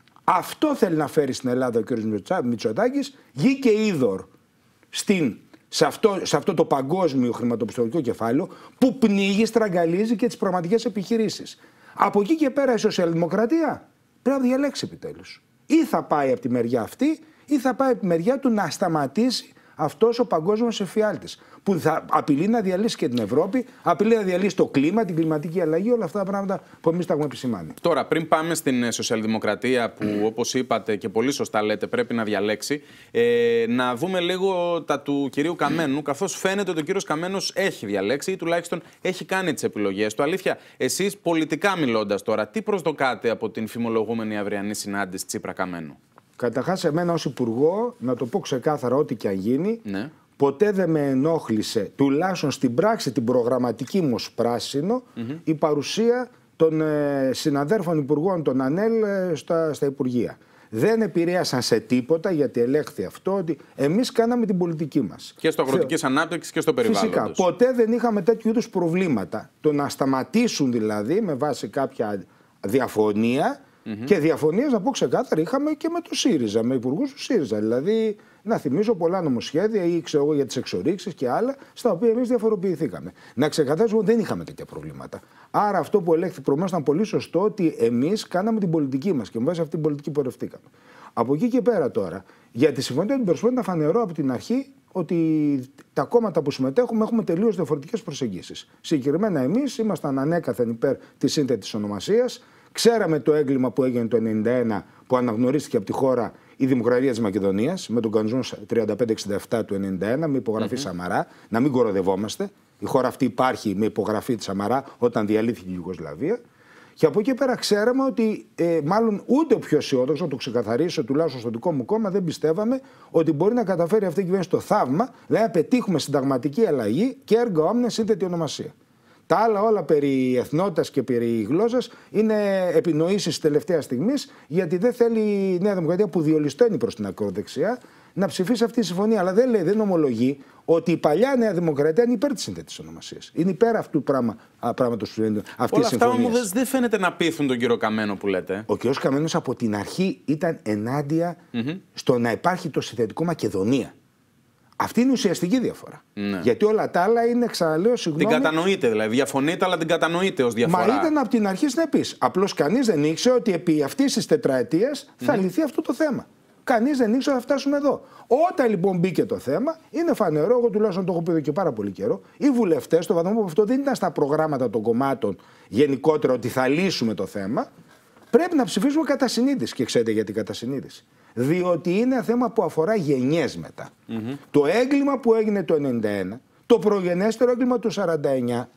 Αυτό θέλει να φέρει στην Ελλάδα ο κ. Μητσοτάκης, γη και είδωρ στην, σε, αυτό, σε αυτό το παγκόσμιο χρηματοπιστωτικό κεφάλαιο που πνίγει, στραγγαλίζει και τις πραγματικές επιχειρήσεις. Από εκεί και πέρα η σοσιαλδημοκρατία πρέπει να διαλέξει επιτέλους. Ή θα πάει από τη μεριά αυτή ή θα πάει από τη μεριά του να σταματήσει αυτός ο παγκόσμιος εφιάλτης που θα απειλεί να διαλύσει και την Ευρώπη, απειλεί να διαλύσει το κλίμα, την κλιματική αλλαγή, όλα αυτά τα πράγματα που εμείς τα έχουμε επισημάνει. Τώρα, πριν πάμε στην σοσιαλδημοκρατία που όπως είπατε και πολύ σωστά λέτε πρέπει να διαλέξει, ε, να δούμε λίγο τα του κυρίου Καμένου, καθώς φαίνεται ότι ο κύριος Καμένος έχει διαλέξει ή τουλάχιστον έχει κάνει τις επιλογές του. Αλήθεια, εσείς πολιτικά μιλώντας τώρα, τι προσδοκάτε από την φημολογούμενη αυριανή συνάντηση Τσίπρα-Καμένου? Καταρχάς, εμένα ως υπουργό, να το πω ξεκάθαρα, ό,τι και αν γίνει, ναι. ποτέ δεν με ενόχλησε, τουλάχιστον στην πράξη την προγραμματική μου ως πράσινο, mm-hmm. η παρουσία των ε, συναδέρφων υπουργών των ΑΝΕΛ ε, στα, στα υπουργεία. Δεν επηρέασαν σε τίποτα, γιατί ελέγχθη αυτό, ότι εμείς κάναμε την πολιτική μας. Και στο αγροτικής ανάπτυξης και στο περιβάλλον. Φυσικά. Ποτέ δεν είχαμε τέτοιου είδους προβλήματα. Το να σταματήσουν δηλαδή με βάση κάποια διαφωνία. Mm-hmm. Και διαφωνίες, να πω ξεκάθαρα, είχαμε και με το ΣΥΡΙΖΑ, με υπουργούς του ΣΥΡΙΖΑ. Δηλαδή, να θυμίσω πολλά νομοσχέδια ή ξέρω εγώ για τις εξορίξεις και άλλα, στα οποία εμείς διαφοροποιηθήκαμε. Να ξεκαθαρίσουμε ότι δεν είχαμε τέτοια προβλήματα. Άρα, αυτό που ελέγχθη προηγουμένως ήταν πολύ σωστό, ότι εμείς κάναμε την πολιτική μας και με βάση αυτή την πολιτική πορευτήκαμε. Από εκεί και πέρα τώρα, για τη συμφωνία του Μπερσφόνη, ήταν φανερό από την αρχή ότι τα κόμματα που συμμετέχουμε έχουμε τελείως διαφορετικές προσεγγίσεις. Συγκεκριμένα, εμείς ήμασταν ανέκαθεν υπέρ της σύνθετης ονομασίας. Ξέραμε το έγκλημα που έγινε το ενενήντα ένα που αναγνωρίστηκε από τη χώρα η Δημοκρατία της Μακεδονίας με τον κανονισμό τριάντα πέντε εξήντα επτά του ενενήντα ένα με υπογραφή mm-hmm. Σαμαρά. Να μην κοροδευόμαστε. Η χώρα αυτή υπάρχει με υπογραφή της Σαμαρά όταν διαλύθηκε η Ιουγκοσλαβία. Και από εκεί πέρα ξέραμε ότι ε, μάλλον ούτε ο πιο αισιόδοξο, να το ξεκαθαρίσω τουλάχιστον στο δικό μου κόμμα, δεν πιστεύαμε ότι μπορεί να καταφέρει αυτή η κυβέρνηση το θαύμα, δηλαδή να πετύχουμε συνταγματική αλλαγή και έργα όμνια σύνθετη ονομασία. Τα άλλα όλα περί εθνότητας και περί γλώσσας είναι επινοήσεις τελευταίας στιγμής, γιατί δεν θέλει η Νέα Δημοκρατία που διολυσταίνει προς την ακροδεξιά να ψηφίσει αυτή τη συμφωνία. Αλλά δεν λέει, δεν ομολογεί ότι η παλιά Νέα Δημοκρατία είναι υπέρ της σύνθετης ονομασίας. Είναι υπέρ αυτού του πράγμα, πράγματος που συμβαίνει αυτή η συμφωνία. Όλα αυτά όμως δεν φαίνεται να πείθουν τον κύριο Καμένο που λέτε. Ο κύριος Καμένος από την αρχή ήταν ενάντια mm-hmm. στο να υπάρχει το συνθετικό Μακεδονία. Αυτή είναι η ουσιαστική διαφορά. Ναι. Γιατί όλα τα άλλα είναι, ξαναλέω, συγγνώμη. Την κατανοείτε, δηλαδή. Διαφωνείτε, αλλά την κατανοείτε ως διαφορά. Μα ήταν από την αρχή συνεπής. Απλώς κανείς δεν ήξερε ότι επί αυτής της τετραετίας θα mm. λυθεί αυτό το θέμα. Κανείς δεν ήξερε να φτάσουμε εδώ. Όταν λοιπόν μπήκε το θέμα, είναι φανερό, εγώ τουλάχιστον το έχω πει εδώ και πάρα πολύ καιρό, οι βουλευτές, στο βαθμό που αυτό δεν ήταν στα προγράμματα των κομμάτων γενικότερα ότι θα λύσουμε το θέμα, πρέπει να ψηφίσουμε κατά συνείδηση. Και ξέρετε γιατί κατά συνείδηση? Διότι είναι ένα θέμα που αφορά γενιές μετά. Mm-hmm. Το έγκλημα που έγινε το ενενήντα ένα, το προγενέστερο έγκλημα του σαράντα εννιά,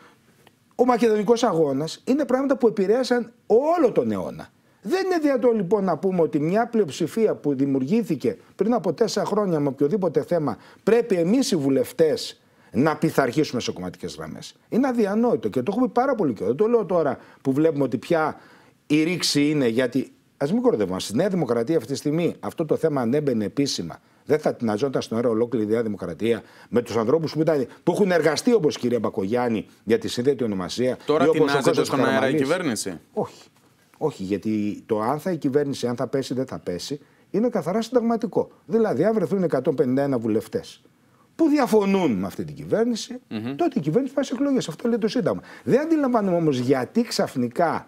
ο Μακεδονικός αγώνας, είναι πράγματα που επηρέασαν όλο τον αιώνα. Δεν είναι δυνατόν λοιπόν να πούμε ότι μια πλειοψηφία που δημιουργήθηκε πριν από τέσσερα χρόνια με οποιοδήποτε θέμα πρέπει εμείς οι βουλευτές να πειθαρχήσουμε σε κομματικές γραμμές. Είναι αδιανόητο και το έχω πει πάρα πολύ καιρό. Το λέω τώρα που βλέπουμε ότι πια η ρήξη είναι, γιατί ας μην κορδευόμαστε. Στη Νέα Δημοκρατία αυτή τη στιγμή αυτό το θέμα ανέμπαινε επίσημα δεν θα τειναζόταν στην ώρα ολόκληρη η Νέα Δημοκρατία με τους ανθρώπους που, που έχουν εργαστεί όπως η κυρία Μπακογιάννη για τη σύνθετη ονομασία. Τώρα τεινάζεται στον αέρα η κυβέρνηση. Όχι. Όχι, γιατί το αν θα η κυβέρνηση, αν θα πέσει ή δεν θα πέσει, είναι καθαρά συνταγματικό. Δηλαδή, αν βρεθούν εκατόν πενήντα ένα βουλευτές που διαφωνούν με αυτή την κυβέρνηση, mm-hmm. τότε η κυβέρνηση πάει σε εκλογές. Αυτό λέει το Σύνταγμα. Δεν αντιλαμβάνομαι όμως γιατί ξαφνικά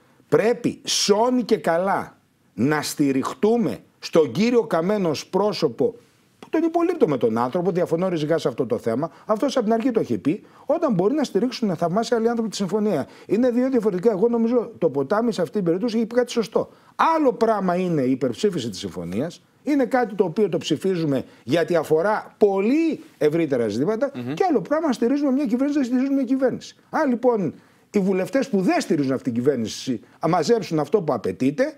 πρέπει σώνει και καλά να στηριχτούμε στον κύριο Καμένο ως πρόσωπο που τον υπολείπτω με τον άνθρωπο, διαφωνώ ριζικά σε αυτό το θέμα. Αυτός από την αρχή το έχει πει, όταν μπορεί να στηρίξουν θαυμάσια άλλοι άνθρωποι τη συμφωνία. Είναι δύο διαφορετικά. Εγώ νομίζω το ποτάμι σε αυτή την περίπτωση έχει πει κάτι σωστό. Άλλο πράγμα είναι η υπερψήφιση της συμφωνίας. Είναι κάτι το οποίο το ψηφίζουμε γιατί αφορά πολύ ευρύτερα ζητήματα. Mm-hmm. Και άλλο πράγμα στηρίζουμε μια κυβέρνηση, δεν στηρίζουμε μια κυβέρνηση. Αν λοιπόν οι βουλευτές που δεν στηρίζουν αυτή την κυβέρνηση μαζέψουν αυτό που απαιτείται,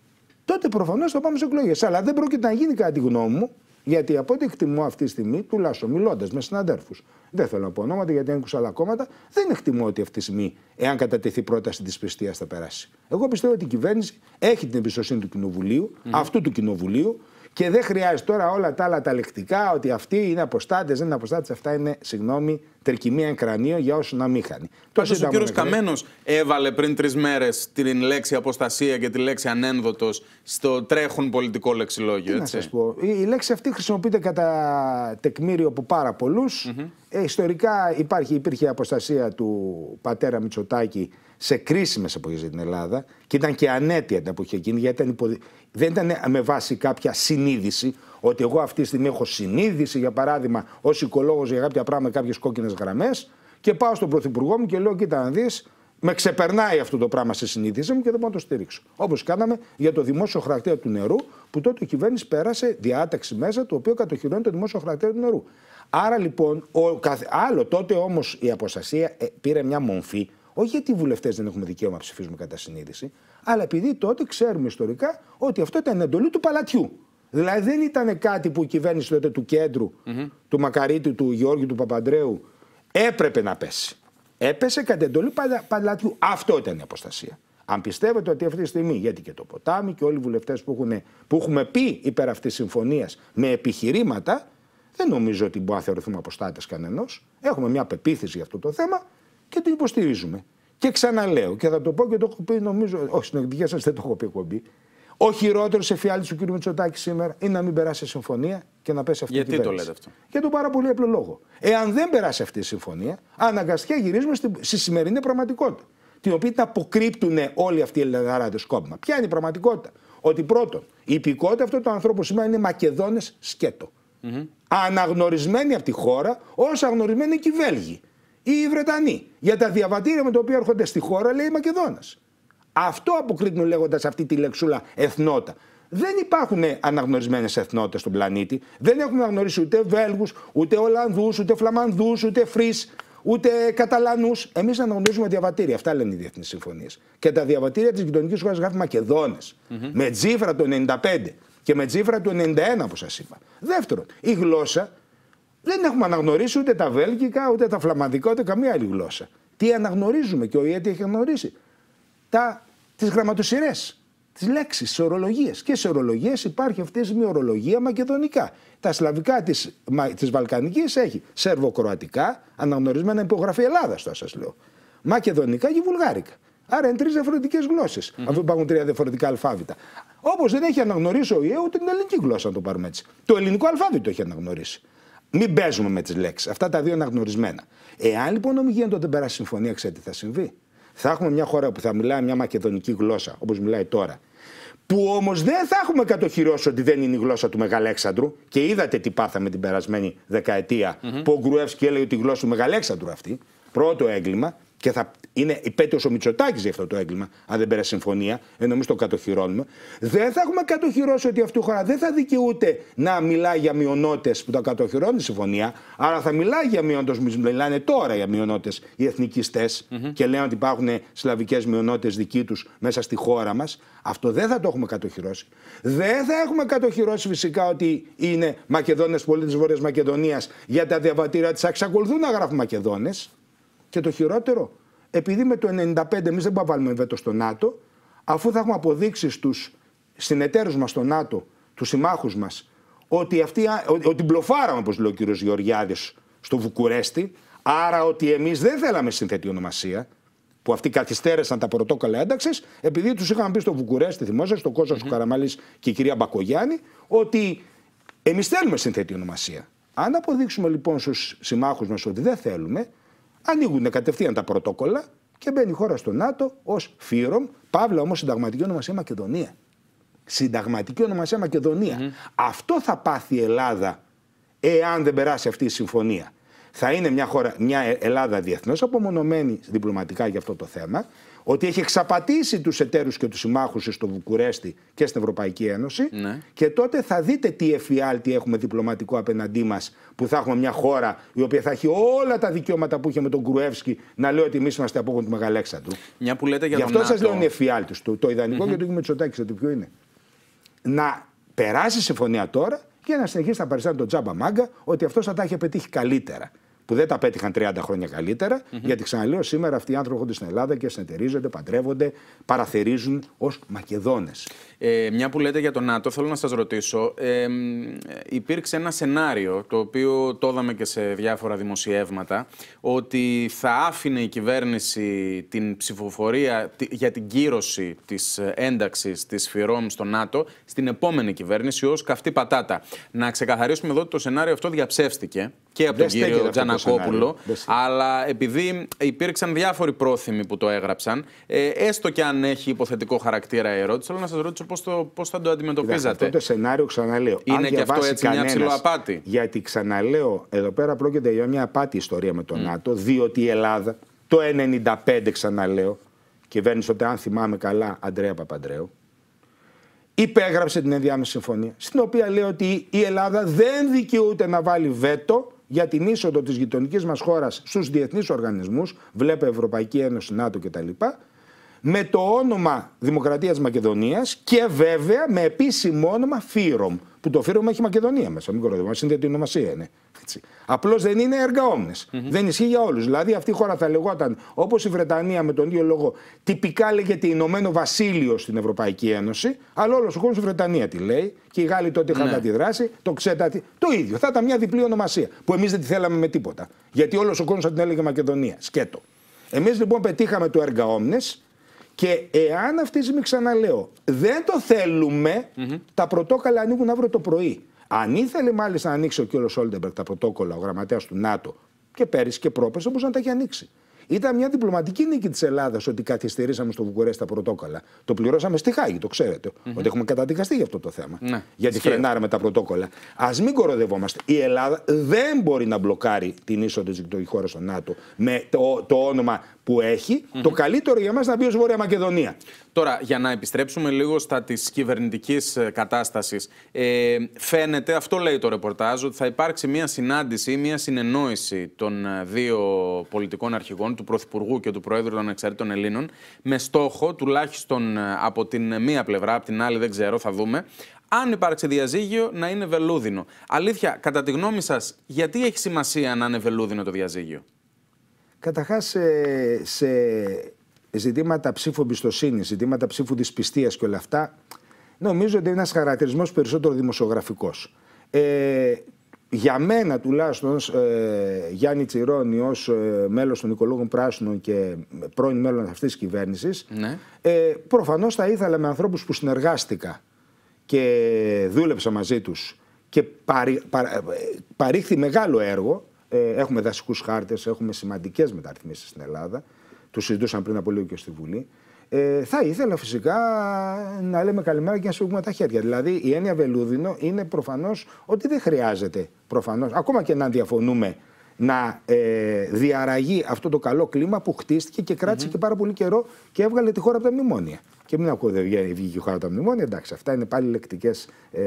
τότε προφανώς θα πάμε σε εκλογές. Αλλά δεν πρόκειται να γίνει κατά τη γνώμη μου, γιατί από ό,τι εκτιμώ αυτή τη στιγμή, τουλάχιστον μιλώντας με συναδέρφους, δεν θέλω να πω ονόματα γιατί δεν ακούσα άλλα κόμματα, δεν εκτιμώ ότι αυτή τη στιγμή, εάν κατατεθεί πρόταση της πιστείας, θα περάσει. Εγώ πιστεύω ότι η κυβέρνηση έχει την εμπιστοσύνη του Κοινοβουλίου, mm-hmm. αυτού του Κοινοβουλίου, και δεν χρειάζεται τώρα όλα τα άλλα τα λεκτικά, ότι αυτοί είναι αποστάτες, δεν είναι αποστάτες. Αυτά είναι, συγγνώμη, τερκυμία κρανίο για όσους να μην χάνει. Πάντως ο κύριος Καμένος έβαλε πριν τρεις μέρες την λέξη αποστασία και τη λέξη ανένδοτος στο τρέχον πολιτικό λεξιλόγιο. Τι έτσι. Να σας πω. Η, η λέξη αυτή χρησιμοποιείται κατά τεκμήριο από πάρα πολλούς. Mm-hmm. Ε, ιστορικά υπάρχει, υπήρχε αποστασία του πατέρα Μητσοτάκη σε κρίσιμες εποχές για την Ελλάδα και ήταν και ανέτεια την εποχή εκείνη, γιατί ήταν υποδι... δεν ήταν με βάση κάποια συνείδηση, ότι εγώ αυτή τη στιγμή έχω συνείδηση, για παράδειγμα, ως οικολόγος για κάποια πράγματα, κάποιες κόκκινες γραμμές, και πάω στον πρωθυπουργό μου και λέω: κοίτα να δεις, με ξεπερνάει αυτό το πράγμα στη συνείδηση μου και δεν μπορώ να το στηρίξω. Όπως κάναμε για το δημόσιο χαρακτήρα του νερού, που τότε η κυβέρνηση πέρασε διάταξη μέσα, το οποίο κατοχυρώνει το δημόσιο χαρακτήρα του νερού. Άρα λοιπόν, ο... άλλο τότε όμως η αποστασία ε, πήρε μια μορφή. Όχι γιατί οι βουλευτές δεν έχουμε δικαίωμα να ψηφίζουμε κατά συνείδηση, αλλά επειδή τότε ξέρουμε ιστορικά ότι αυτό ήταν εντολή του παλατιού. Δηλαδή δεν ήταν κάτι που η κυβέρνηση τότε του κέντρου, mm-hmm. του Μακαρίτη, του Γιώργη, του Παπαντρέου έπρεπε να πέσει. Έπεσε κατά εντολή παλατιού. Αυτό ήταν η αποστασία. Αν πιστεύετε ότι αυτή τη στιγμή, γιατί και το ποτάμι και όλοι οι βουλευτές που, που έχουμε πει υπέρ αυτής της συμφωνίας με επιχειρήματα, δεν νομίζω ότι μπορούμε να θεωρηθούμε αποστάτες κανενός. Έχουμε μια πεποίθηση για αυτό το θέμα και την υποστηρίζουμε. Και ξαναλέω, και θα το πω και το έχω πει, νομίζω, όχι στην εκδικία σας δεν το έχω πει εκπομπή, ο χειρότερος εφιάλτης του κ. Μητσοτάκη σήμερα είναι να μην περάσει συμφωνία και να πέσει αυτή η κυβέρνηση. Γιατί το λέτε αυτό? Για τον πάρα πολύ απλό λόγο. Εάν δεν περάσει αυτή η συμφωνία, αναγκαστικά γυρίζουμε στη, στη σημερινή πραγματικότητα. Την οποία την αποκρύπτουν όλοι αυτοί οι Ελληναράδες κόμμα. Ποια είναι η πραγματικότητα? Ότι πρώτον, η υπηκότητα αυτών των ανθρώπων σήμερα είναι Μακεδόνες σκέτο. Mm-hmm. Αναγνωρισμένοι από τη χώρα, ως αναγνωρισμένοι και οι Βέλγοι ή οι Βρετανοί. Για τα διαβατήρια με τα οποία έρχονται στη χώρα λέει Μακεδόνας. Αυτό αποκρίνουν λέγοντας αυτή τη λεξούλα εθνότητα. Δεν υπάρχουν αναγνωρισμένες εθνότητες στον πλανήτη. Δεν έχουμε αναγνωρίσει ούτε Βέλγους, ούτε Ολλανδούς, ούτε Φλαμανδούς, ούτε Φρύς, ούτε Καταλανούς. Εμείς αναγνωρίζουμε διαβατήρια. Αυτά λένε οι διεθνείς συμφωνίες. Και τα διαβατήρια της γειτονικής χώρας γράφει Μακεδόνες. Mm-hmm. Με τσίφρα του ενενήντα πέντε και με τσίφρα του ενενήντα ένα, όπως σας είπα. Δεύτερον, η γλώσσα. Δεν έχουμε αναγνωρίσει ούτε τα βέλγικα, ούτε τα φλαμανδικά, ούτε καμία άλλη γλώσσα. Τι αναγνωρίζουμε και ο ΙΕ τι έχει αναγνωρίσει? Τα, τις γραμματοσυρές, τις λέξεις, τις ορολογίες. Και σε ορολογίες υπάρχει αυτή τη στιγμή ορολογία μακεδονικά. Τα σλαβικά της, της Βαλκανικής έχει σερβοκροατικά, αναγνωρισμένα υπογραφή Ελλάδας, τώρα σας λέω. Μακεδονικά και βουλγάρικα. Άρα είναι τρεις διαφορετικές γλώσσες, mm-hmm. αφού υπάρχουν τρία διαφορετικά αλφάβητα. Όπως δεν έχει αναγνωρίσει ο ΙΕ ούτε την ελληνική γλώσσα, να το πάρουμε έτσι. Το ελληνικό αλφάβητο έχει αναγνωρίσει. Μην παίζουμε με τις λέξεις. Αυτά τα δύο είναι αναγνωρισμένα. Εάν λοιπόν δεν γίνεται ότι δεν περάσει συμφωνία, ξέρετε τι θα συμβεί? Θα έχουμε μια χώρα που θα μιλάει μια μακεδονική γλώσσα, όπως μιλάει τώρα, που όμως δεν θα έχουμε κατοχυρώσει ότι δεν είναι η γλώσσα του Μεγαλέξανδρου. Και είδατε τι πάθαμε την περασμένη δεκαετία, mm-hmm. που ο Γκρουεύσκι έλεγε ότι η γλώσσα του Μεγαλέξανδρου αυτή. Πρώτο έγκλημα. Και θα είναι υπέτειος ο Μητσοτάκης για αυτό το έγκλημα, αν δεν πέρασε συμφωνία, ενώ εμείς το κατοχυρώνουμε. Δεν θα έχουμε κατοχυρώσει ότι αυτή η χώρα δεν θα δικαιούται να μιλάει για μειονότητες που τα κατοχυρώνει η συμφωνία, αλλά θα μιλάει για μειονότητες, μιλάνε τώρα για μειονότητες οι εθνικιστές mm-hmm. και λένε ότι υπάρχουν σλαβικές μειονότητες δικοί τους μέσα στη χώρα μας. Αυτό δεν θα το έχουμε κατοχυρώσει. Δεν θα έχουμε κατοχυρώσει φυσικά ότι είναι Μακεδόνες πολίτες Βόρειας Μακεδονίας, για τα διαβατήρια της εξακολουθούν να γράφουν Μακεδόνες. Και το χειρότερο, επειδή με το ενενήντα πέντε εμείς δεν μπορούμε να βάλουμε βέτο στο ΝΑΤΟ, αφού θα έχουμε αποδείξει στους συνεταίρους μας στο ΝΑΤΟ, τους συμμάχους μας, ότι, αυτή, ότι μπλοφάραμε, όπως λέει ο κύριος Γεωργιάδης, στο Βουκουρέστι, άρα ότι εμείς δεν θέλαμε συνθετή ονομασία, που αυτοί καθυστέρησαν τα πρωτόκολλα ένταξης, επειδή τους είχαμε πει στο Βουκουρέστι, θυμόσαστε, στον Κώστας mm-hmm. του Καραμαλής και η κυρία Μπακογιάννη, ότι εμείς θέλουμε συνθετή ονομασία. Αν αποδείξουμε λοιπόν στους συμμάχους μας ότι δεν θέλουμε, ανοίγουν κατευθείαν τα πρωτόκολλα και μπαίνει η χώρα στο ΝΑΤΟ ως ΦΥΡΟΜ, παύλα όμως συνταγματική ονομασία Μακεδονία. Συνταγματική ονομασία Μακεδονία. Mm-hmm. Αυτό θα πάθει η Ελλάδα εάν δεν περάσει αυτή η συμφωνία. Θα είναι μια, χώρα, μια Ελλάδα διεθνώς απομονωμένη διπλωματικά για αυτό το θέμα, ότι έχει εξαπατήσει τους εταίρους και τους συμμάχους στο Βουκουρέστι και στην Ευρωπαϊκή Ένωση, ναι. και τότε θα δείτε τι εφιάλτη έχουμε διπλωματικό απέναντί μας, που θα έχουμε μια χώρα η οποία θα έχει όλα τα δικαιώματα που είχε με τον Γκρουεύσκι να λέει ότι εμείς είμαστε απόγονοι του Μεγαλέξανδρου. Μια που λέτε για Γι' αυτό τον σας ΝΑΤΟ. λέω είναι εφιάλτης του. Το ιδανικό mm-hmm. για το κύριο Μητσοτάκη, ξέρετε ποιο είναι? Να περάσει η συμφωνία τώρα και να συνεχίσει να παριστάνει τον Τζάμπα Μάγκα ότι αυτός θα τα έχει πετύχει καλύτερα. Που δεν τα πέτυχαν τριάντα χρόνια καλύτερα, mm-hmm. γιατί ξαναλέω σήμερα αυτοί οι άνθρωποι έρχονται στην Ελλάδα και συνεταιρίζονται, παντρεύονται, παραθερίζουν ως Μακεδόνες. Ε, μια που λέτε για το ΝΑΤΟ, θέλω να σας ρωτήσω, ε, υπήρξε ένα σενάριο, το οποίο το είδαμε και σε διάφορα δημοσιεύματα, ότι θα άφηνε η κυβέρνηση την ψηφοφορία για την κύρωση της ένταξης της ΦΥΡΟΜ στο ΝΑΤΟ στην επόμενη κυβέρνηση ως καυτή πατάτα. Να ξεκαθαρίσουμε εδώ ότι το σενάριο αυτό διαψεύστηκε και από τον κύριο Τζανακόπουλο, αλλά επειδή υπήρξαν διάφοροι πρόθυμοι που το έγραψαν, ε, έστω και αν έχει υποθετικό χαρακτήρα η ερώτηση, θέλω να σας ρωτήσω πώς, το, πώς θα το αντιμετωπίζατε. Αυτό το σενάριο, ξαναλέω, είναι αν και αυτό έτσι κανένας, μια ψηλοαπάτη? Γιατί ξαναλέω, εδώ πέρα πρόκειται για μια απάτη ιστορία με το mm. ΝΑΤΟ, διότι η Ελλάδα το ενενήντα πέντε, ξαναλέω, κυβέρνησε τότε, αν θυμάμαι καλά, Αντρέα Παπαντρέου, υπέγραψε την ενδιάμεση συμφωνία, στην οποία λέει ότι η Ελλάδα δεν δικαιούται να βάλει βέτο για την είσοδο της γειτονικής μας χώρας στους διεθνείς οργανισμούς, βλέπε Ευρωπαϊκή Ένωση, ΝΑΤΟ κτλ., με το όνομα Δημοκρατίας Μακεδονίας και βέβαια με επίσημο όνομα ΦΥΡΟΜ, που το ΦΥΡΟΜ έχει Μακεδονία μέσα, μην κοροϊδεύουμε, σύνδετη ονομασία είναι. Απλώς δεν είναι εργαόμνες. Mm-hmm. Δεν ισχύει για όλους. Δηλαδή αυτή η χώρα θα λεγόταν, όπως η Βρετανία με τον ίδιο λόγο, τυπικά λέγεται Ηνωμένο Βασίλειο στην Ευρωπαϊκή Ένωση, αλλά όλος ο κόσμος η Βρετανία τη λέει και οι Γάλλοι τότε είχαν mm-hmm. τη δράση, το ξέρετε. Το ίδιο. Θα ήταν μια διπλή ονομασία που εμείς δεν τη θέλαμε με τίποτα. Γιατί όλος ο κόσμος θα την έλεγε Μακεδονία. Σκέτο. Εμείς λοιπόν πετύχαμε το εργαόμνες. Και εάν αυτή τη στιγμή, ξαναλέω, δεν το θέλουμε, mm-hmm. τα πρωτόκολλα ανοίγουν αύριο το πρωί. Αν ήθελε μάλιστα να ανοίξει ο κ. Σόλτεμπεργκ τα πρωτόκολλα, ο γραμματέας του ΝΑΤΟ, και πέρυσι και πρόπερσι, όπως να τα έχει ανοίξει. Ήταν μια διπλωματική νίκη της Ελλάδας ότι καθυστερήσαμε στο Βουκουρέστι τα πρωτόκολλα. Το πληρώσαμε στη Χάγη, το ξέρετε. Mm-hmm. Ότι έχουμε καταδικαστεί για αυτό το θέμα. Mm-hmm. Γιατί φρενάραμε τα πρωτόκολλα. Ας μην κοροδευόμαστε. Η Ελλάδα δεν μπορεί να μπλοκάρει την είσοδο της γειτονικής χώρας στο ΝΑΤΟ με το, το όνομα που έχει. Mm-hmm. Το καλύτερο για μας να μπει ως Βόρεια Μακεδονία. Τώρα, για να επιστρέψουμε λίγο στα της κυβερνητικής κατάστασης, ε, φαίνεται, αυτό λέει το ρεπορτάζ, ότι θα υπάρξει μια συνάντηση, μια συνεννόηση των δύο πολιτικών αρχηγών, του Πρωθυπουργού και του Προέδρου των Ανεξαρτήτων Ελλήνων, με στόχο, τουλάχιστον από την μία πλευρά, από την άλλη δεν ξέρω, θα δούμε, αν υπάρξει διαζύγιο, να είναι βελούδινο. Αλήθεια, κατά τη γνώμη σας, γιατί έχει σημασία να είναι βελούδινο το διαζύγιο? Καταρχάς, σε, σε ζητήματα ψήφου εμπιστοσύνη, ζητήματα ψήφου δυσπιστίας και όλα αυτά, νομίζω ότι είναι ένας χαρακτηρισμός περισσότερο δημοσιογραφικός. Ε, για μένα τουλάχιστον, ε, Γιάννη Τσιρόνη, ως ε, μέλος των Οικολόγων Πράσινων και πρώην μέλος αυτής της κυβέρνησης, ναι. ε, προφανώς θα ήθελα με ανθρώπους που συνεργάστηκα και δούλεψα μαζί τους και παρι, παρα, παρήχθη μεγάλο έργο. Έχουμε δασικούς χάρτες, έχουμε σημαντικές μεταρρυθμίσεις στην Ελλάδα. Τους συζητούσαν πριν από λίγο και στη Βουλή. Ε, θα ήθελα φυσικά να λέμε καλημέρα και να σφίγγουμε τα χέρια. Δηλαδή η έννοια βελούδινο είναι προφανώς ότι δεν χρειάζεται, προφανώς, ακόμα και να διαφωνούμε, να ε, διαραγεί αυτό το καλό κλίμα που χτίστηκε και κράτησε mm-hmm. και πάρα πολύ καιρό και έβγαλε τη χώρα από τα μνημόνια. Και μην ακούω δεν βγήκε η χώρα από τα μνημόνια, εντάξει, αυτά είναι πάλι λεκτικές. Ε,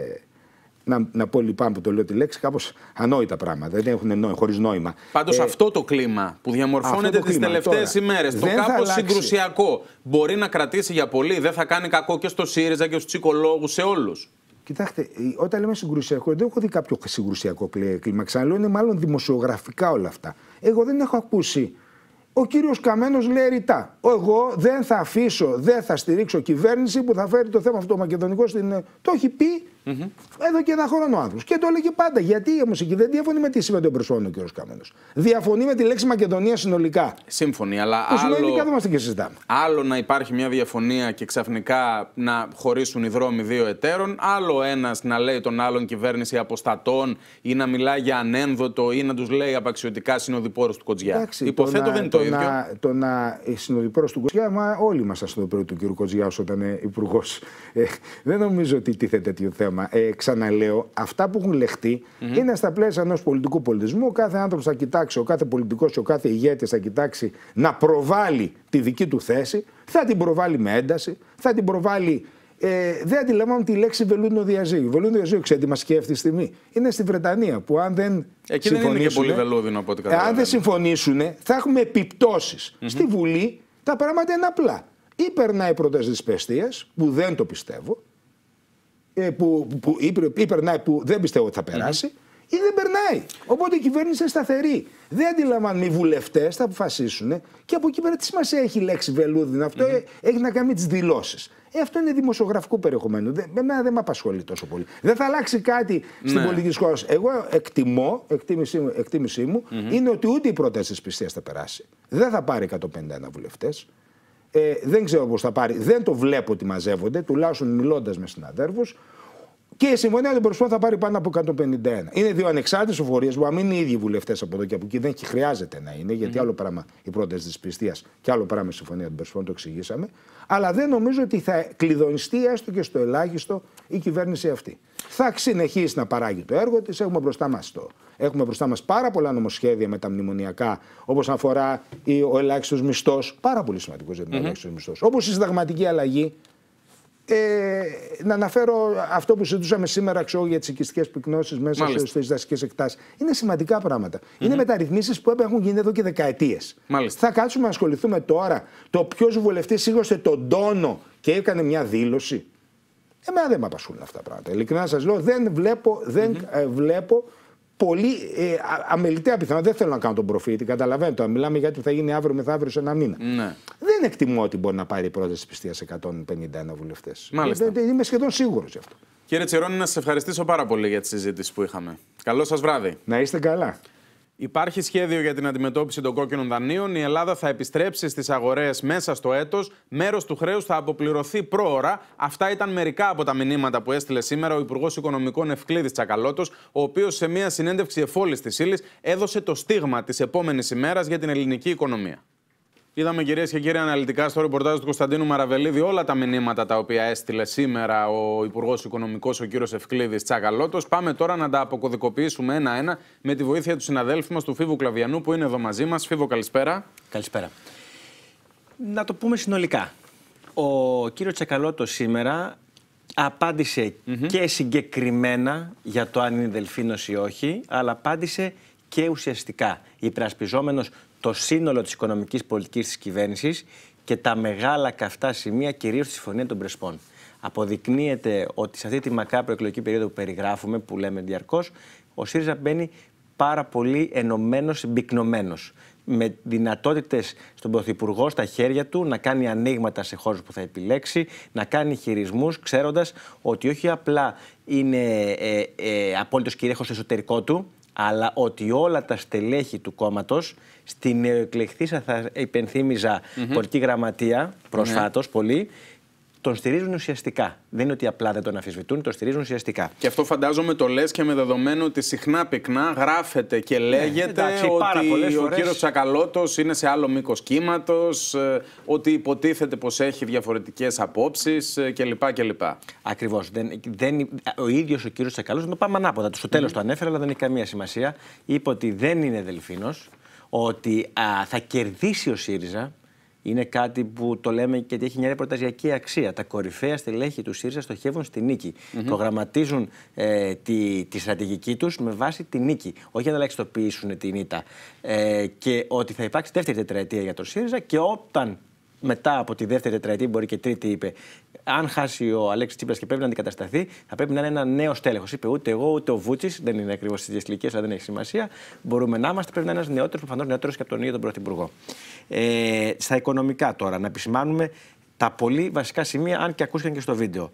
Να, να πω λυπάμαι που το λέω τη λέξη, κάπως ανόητα πράγματα. Δεν έχουν νόημα, χωρίς νόημα. Πάντως ε, αυτό το κλίμα που διαμορφώνεται τις τελευταίες ημέρες, το κάπως συγκρουσιακό, μπορεί να κρατήσει για πολύ, δεν θα κάνει κακό και στο ΣΥΡΙΖΑ και στους οικολόγους, σε όλους? Κοιτάξτε, όταν λέμε συγκρουσιακό, δεν έχω δει κάποιο συγκρουσιακό κλίμα. Ξαναλέω, είναι μάλλον δημοσιογραφικά όλα αυτά. Εγώ δεν έχω ακούσει. Ο κύριος Καμένος λέει ρητά: εγώ δεν θα αφήσω, δεν θα στηρίξω κυβέρνηση που θα φέρει το θέμα αυτό το μακεδονικό στην. Το έχει πει Mm-hmm. Εδώ και ένα χρόνο ο άνθρωπος. Και το έλεγε πάντα. Γιατί όμως εκεί δεν διαφωνεί με τη σύμβαση των προσφώνων ο κ. Κάμενος. Διαφωνεί με τη λέξη Μακεδονία συνολικά. Σύμφωνοι, αλλά που άλλο, συνολικά είμαστε και συζητάμε. Άλλο να υπάρχει μια διαφωνία και ξαφνικά να χωρίσουν οι δρόμοι δύο εταίρων. Άλλο ένας να λέει τον άλλον κυβέρνηση αποστατών ή να μιλάει για ανένδοτο ή να τους λέει απαξιωτικά συνοδοιπόρους του Κοτζιά. Εντάξει, υποθέτω το δεν είναι το το ίδιο. Να, το να συνοδοιπόρος του Κοτζιά, μα όλοι ήμασταν συνοδοιπόροι του κ. Κοτζιά όσο ήταν υπουργός. Ε, δεν νομίζω ότι τίθεται τέτοιο θέμα. Ε, ξαναλέω, αυτά που έχουν λεχτεί mm-hmm. είναι στα πλαίσια ενός πολιτικού πολιτισμού. Ο κάθε άνθρωπος θα κοιτάξει, ο κάθε πολιτικός και ο κάθε ηγέτης θα κοιτάξει να προβάλλει τη δική του θέση, θα την προβάλλει με ένταση, θα την προβάλλει. Ε, δεν αντιλαμβάνομαι τη λέξη βελούνιο διαζύγιο. Βελούνιο διαζύγιο, ξέρετε, μας και αυτή τη στιγμή. Είναι στη Βρετανία που αν δεν Εκεί δεν είναι και πολύ βελούδινο από ό,τι καταλαβαίνω. Αν δεν συμφωνήσουν, θα έχουμε επιπτώσεις. Mm-hmm. Στη Βουλή τα πράγματα είναι απλά. Ή περνάει πρόταση της πεστίας, που δεν το πιστεύω, που, που, ή περνάει που δεν πιστεύω ότι θα περάσει, mm-hmm. ή δεν περνάει. Οπότε η κυβέρνηση είναι σταθερή. Δεν αντιλαμβάνουν οι βουλευτές, θα αποφασίσουν και από εκεί πέρα τι σημασία έχει η λέξη βελούδινο. Αυτό mm-hmm. έχει να κάνει με τις δηλώσεις. Ε, αυτό είναι δημοσιογραφικό περιεχομένο. Δεν, εμένα δεν με απασχολεί τόσο πολύ. Δεν θα αλλάξει κάτι στην ναι. πολιτική χώρα. Εγώ εκτιμώ, εκτίμησή μου, εκτίμησή μου mm-hmm. είναι ότι ούτε η πρόταση της πιστείας θα περάσει. Δεν θα πάρει εκατόν πενήντα ένα βουλευτές. Ε, δεν ξέρω πώς θα πάρει. Δεν το βλέπω ότι μαζεύονται, τουλάχιστον μιλώντας με συναδέρφους. Και η συμφωνία των προσφώνων θα πάρει πάνω από εκατόν πενήντα ένα. Είναι δύο ανεξάρτητες εφορίες που αν είναι οι ίδιοι βουλευτές από εδώ και από εκεί, δεν χρειάζεται να είναι, γιατί mm-hmm. άλλο πράγμα η πρόταση της πιστείας και άλλο πράγμα η συμφωνία των προσφώνων, το εξηγήσαμε. Αλλά δεν νομίζω ότι θα κλειδονιστεί έστω και στο ελάχιστο η κυβέρνηση αυτή. Θα συνεχίσει να παράγει το έργο της. Έχουμε μπροστά μας, το. Έχουμε μπροστά μας πάρα πολλά νομοσχέδια με τα μνημονιακά, όπως αφορά ο ελάχιστος μισθός. Πάρα πολύ σημαντικός για τον mm-hmm. ελάχιστο μισθός. Όπως η συνταγματική αλλαγή. Ε, να αναφέρω αυτό που συζητούσαμε σήμερα ξέρω, για τις οικιστικές πυκνώσεις μέσα στις δασικές εκτάσεις. Είναι σημαντικά πράγματα. Mm-hmm. Είναι μεταρρυθμίσεις που έχουν γίνει εδώ και δεκαετίες. Μάλιστα. Θα κάτσουμε να ασχοληθούμε τώρα το ποιος βουλευτής σίγουσε τον τόνο και έκανε μια δήλωση. Εμένα δεν με απασχολούν αυτά τα πράγματα. Ειλικρινά σας λέω, δεν βλέπω, δεν, mm-hmm. ε, βλέπω πολύ ε, αμεληταία πιθανότητα. Δεν θέλω να κάνω τον προφήτη, καταλαβαίνετε. Μιλάμε γιατί θα γίνει αύριο μεθαύριο σε ένα μήνα. Ναι. Δεν εκτιμώ ότι μπορεί να πάρει η πρόταση της πιστείας εκατόν πενήντα ένα βουλευτές. Μάλιστα. Ε, είμαι σχεδόν σίγουρος γι' αυτό. Κύριε Τσιρόνη, να σας ευχαριστήσω πάρα πολύ για τη συζήτηση που είχαμε. Καλό σας βράδυ. Να είστε καλά. Υπάρχει σχέδιο για την αντιμετώπιση των κόκκινων δανείων. Η Ελλάδα θα επιστρέψει στις αγορές μέσα στο έτος. Μέρος του χρέους θα αποπληρωθεί πρόωρα. Αυτά ήταν μερικά από τα μηνύματα που έστειλε σήμερα ο Υπουργός Οικονομικών Ευκλήδης Τσακαλώτος, ο οποίος σε μια συνέντευξη εφόλης της ύλης έδωσε το στίγμα της επόμενης ημέρας για την ελληνική οικονομία. Είδαμε, κυρίες και κύριοι, αναλυτικά στο ρεπορτάζ του Κωνσταντίνου Μαραβελίδη όλα τα μηνύματα τα οποία έστειλε σήμερα ο Υπουργός Οικονομικός, ο κύριος Ευκλήδης Τσακαλώτος. Πάμε τώρα να τα αποκωδικοποιήσουμε ένα-ένα με τη βοήθεια του συναδέλφου μας, του Φίβου Κλαβιανού, που είναι εδώ μαζί μας. Φίβο, καλησπέρα. Καλησπέρα. Να το πούμε συνολικά. Ο κύριος Τσακαλώτος σήμερα απάντησε mm-hmm. και συγκεκριμένα για το αν είναι δελφίνος ή όχι, αλλά απάντησε και ουσιαστικά, υπερασπιζόμενος το σύνολο της οικονομικής πολιτικής της κυβέρνησης και τα μεγάλα καυτά σημεία, κυρίως τη Συμφωνία των Πρεσπών. Αποδεικνύεται ότι σε αυτή τη μακρά προεκλογική περίοδο που περιγράφουμε, που λέμε διαρκώς, ο ΣΥΡΙΖΑ μπαίνει πάρα πολύ ενωμένος, συμπυκνωμένος. Με δυνατότητες στον Πρωθυπουργό στα χέρια του να κάνει ανοίγματα σε χώρους που θα επιλέξει, να κάνει χειρισμούς, ξέροντας ότι όχι απλά είναι ε, ε, απόλυτος κυρίαρχος στο εσωτερικό του, αλλά ότι όλα τα στελέχη του κόμματος στην νεοεκλεχθήσα, θα υπενθύμιζα, mm-hmm. πολιτική γραμματεία, προσφάτως mm-hmm. πολύ, τον στηρίζουν ουσιαστικά. Δεν είναι ότι απλά δεν τον αμφισβητούν, τον στηρίζουν ουσιαστικά. Και αυτό φαντάζομαι το λες και με δεδομένο ότι συχνά πυκνά γράφεται και λέγεται ναι, εντάξει, ότι ο φορές... κύριος Τσακαλώτος είναι σε άλλο μήκος κύματος, ότι υποτίθεται πως έχει διαφορετικές απόψεις κλπ. κλπ. Ακριβώς. Δεν, δεν, ο ίδιος ο κύριος Τσακαλώτος, το πάμε ανάποδα, στο τέλος mm-hmm. το ανέφερε, αλλά δεν έχει καμία σημασία. Είπε ότι δεν είναι δελφίνος, ότι α, θα κερδίσει ο ΣΥΡΙΖΑ. Είναι κάτι που το λέμε και ότι έχει μια ρεπορταζιακή αξία. Τα κορυφαία στελέχη του ΣΥΡΙΖΑ στοχεύουν στη νίκη. Mm-hmm. Προγραμματίζουν ε, τη, τη στρατηγική τους με βάση τη νίκη. Όχι για να ελαχιστοποιήσουν την ήττα. Ε, και ότι θα υπάρξει δεύτερη τετραετία για το ΣΥΡΙΖΑ και όταν μετά από τη δεύτερη τετραετία, μπορεί και τρίτη, είπε, αν χάσει ο Αλέξης Τσίπρας και πρέπει να αντικατασταθεί, θα πρέπει να είναι ένα νέο στέλεχος. Είπε ούτε εγώ ούτε ο Βούτσης, δεν είναι ακριβώς στις ίδιες ηλικίες, αλλά δεν έχει σημασία. Μπορούμε να είμαστε, πρέπει να είναι ένας νεότερος, προφανώς νεότερος και από τον ίδιο τον Πρωθυπουργό. Ε, στα οικονομικά τώρα, να επισημάνουμε τα πολύ βασικά σημεία, αν και ακούστηκαν και στο βίντεο.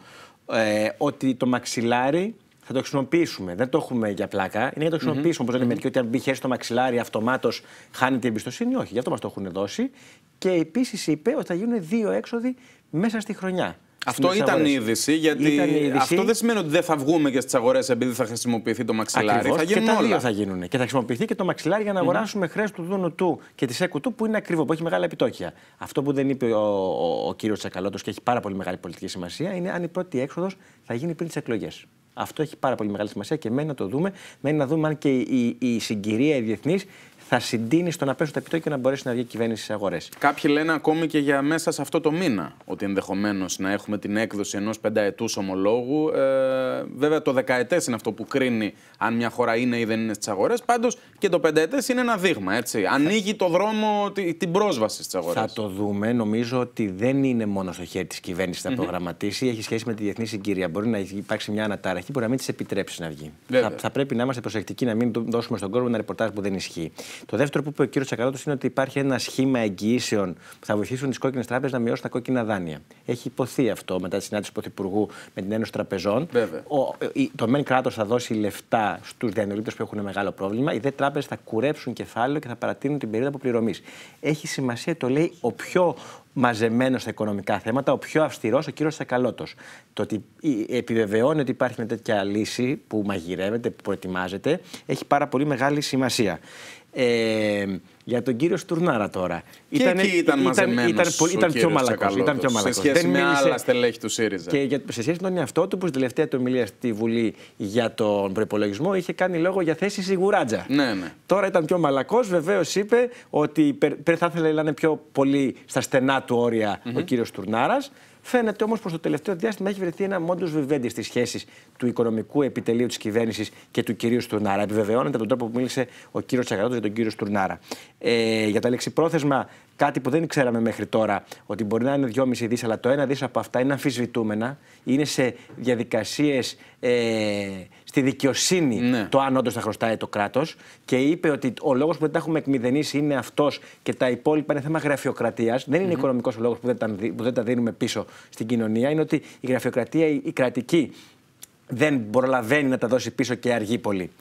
Ε, ότι το μαξιλάρι θα το χρησιμοποιήσουμε. Δεν το έχουμε για πλάκα. Είναι για να το χρησιμοποιήσουμε. Όπως λένε μερικοί, ότι αν μπει χέρι στο μαξιλάρι, αυτομάτως χάνεται η εμπιστοσύνη. Όχι, γι' αυτό μας το έχουν δώσει. Και επίσης είπε ότι θα γίνουν δύο έξοδοι μέσα στη χρονιά. Αυτό ήταν η είδηση, γιατί ήταν είδηση. Αυτό δεν σημαίνει ότι δεν θα βγούμε και στις αγορές επειδή θα χρησιμοποιηθεί το μαξιλάρι. Ακριβώς, θα γίνουν και τα όλα. δύο θα γίνουν. Και θα χρησιμοποιηθεί και το μαξιλάρι για να αγοράσουμε mm-hmm. χρέος του Δούνου του και της ΕΚΟ του που είναι ακριβό, που έχει μεγάλα επιτόκια. Αυτό που δεν είπε ο, ο, ο κύριος Τσακαλώτος και έχει πάρα πολύ μεγάλη πολιτική σημασία είναι αν η πρώτη έξοδος θα γίνει πριν τις εκλογές. Αυτό έχει πάρα πολύ μεγάλη σημασία και μένει να το δούμε. Μένει να δούμε αν και η, η, η συγκυρία η διεθνής θα συντείνει στο να πέσουν τα επιτόκια και να μπορέσει να βγει η κυβέρνηση στις αγορές. Κάποιοι λένε ακόμη και για μέσα σε αυτό το μήνα ότι ενδεχομένως να έχουμε την έκδοση ενός πενταετούς ομολόγου. Ε, βέβαια, το δεκαετές είναι αυτό που κρίνει αν μια χώρα είναι ή δεν είναι στις αγορές. Πάντως και το πενταετές είναι ένα δείγμα. Έτσι. Ανοίγει το δρόμο, την πρόσβαση στις αγορές. Θα το δούμε. Νομίζω ότι δεν είναι μόνο στο χέρι της κυβέρνησης να mm-hmm. προγραμματίσει. Έχει σχέση με τη διεθνή συγκυρία. Μπορεί να υπάρξει μια αναταραχή, μπορεί να μην της επιτρέψει να βγει. Θα, θα πρέπει να είμαστε προσεκτικοί, να μην δώσουμε στον κόσμο ένα ρεπορτάζ που δεν ισχύει. Το δεύτερο που είπε ο κύριος Τσακαλώτος είναι ότι υπάρχει ένα σχήμα εγγυήσεων που θα βοηθήσουν τις κόκκινες τράπεζες να μειώσουν τα κόκκινα δάνεια. Έχει υποθεί αυτό μετά τη συνάντηση του Πρωθυπουργού με την Ένωση Τραπεζών. Ο, το ΜΕΝ κράτος θα δώσει λεφτά στους διανελίτες που έχουν μεγάλο πρόβλημα. Οι δε τράπεζες θα κουρέψουν κεφάλαιο και θα παρατείνουν την περίοδο αποπληρωμής. Έχει σημασία, το λέει ο πιο μαζεμένος στα οικονομικά θέματα, ο πιο αυστηρός, ο κύριος Τσακαλώτος. Το ότι επιβεβαιώνει ότι υπάρχει μια τέτοια λύση που μαγειρεύεται, που προετοιμάζεται, έχει πάρα πολύ μεγάλη σημασία. Ε, για τον κύριο Στουρνάρα τώρα. Και ήταν, εκεί ήταν μαζεμένος ήταν, ήταν, ήταν, πιο μαλακός, ήταν πιο μαλακός. Σε σχέση δεν με μίλησε... άλλα στελέχη του ΣΥΡΙΖΑ. Και για, σε σχέση με τον εαυτό του, που στην τελευταία του ομιλία στη Βουλή για τον προϋπολογισμό είχε κάνει λόγο για θέση σιγουράτζα. Ναι, ναι. Τώρα ήταν πιο μαλακός, βεβαίως είπε ότι πε, θα ήθελε να είναι πιο πολύ στα στενά του όρια mm-hmm. ο κύριος Στουρνάρας. Φαίνεται όμως πως το τελευταίο διάστημα έχει βρεθεί ένα modus vivendi στις σχέσεις του οικονομικού επιτελείου της κυβέρνησης και του κυρίου Στουρνάρα. Επιβεβαιώνεται από τον τρόπο που μίλησε ο κύριος Τσακαλώτος για τον κύριο Στουρνάρα. Ε, για τα λεξιπρόθεσμα, κάτι που δεν ξέραμε μέχρι τώρα, ότι μπορεί να είναι δυόμισι δις, αλλά το ένα δις από αυτά είναι αμφισβητούμενα, είναι σε διαδικασίες ε, στη δικαιοσύνη ναι. το αν όντως θα χρωστάει το κράτος. Και είπε ότι ο λόγος που δεν τα έχουμε εκμηδενήσει είναι αυτός και τα υπόλοιπα είναι θέμα γραφειοκρατίας. Δεν είναι mm-hmm. οικονομικός ο λόγος που δεν, τα, που δεν τα δίνουμε πίσω στην κοινωνία. Είναι ότι η γραφειοκρατία, η, η κρατική, δεν προλαβαίνει να τα δώσει πίσω και αργεί πολύ.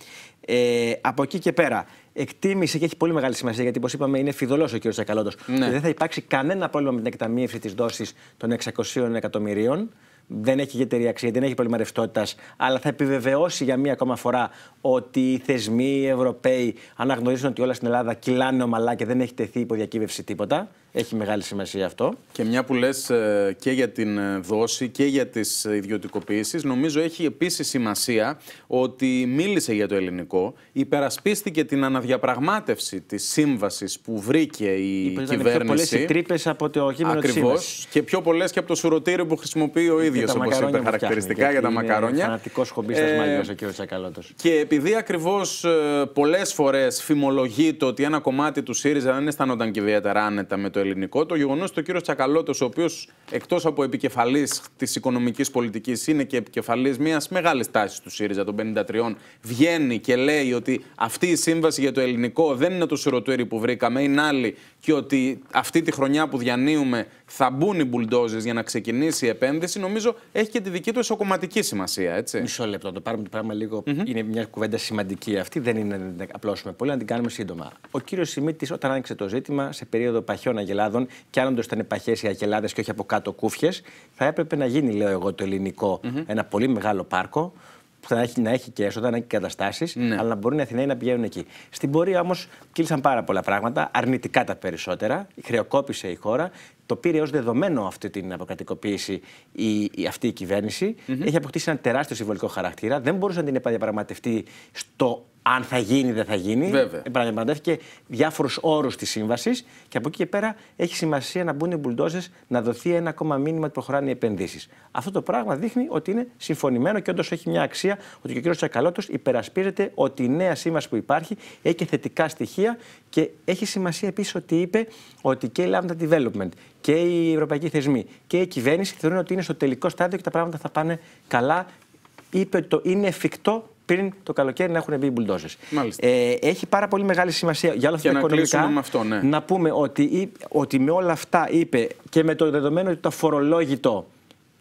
Ε, από εκεί και πέρα, εκτίμησε και έχει πολύ μεγάλη σημασία γιατί, όπως είπαμε, είναι φιδωλός ο κ. Τσακαλώτος. Ναι. Και δεν θα υπάρξει κανένα πρόβλημα με την εκταμείευση της δόσης των εξακοσίων εκατομμυρίων. Δεν έχει ιδιαίτερη αξία, δεν έχει πρόβλημα ρευστότητας, αλλά θα επιβεβαιώσει για μία ακόμα φορά ότι οι θεσμοί οι Ευρωπαίοι αναγνωρίζουν ότι όλα στην Ελλάδα κυλάνε ομαλά και δεν έχει τεθεί υπό διακύβευση τίποτα. Έχει μεγάλη σημασία αυτό. Και μια που λες και για την δόση και για τις ιδιωτικοποιήσεις, νομίζω έχει επίσης σημασία ότι μίλησε για το ελληνικό, υπερασπίστηκε την αναδιαπραγμάτευση της σύμβασης που βρήκε η Είπε, κυβέρνηση. Πιο πολλές οι τρύπες από το κείμενο της σύμβασης. Και πιο πολλές και από το σουρωτήριο που χρησιμοποιεί ο ίδιος, όπως είπε χαρακτηριστικά, για, για τα μακαρόνια. Είναι φανατικός χομπίστας ε, μαλλιός ο κ. Τσακαλώτος. Και επειδή ακριβώς πολλές φορές φημολογείται ότι ένα κομμάτι του ΣΥΡΙΖΑ δεν αισθανόταν και ιδιαίτερα άνετα με το ελληνικό, το γεγονός ότι ο κύριος Τσακαλώτος, ο οποίος εκτός από επικεφαλής της οικονομικής πολιτικής είναι και επικεφαλής μιας μεγάλης τάσης του ΣΥΡΙΖΑ των πενήντα τριών, βγαίνει και λέει ότι αυτή η σύμβαση για το ελληνικό δεν είναι το σουρωτήρι που βρήκαμε, είναι άλλη, και ότι αυτή τη χρονιά που διανύουμε θα μπουν οι μπουλντόζες για να ξεκινήσει η επένδυση, νομίζω έχει και τη δική του εσωκομματική σημασία. Έτσι. Μισό λεπτό, το πάρουμε το πράγμα λίγο. Mm-hmm. Είναι μια κουβέντα σημαντική αυτή, δεν είναι να απλώσουμε πολύ, να την κάνουμε σύντομα. Ο κύριος Σιμίτης, όταν άνοιξε το ζήτημα, σε περίοδο παχιών αγελάδων, και αν όντως ήταν παχές οι αγελάδες και όχι από κάτω κούφιες, θα έπρεπε να γίνει, λέω εγώ, το ελληνικό mm-hmm. ένα πολύ μεγάλο πάρκο. Που θα έχει, να έχει και έσοδα, να έχει καταστάσεις, ναι. αλλά να μπορούν οι Αθηναίοι να πηγαίνουν εκεί. Στην πορεία όμως κύλησαν πάρα πολλά πράγματα, αρνητικά τα περισσότερα. Χρεοκόπησε η χώρα. Το πήρε ως δεδομένο αυτή την αποκρατικοποίηση η, η, αυτή η κυβέρνηση. Mm-hmm. Έχει αποκτήσει ένα τεράστιο συμβολικό χαρακτήρα. Δεν μπορούσε να την επαναδιαπραγματευτεί στο αν θα γίνει ή δεν θα γίνει. Επαναδιαπραγματεύτηκε διάφορους όρους της σύμβασης και από εκεί και πέρα έχει σημασία να μπουν οι μπουλντόζες, να δοθεί ένα ακόμα μήνυμα ότι προχωράνε οι επενδύσεις. Αυτό το πράγμα δείχνει ότι είναι συμφωνημένο και όντως έχει μια αξία, ότι και ο κ. Τσακαλώτος υπερασπίζεται ότι η νέα σύμβαση που υπάρχει έχει και θετικά στοιχεία και έχει σημασία επίσης ότι είπε ότι και η Lambda Development και οι ευρωπαϊκοί θεσμοί και η κυβέρνηση θεωρούν ότι είναι στο τελικό στάδιο και τα πράγματα θα πάνε καλά. Είπε ότι το είναι εφικτό πριν το καλοκαίρι να έχουν μπει οι μπουλντόζες. Ε, έχει πάρα πολύ μεγάλη σημασία για όλα αυτά τα οικονομικά. Με αυτό, ναι. Να πούμε ότι, ότι με όλα αυτά είπε και με το δεδομένο ότι το φορολόγητο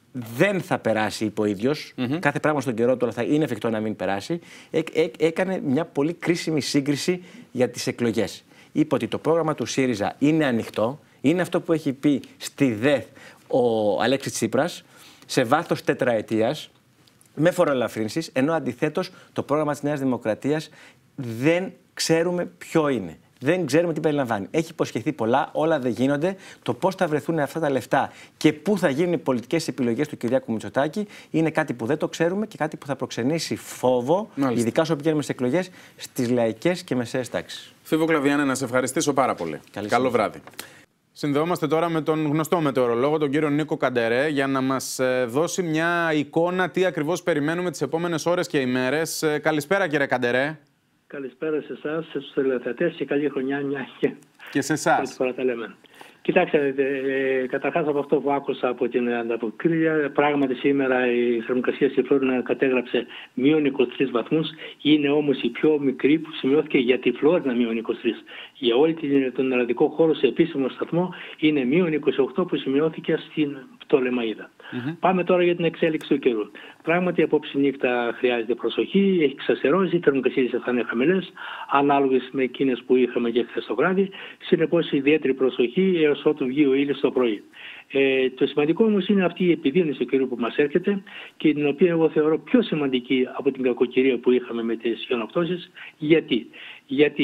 δεν θα περάσει, είπε ο ίδιος. Mm-hmm. Κάθε πράγμα στον καιρό του θα είναι εφικτό να μην περάσει. Έ, έ, έκανε μια πολύ κρίσιμη σύγκριση για τις εκλογές. Είπε ότι το πρόγραμμα του ΣΥΡΙΖΑ είναι ανοιχτό. Είναι αυτό που έχει πει στη ΔΕΘ ο Αλέξης Τσίπρας σε βάθος τετραετίας με φοροελαφρύνσεις, ενώ αντιθέτως το πρόγραμμα της Νέας Δημοκρατίας δεν ξέρουμε ποιο είναι. Δεν ξέρουμε τι περιλαμβάνει. Έχει υποσχεθεί πολλά, όλα δεν γίνονται. Το πώς θα βρεθούν αυτά τα λεφτά και πού θα γίνουν οι πολιτικές επιλογές του Κυριάκου Μητσοτάκη είναι κάτι που δεν το ξέρουμε και κάτι που θα προξενήσει φόβο, μάλιστα, ειδικά όσο πηγαίνουμε στις εκλογές, στις λαϊκές και μεσαίες τάξεις. Φίβο Κλαβιάνε, να σε ευχαριστήσω πάρα πολύ. Καλή Καλό βράδυ. Συνδεόμαστε τώρα με τον γνωστό μετεωρολόγο, τον κύριο Νίκο Καντερέ, για να μας δώσει μια εικόνα τι ακριβώς περιμένουμε τις επόμενες ώρες και ημέρες. Καλησπέρα, κύριε Καντερέ. Καλησπέρα σε εσάς, στους τηλεθεατές και καλή χρονιά, μια και, και σε εσάς. Φορά τα λέμε. Κοιτάξτε, ε, καταρχάς από αυτό που άκουσα από την ανταποκρίτρια, πράγματι σήμερα η θερμοκρασία στη Φλόρινα κατέγραψε μείον είκοσι τρεις βαθμούς. Είναι όμως η πιο μικρή που σημειώθηκε για τη Φλόρινα μείον είκοσι τρεις. Για όλη τον ελλαδικό χώρο σε επίσημο σταθμό είναι μείον είκοσι οκτώ που σημειώθηκε στην Πτολεμαΐδα. Mm-hmm. Πάμε τώρα για την εξέλιξη του καιρού. Πράγματι, απόψη νύχτα χρειάζεται προσοχή, έχει ξαστερώσει, οι θερμοκρασίες θα είναι χαμηλές, ανάλογες με εκείνες που είχαμε και χθες το βράδυ. Συνεπώς, ιδιαίτερη προσοχή έως ότου βγει ο ήλιος το πρωί. Ε, το σημαντικό όμως είναι αυτή η επιδείνωση του καιρού που μας έρχεται και την οποία εγώ θεωρώ πιο σημαντική από την κακοκαιρία που είχαμε με τις χιονοπτώσεις. Γιατί, Γιατί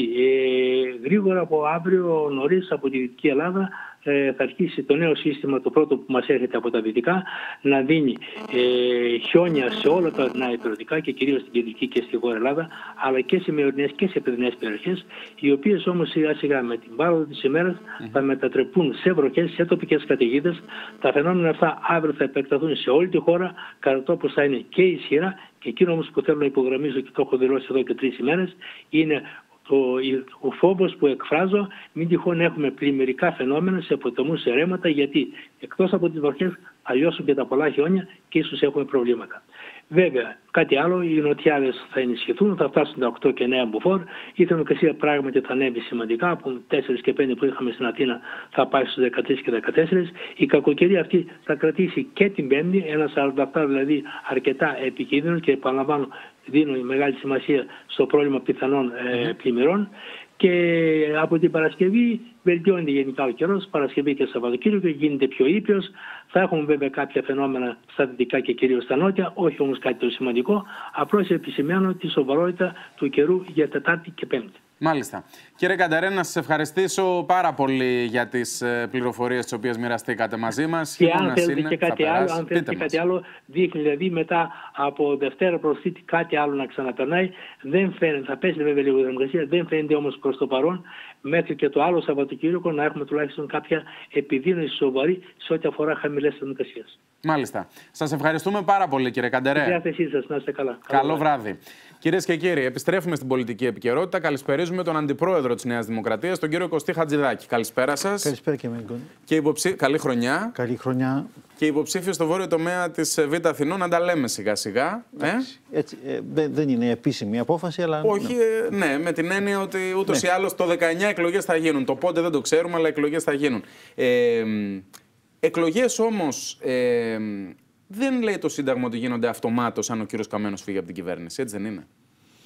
ε, γρήγορα από αύριο νωρίς από τη Δυτική Ελλάδα ε, θα αρχίσει το νέο σύστημα, το πρώτο που μας έρχεται από τα δυτικά, να δίνει ε, χιόνια σε όλα τα ορεινά υπηρετικά και κυρίως στην Κεντρική και στη Βόρεια Ελλάδα, αλλά και σε μειωρινές και σε παιδινές περιοχές, οι οποίες όμως σιγά σιγά με την πάροδο της ημέρας mm-hmm. θα μετατρεπούν σε βροχές, σε τοπικές καταιγίδες. Τα φαινόμενα αυτά αύριο θα επεκταθούν σε όλη τη χώρα, κατά τόπους θα είναι και ισχυρά, και εκείνο όμως που θέλω να υπογραμμίσω και το έχω δηλώσει εδώ και τρεις ημέρες είναι Το, ο φόβος που εκφράζω, μην τυχόν έχουμε πλημμυρικά φαινόμενα σε ποταμούς, σε ρέματα, γιατί εκτός από τις βροχές θα λιώσουν και τα πολλά χιόνια και ίσως έχουμε προβλήματα. Βέβαια, κάτι άλλο, οι νοτιάδες θα ενισχυθούν, θα φτάσουν τα οκτώ και εννέα μποφόρ. Η θερμοκρασία πράγματι θα ανέβει σημαντικά, από τέσσερα και πέντε που είχαμε στην Αθήνα θα πάει στους δεκατρείς και δεκατέσσερα. Η κακοκαιρία αυτή θα κρατήσει και την Πέμπτη, ένα σαράντα επτά δηλαδή αρκετά επικίνδυνο, και επαναλαμβάνω, δίνω μεγάλη σημασία στο πρόβλημα πιθανών ε, πλημμυρών. Και από την Παρασκευή βελτιώνεται γενικά ο καιρός, Παρασκευή και Σαββατοκύριακο γίνεται πιο ήπιος. Θα έχουμε βέβαια κάποια φαινόμενα στα δυτικά και κυρίως στα νότια, όχι όμως κάτι το σημαντικό. Απλώς επισημαίνω τη σοβαρότητα του καιρού για Τετάρτη και Πέμπτη. Μάλιστα. Κύριε Καντερέ, να σας ευχαριστήσω πάρα πολύ για τις πληροφορίες τις οποίες μοιραστήκατε μαζί μας. Και αν θέλετε είναι, και κάτι άλλο, αν θέλετε και κάτι άλλο, δείχνει δηλαδή μετά από Δευτέρα προς Τρίτη κάτι άλλο να ξαναπερνάει. Δεν φαίνεται, θα πέσει βέβαια λίγο η θερμοκρασία, δεν φαίνεται όμως προς το παρόν μέχρι και το άλλο Σαββατοκύριακο να έχουμε τουλάχιστον κάποια επιδείνωση σοβαρή σε ό,τι αφορά χαμηλές θερμοκρασίες. Μάλιστα. Σας ευχαριστούμε πάρα πολύ, κύριε Καντερέ. Στη διάθεσή σας, να είστε καλά. Καλό, Καλό βράδυ. Κυρίες και κύριοι, επιστρέφουμε στην πολιτική επικαιρότητα. Καλησπερίζουμε τον Αντιπρόεδρο της Νέας Δημοκρατίας, τον κύριο Κωστή Χατζηδάκη. Καλησπέρα σας. Καλησπέρα και εμένα. Και υποψή... Καλή χρονιά. Καλή χρονιά. Και υποψήφιο στο βόρειο τομέα της Β' Αθηνών, να τα λέμε σιγά-σιγά. Ε? Έτσι, ε, δεν είναι επίσημη απόφαση, αλλά. Όχι, ναι, ναι με την έννοια ότι ούτως ναι. ή άλλως το δεκαεννιά εκλογές θα γίνουν. Το πότε δεν το ξέρουμε, αλλά εκλογές θα γίνουν. Ε, εκλογές όμως. Ε, δεν λέει το Σύνταγμα ότι γίνονται αυτομάτως αν ο κύριος Καμένος φύγει από την κυβέρνηση. Έτσι δεν είναι?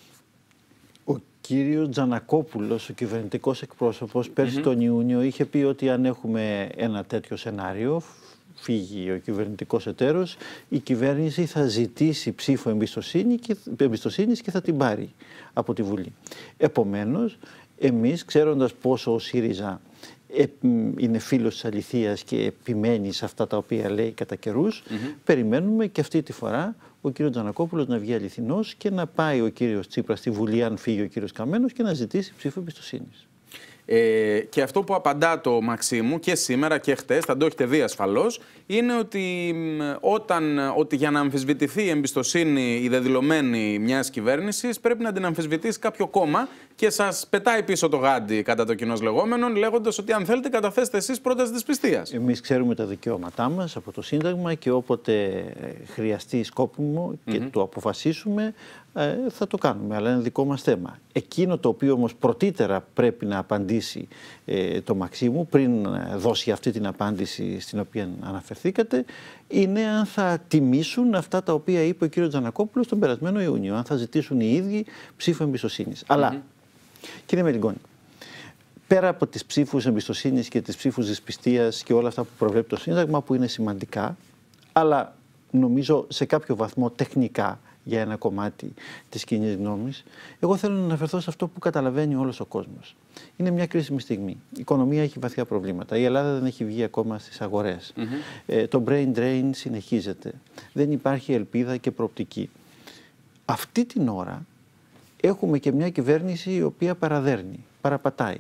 Ο κύριος Τζανακόπουλος, ο κυβερνητικός εκπρόσωπος, πέρσι mm-hmm. τον Ιούνιο είχε πει ότι αν έχουμε ένα τέτοιο σενάριο, φύγει ο κυβερνητικός εταίρος, η κυβέρνηση θα ζητήσει ψήφο εμπιστοσύνη και, εμπιστοσύνης και θα την πάρει από τη Βουλή. Επομένως, εμείς, ξέροντας πόσο ο ΣΥΡΙΖΑ είναι φίλος της αληθείας και επιμένει σε αυτά τα οποία λέει κατά καιρούς, mm-hmm. περιμένουμε και αυτή τη φορά ο κύριος Τζανακόπουλος να βγει αληθινός και να πάει ο κύριος Τσίπρας στη Βουλή, αν φύγει ο κύριος Καμένος, και να ζητήσει ψήφο εμπιστοσύνης. Ε, και αυτό που απαντά το Μαξίμου και σήμερα και χτες, θα το έχετε δει ασφαλώς, είναι ότι, όταν, ότι για να αμφισβητηθεί η εμπιστοσύνη η δεδηλωμένη μιας κυβέρνησης πρέπει να την αμφισβητήσει κάποιο κόμμα, και σας πετάει πίσω το γάντι κατά το κοινώς λεγόμενον, λέγοντας ότι αν θέλετε καταθέστε εσείς πρόταση της πιστείας. Εμείς ξέρουμε τα δικαιώματά μας από το Σύνταγμα και όποτε χρειαστεί σκόπιμο και mm-hmm. το αποφασίσουμε, θα το κάνουμε, αλλά είναι δικό μας θέμα. Εκείνο το οποίο όμως πρωτήτερα πρέπει να απαντήσει απαντήσει ε, το Μαξίμου πριν δώσει αυτή την απάντηση στην οποία αναφερθήκατε, είναι αν θα τιμήσουν αυτά τα οποία είπε ο κύριος Τζανακόπουλος τον περασμένο Ιούνιο, αν θα ζητήσουν οι ίδιοι ψήφο εμπιστοσύνης. Mm-hmm. Αλλά, κύριε Μελιγκόνη, πέρα από τις ψήφους εμπιστοσύνης και τις ψήφους δυσπιστίας και όλα αυτά που προβλέπει το Σύνταγμα, που είναι σημαντικά, αλλά νομίζω σε κάποιο βαθμό τεχνικά για ένα κομμάτι της κοινής γνώμης, εγώ θέλω να αναφερθώ σε αυτό που καταλαβαίνει όλος ο κόσμος. Είναι μια κρίσιμη στιγμή. Η οικονομία έχει βαθιά προβλήματα. Η Ελλάδα δεν έχει βγει ακόμα στις αγορές. Mm-hmm. Ε, το brain drain συνεχίζεται. Δεν υπάρχει ελπίδα και προοπτική. Αυτή την ώρα έχουμε και μια κυβέρνηση η οποία παραδέρνει, παραπατάει.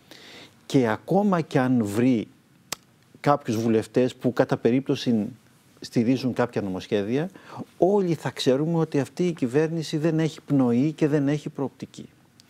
Και ακόμα κι αν βρει κάποιους βουλευτές που κατά περίπτωση στηρίζουν κάποια νομοσχέδια, όλοι θα ξέρουμε ότι αυτή η κυβέρνηση δεν έχει πνοή και δεν έχει προοπτική.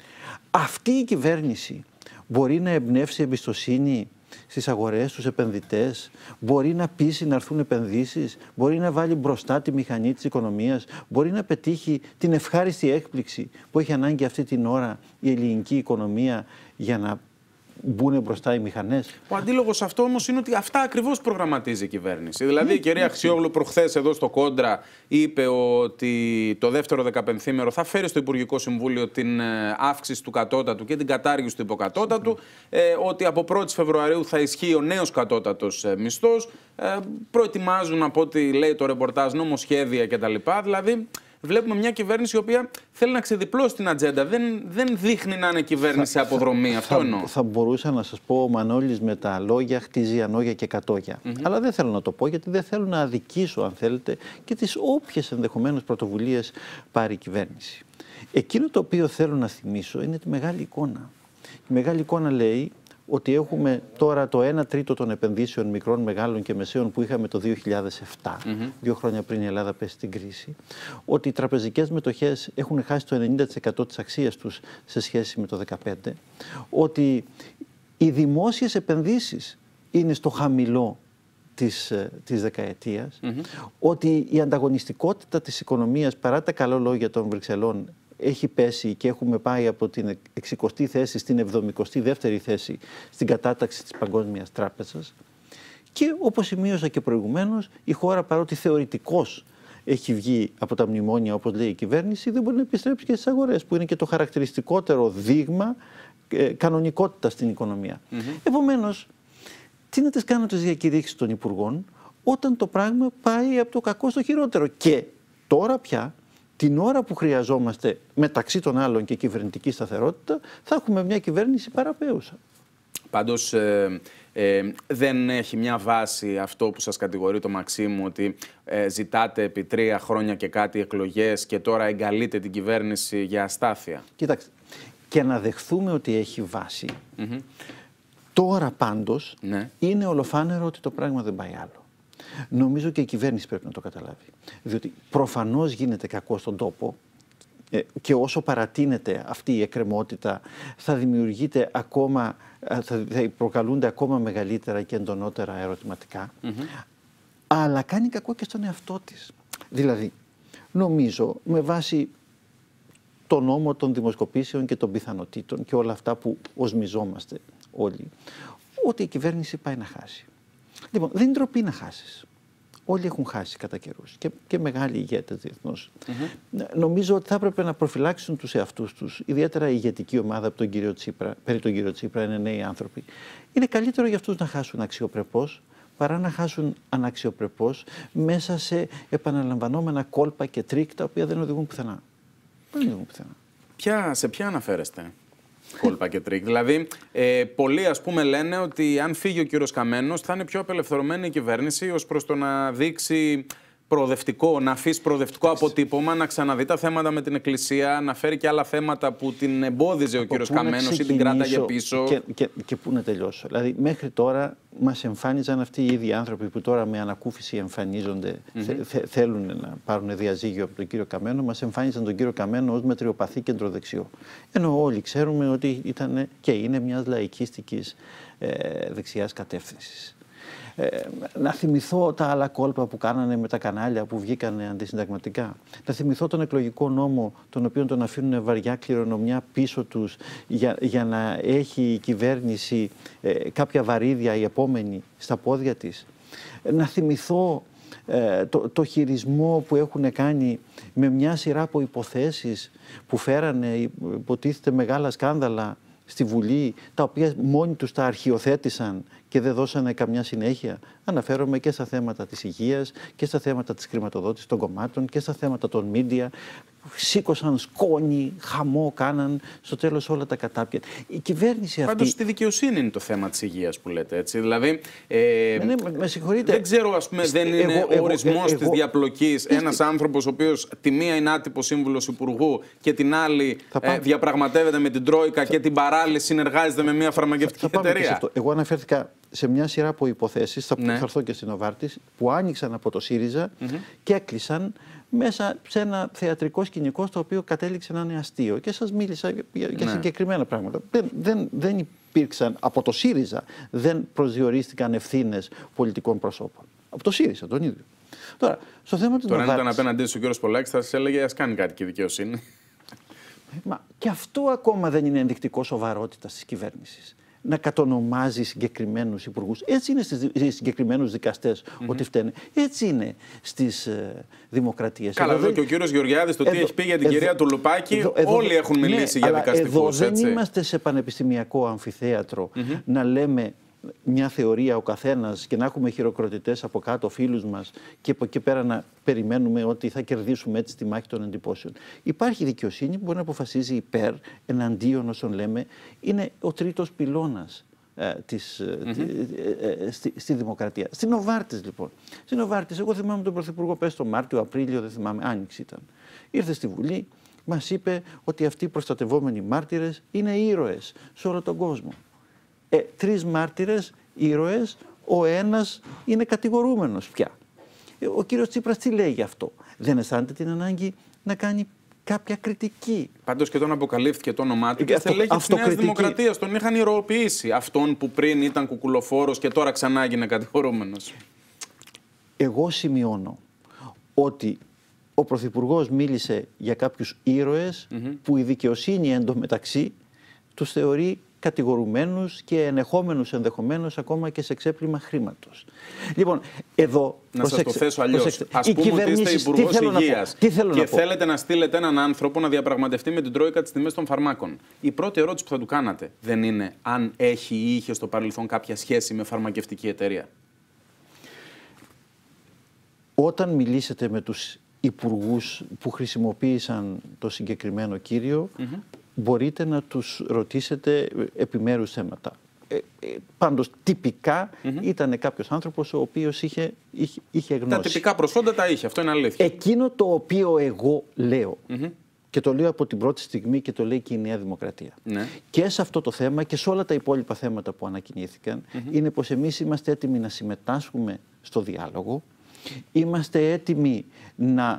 Αυτή η κυβέρνηση μπορεί να εμπνεύσει εμπιστοσύνη στις αγορές, στους επενδυτές, μπορεί να πείσει να έρθουν επενδύσεις, μπορεί να βάλει μπροστά τη μηχανή της οικονομίας, μπορεί να πετύχει την ευχάριστη έκπληξη που έχει ανάγκη αυτή την ώρα η ελληνική οικονομία για να μπουν μπροστά οι μηχανές. Ο αντίλογος αυτό όμως είναι ότι αυτά ακριβώς προγραμματίζει η κυβέρνηση. Δηλαδή η κυρία Αξιόγλου προχθές εδώ στο Κόντρα είπε ότι το δεύτερο δεκαπενθήμερο θα φέρει στο Υπουργικό Συμβούλιο την αύξηση του κατώτατου και την κατάργηση του υποκατώτατου, ε, ότι από πρώτη Φεβρουαρίου θα ισχύει ο νέος κατώτατος μισθός, ε, προετοιμάζουν από ό,τι λέει το ρεπορτάζ νομοσχέδια κτλ. Δηλαδή βλέπουμε μια κυβέρνηση η οποία θέλει να ξεδιπλώσει την ατζέντα. Δεν, δεν δείχνει να είναι κυβέρνηση θα, αποδρομή. Θα, αυτό θα, εννοώ. Θα μπορούσα να σας πω, ο Μανώλης με τα λόγια χτίζει ανόγια και κατόγια. Mm-hmm. Αλλά δεν θέλω να το πω, γιατί δεν θέλω να αδικήσω, αν θέλετε, και τις όποιες ενδεχομένως πρωτοβουλίες πάρει η κυβέρνηση. Εκείνο το οποίο θέλω να θυμίσω είναι τη μεγάλη εικόνα. Η μεγάλη εικόνα λέει ότι έχουμε τώρα το ένα τρίτο των επενδύσεων μικρών, μεγάλων και μεσαίων που είχαμε το δύο χιλιάδες επτά, mm-hmm. δύο χρόνια πριν η Ελλάδα πέσει στην κρίση, ότι οι τραπεζικές μετοχές έχουν χάσει το ενενήντα τοις εκατό της αξίας τους σε σχέση με το δύο χιλιάδες δεκαπέντε, ότι οι δημόσιες επενδύσεις είναι στο χαμηλό της, της δεκαετίας, mm-hmm. ότι η ανταγωνιστικότητα της οικονομίας, παρά τα καλά λόγια των Βρυξελών, έχει πέσει και έχουμε πάει από την εξηκοστή θέση στην εβδομηκοστή δεύτερη θέση στην κατάταξη της Παγκόσμιας Τράπεζας. Και όπως σημείωσα και προηγουμένως, η χώρα, παρότι θεωρητικώς έχει βγει από τα μνημόνια, όπως λέει η κυβέρνηση, δεν μπορεί να επιστρέψει και στις αγορές, που είναι και το χαρακτηριστικότερο δείγμα ε, κανονικότητα στην οικονομία. Mm-hmm. Επομένως, τι να τις κάνω τις διακηρύξεις των υπουργών, όταν το πράγμα πάει από το κακό στο χειρότερο. Και τώρα πια, την ώρα που χρειαζόμαστε μεταξύ των άλλων και κυβερνητική σταθερότητα, θα έχουμε μια κυβέρνηση παραπέουσα. Πάντως ε, ε, δεν έχει μια βάση αυτό που σας κατηγορεί το Μαξίμου, ότι ε, ζητάτε επί τρία χρόνια και κάτι εκλογές και τώρα εγκαλείτε την κυβέρνηση για αστάθεια. Κοιτάξτε, και να δεχθούμε ότι έχει βάση, mm-hmm. τώρα πάντως ναι. είναι ολοφάνερο ότι το πράγμα δεν πάει άλλο. Νομίζω και η κυβέρνηση πρέπει να το καταλάβει. Διότι προφανώς γίνεται κακό στον τόπο ε, και όσο παρατείνεται αυτή η εκκρεμότητα θα δημιουργείται ακόμα, θα, θα προκαλούνται ακόμα μεγαλύτερα και εντονότερα ερωτηματικά. Mm-hmm. Αλλά κάνει κακό και στον εαυτό της. Δηλαδή, νομίζω με βάση το νόμο των δημοσκοπήσεων και των πιθανοτήτων και όλα αυτά που οσμιζόμαστε όλοι, ότι η κυβέρνηση πάει να χάσει. Λοιπόν, δεν είναι ντροπή να χάσεις. Όλοι έχουν χάσει κατά καιρούς και, και μεγάλοι ηγέτες διεθνώς. Mm-hmm. Νομίζω ότι θα έπρεπε να προφυλάξουν τους εαυτούς τους, ιδιαίτερα η ηγετική ομάδα από τον κύριο Τσίπρα, περί τον κύριο Τσίπρα, είναι νέοι άνθρωποι. Είναι καλύτερο για αυτούς να χάσουν αξιοπρεπώς παρά να χάσουν αναξιοπρεπώς μέσα σε επαναλαμβανόμενα κόλπα και τρίκ τα οποία δεν οδηγούν πουθενά. Δεν οδηγούν πουθενά. Ποια, σε ποια αναφέρεστε? Κόλπα και τρίκ. Δηλαδή, ε, πολλοί ας πούμε λένε ότι αν φύγει ο κύριος Καμένος θα είναι πιο απελευθερωμένη η κυβέρνηση ως προς το να δείξει προοδευτικό, να αφήσει προοδευτικό αποτύπωμα, να ξαναδεί τα θέματα με την Εκκλησία, να φέρει και άλλα θέματα που την εμπόδιζε ο κύριος Καμένος ή την κράταγε πίσω. Και, και, και πού να τελειώσω. Δηλαδή, μέχρι τώρα μας εμφάνιζαν αυτοί οι ίδιοι άνθρωποι που τώρα με ανακούφιση εμφανίζονται, mm-hmm. θε, θε, θέλουν να πάρουν διαζύγιο από τον κύριο Καμένο, μας εμφάνιζαν τον κύριο Καμένο ως μετριοπαθή κεντροδεξιό. Ενώ όλοι ξέρουμε ότι ήταν και είναι μιας λαϊκίστικης ε, δεξιάς κατεύθυνσης. Ε, να θυμηθώ τα άλλα κόλπα που κάνανε με τα κανάλια που βγήκανε αντισυνταγματικά. Να θυμηθώ τον εκλογικό νόμο, τον οποίο τον αφήνουν βαριά κληρονομιά πίσω τους για, για να έχει η κυβέρνηση ε, κάποια βαρύδια η επόμενη στα πόδια της. Ε, να θυμηθώ ε, το, το χειρισμό που έχουν κάνει με μια σειρά από υποθέσεις που φέρανε υποτίθεται μεγάλα σκάνδαλα στη Βουλή, τα οποία μόνοι τους τα αρχιοθέτησαν και δεν δώσανε καμιά συνέχεια. Αναφέρομαι και στα θέματα της υγείας και στα θέματα της χρηματοδότησης των κομμάτων και στα θέματα των μίντια. Σήκωσαν σκόνη, χαμό κάναν, στο τέλος όλα τα κατάπια. Η κυβέρνηση αυτή... Πάντως στη δικαιοσύνη είναι το θέμα της υγείας που λέτε, έτσι. Δηλαδή, ε, ναι, ναι, με συγχωρείτε. Δεν ξέρω, ας πούμε, δεν είναι εγώ, ο ορισμός εγώ, της διαπλοκής εγώ, ένας άνθρωπος ο οποίος τη μία είναι άτυπος σύμβουλος υπουργού και την άλλη ε, διαπραγματεύεται με την Τρόικα θα... και την παράλληλη συνεργάζεται με μια φαρμακευτική θα, θα εταιρεία. Εγώ αναφέρθηκα σε μια σειρά από υποθέσεις, θα, ναι. θα έρθω και στην Νοβάρτης, που άνοιξαν από το ΣΥΡΙΖΑ mm-hmm. και έκλεισαν μέσα σε ένα θεατρικό σκηνικό στο οποίο κατέληξε να είναι αστείο. Και σας μίλησα για, για ναι. συγκεκριμένα πράγματα. Δεν, δεν, δεν υπήρξαν, από το ΣΥΡΙΖΑ δεν προσδιορίστηκαν ευθύνες πολιτικών προσώπων. Από το ΣΥΡΙΖΑ τον ίδιο. Τώρα, στο θέμα του Τώρα αν ήταν απέναντί σου ο κύριος Πολάκης θα σας έλεγε ας κάνει κάτι και η δικαιοσύνη. Μα και αυτό ακόμα δεν είναι ενδεικτικό σοβαρότητας της κυβέρνησης. Να κατονομάζει συγκεκριμένους υπουργούς. Έτσι είναι στις συγκεκριμένους δικαστές mm-hmm. ότι φταίνε. Έτσι είναι στις ε, δημοκρατίες. Καλά, εδώ, εδώ και ο κύριος Γεωργιάδης το τι έχει πει για την εδώ, κυρία Τουλουπάκη, εδώ, εδώ, όλοι έχουν μιλήσει ναι, για δικαστικούς. Εδώ δεν είμαστε σε πανεπιστημιακό αμφιθέατρο mm-hmm. να λέμε μια θεωρία ο καθένας και να έχουμε χειροκροτητές από κάτω φίλους μας και από εκεί πέρα να περιμένουμε ότι θα κερδίσουμε έτσι τη μάχη των εντυπώσεων. Υπάρχει δικαιοσύνη που μπορεί να αποφασίζει υπέρ, εναντίον όσων λέμε. Είναι ο τρίτος πυλώνας ε, της, mm-hmm. τη, ε, ε, στη, στη δημοκρατία. Στην Νοβάρτης λοιπόν. Στην Νοβάρτης, εγώ θυμάμαι τον Πρωθυπουργό πες το Μάρτιο, Απρίλιο, δεν θυμάμαι, Άνοιξη ήταν. Ήρθε στη Βουλή, μας είπε ότι αυτοί οι προστατευόμενοι μάρτυρες είναι ήρωες σε όλο τον κόσμο. Ε, τρεις μάρτυρες, ήρωες, ο ένας είναι κατηγορούμενος πια. Ε, ο κύριος Τσίπρας τι λέει γι' αυτό? Δεν αισθάνεται την ανάγκη να κάνει κάποια κριτική? Πάντως και τον αποκαλύφθηκε το όνομά του και στελέχη της Νέας Δημοκρατίας. Τον είχαν ηρωοποιήσει αυτόν που πριν ήταν κουκουλοφόρος και τώρα ξανά έγινε κατηγορούμενος. Εγώ σημειώνω ότι ο Πρωθυπουργός μίλησε για κάποιους ήρωες mm-hmm. που η δικαιοσύνη εντωμεταξύ τους θεωρεί κατηγορουμένους και ενεχόμενους ενδεχομένως ακόμα και σε ξέπλυμα χρήματος. Λοιπόν, εδώ... Να προσέξτε, σας το θέσω αλλιώς. Ας πούμε ότι είστε υπουργός υγείας και να θέλετε να στείλετε έναν άνθρωπο να διαπραγματευτεί με την Τρόικα τις τιμές των φαρμάκων. Η πρώτη ερώτηση που θα του κάνατε δεν είναι αν έχει ή είχε στο παρελθόν κάποια σχέση με φαρμακευτική εταιρεία? Όταν μιλήσετε με τους υπουργούς που χρησιμοποίησαν το συγκεκριμένο κύριο, mm-hmm. μπορείτε να τους ρωτήσετε επιμέρους θέματα. Ε, ε, πάντως, τυπικά mm-hmm. ήταν κάποιος άνθρωπος ο οποίος είχε, είχε, είχε γνώση. Τα τυπικά προσόντα τα είχε, αυτό είναι αλήθεια. Εκείνο το οποίο εγώ λέω, mm-hmm. και το λέω από την πρώτη στιγμή και το λέει και η Νέα Δημοκρατία, ναι. και σε αυτό το θέμα και σε όλα τα υπόλοιπα θέματα που ανακοινήθηκαν, mm-hmm. είναι πως εμείς είμαστε έτοιμοι να συμμετάσχουμε στο διάλογο, είμαστε έτοιμοι να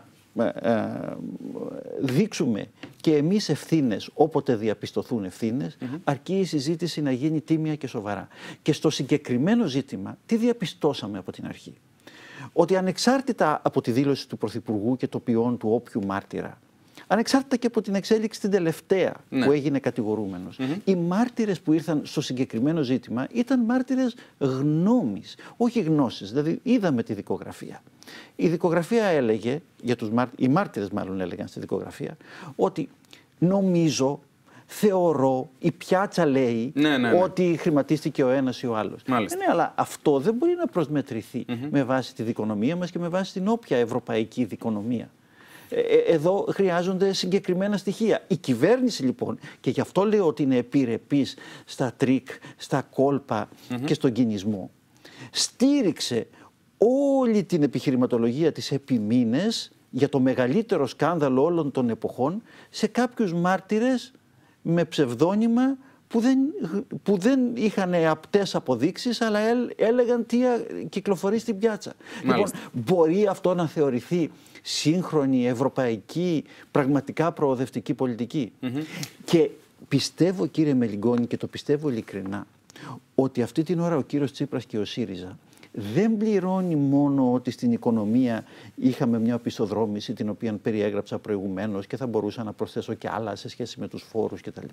δείξουμε και εμείς ευθύνες όποτε διαπιστωθούν ευθύνες, mm-hmm. αρκεί η συζήτηση να γίνει τίμια και σοβαρά. Και στο συγκεκριμένο ζήτημα, τι διαπιστώσαμε από την αρχή? Ότι ανεξάρτητα από τη δήλωση του Πρωθυπουργού και το ποιόν του όποιου μάρτυρα, ανεξάρτητα και από την εξέλιξη την τελευταία ναι. που έγινε κατηγορούμενος, mm-hmm. οι μάρτυρες που ήρθαν στο συγκεκριμένο ζήτημα ήταν μάρτυρες γνώμης, όχι γνώσης. Δηλαδή είδαμε τη δικογραφία. Η δικογραφία έλεγε, για τους μάρ... οι μάρτυρες μάλλον έλεγαν στη δικογραφία, ότι νομίζω, θεωρώ, η πιάτσα λέει ναι, ναι, ναι. ότι χρηματίστηκε ο ένας ή ο άλλος. Ε, ναι, αλλά αυτό δεν μπορεί να προσμετρηθεί mm-hmm. με βάση τη δικονομία μας και με βάση την όποια ευρωπαϊκή δικονομία. Εδώ χρειάζονται συγκεκριμένα στοιχεία. Η κυβέρνηση λοιπόν, και γι' αυτό λέω ότι είναι επιρρεπής στα τρίκ, στα κόλπα mm-hmm. και στον κινησμό, στήριξε όλη την επιχειρηματολογία της επί μήνες για το μεγαλύτερο σκάνδαλο όλων των εποχών σε κάποιους μάρτυρες με ψευδόνυμα που δεν, που δεν είχαν απτές αποδείξεις, αλλά έλεγαν τι κυκλοφορεί στην πιάτσα. Μάλιστα. Λοιπόν, μπορεί αυτό να θεωρηθεί σύγχρονη, ευρωπαϊκή, πραγματικά προοδευτική πολιτική? Mm-hmm. Και πιστεύω, κύριε Μελιγκόνη, και το πιστεύω ειλικρινά, ότι αυτή την ώρα ο κύριος Τσίπρας και ο ΣΥΡΙΖΑ δεν πληρώνει μόνο ότι στην οικονομία είχαμε μια οπισθοδρόμηση την οποία περιέγραψα προηγουμένως και θα μπορούσα να προσθέσω και άλλα σε σχέση με τους φόρους κτλ.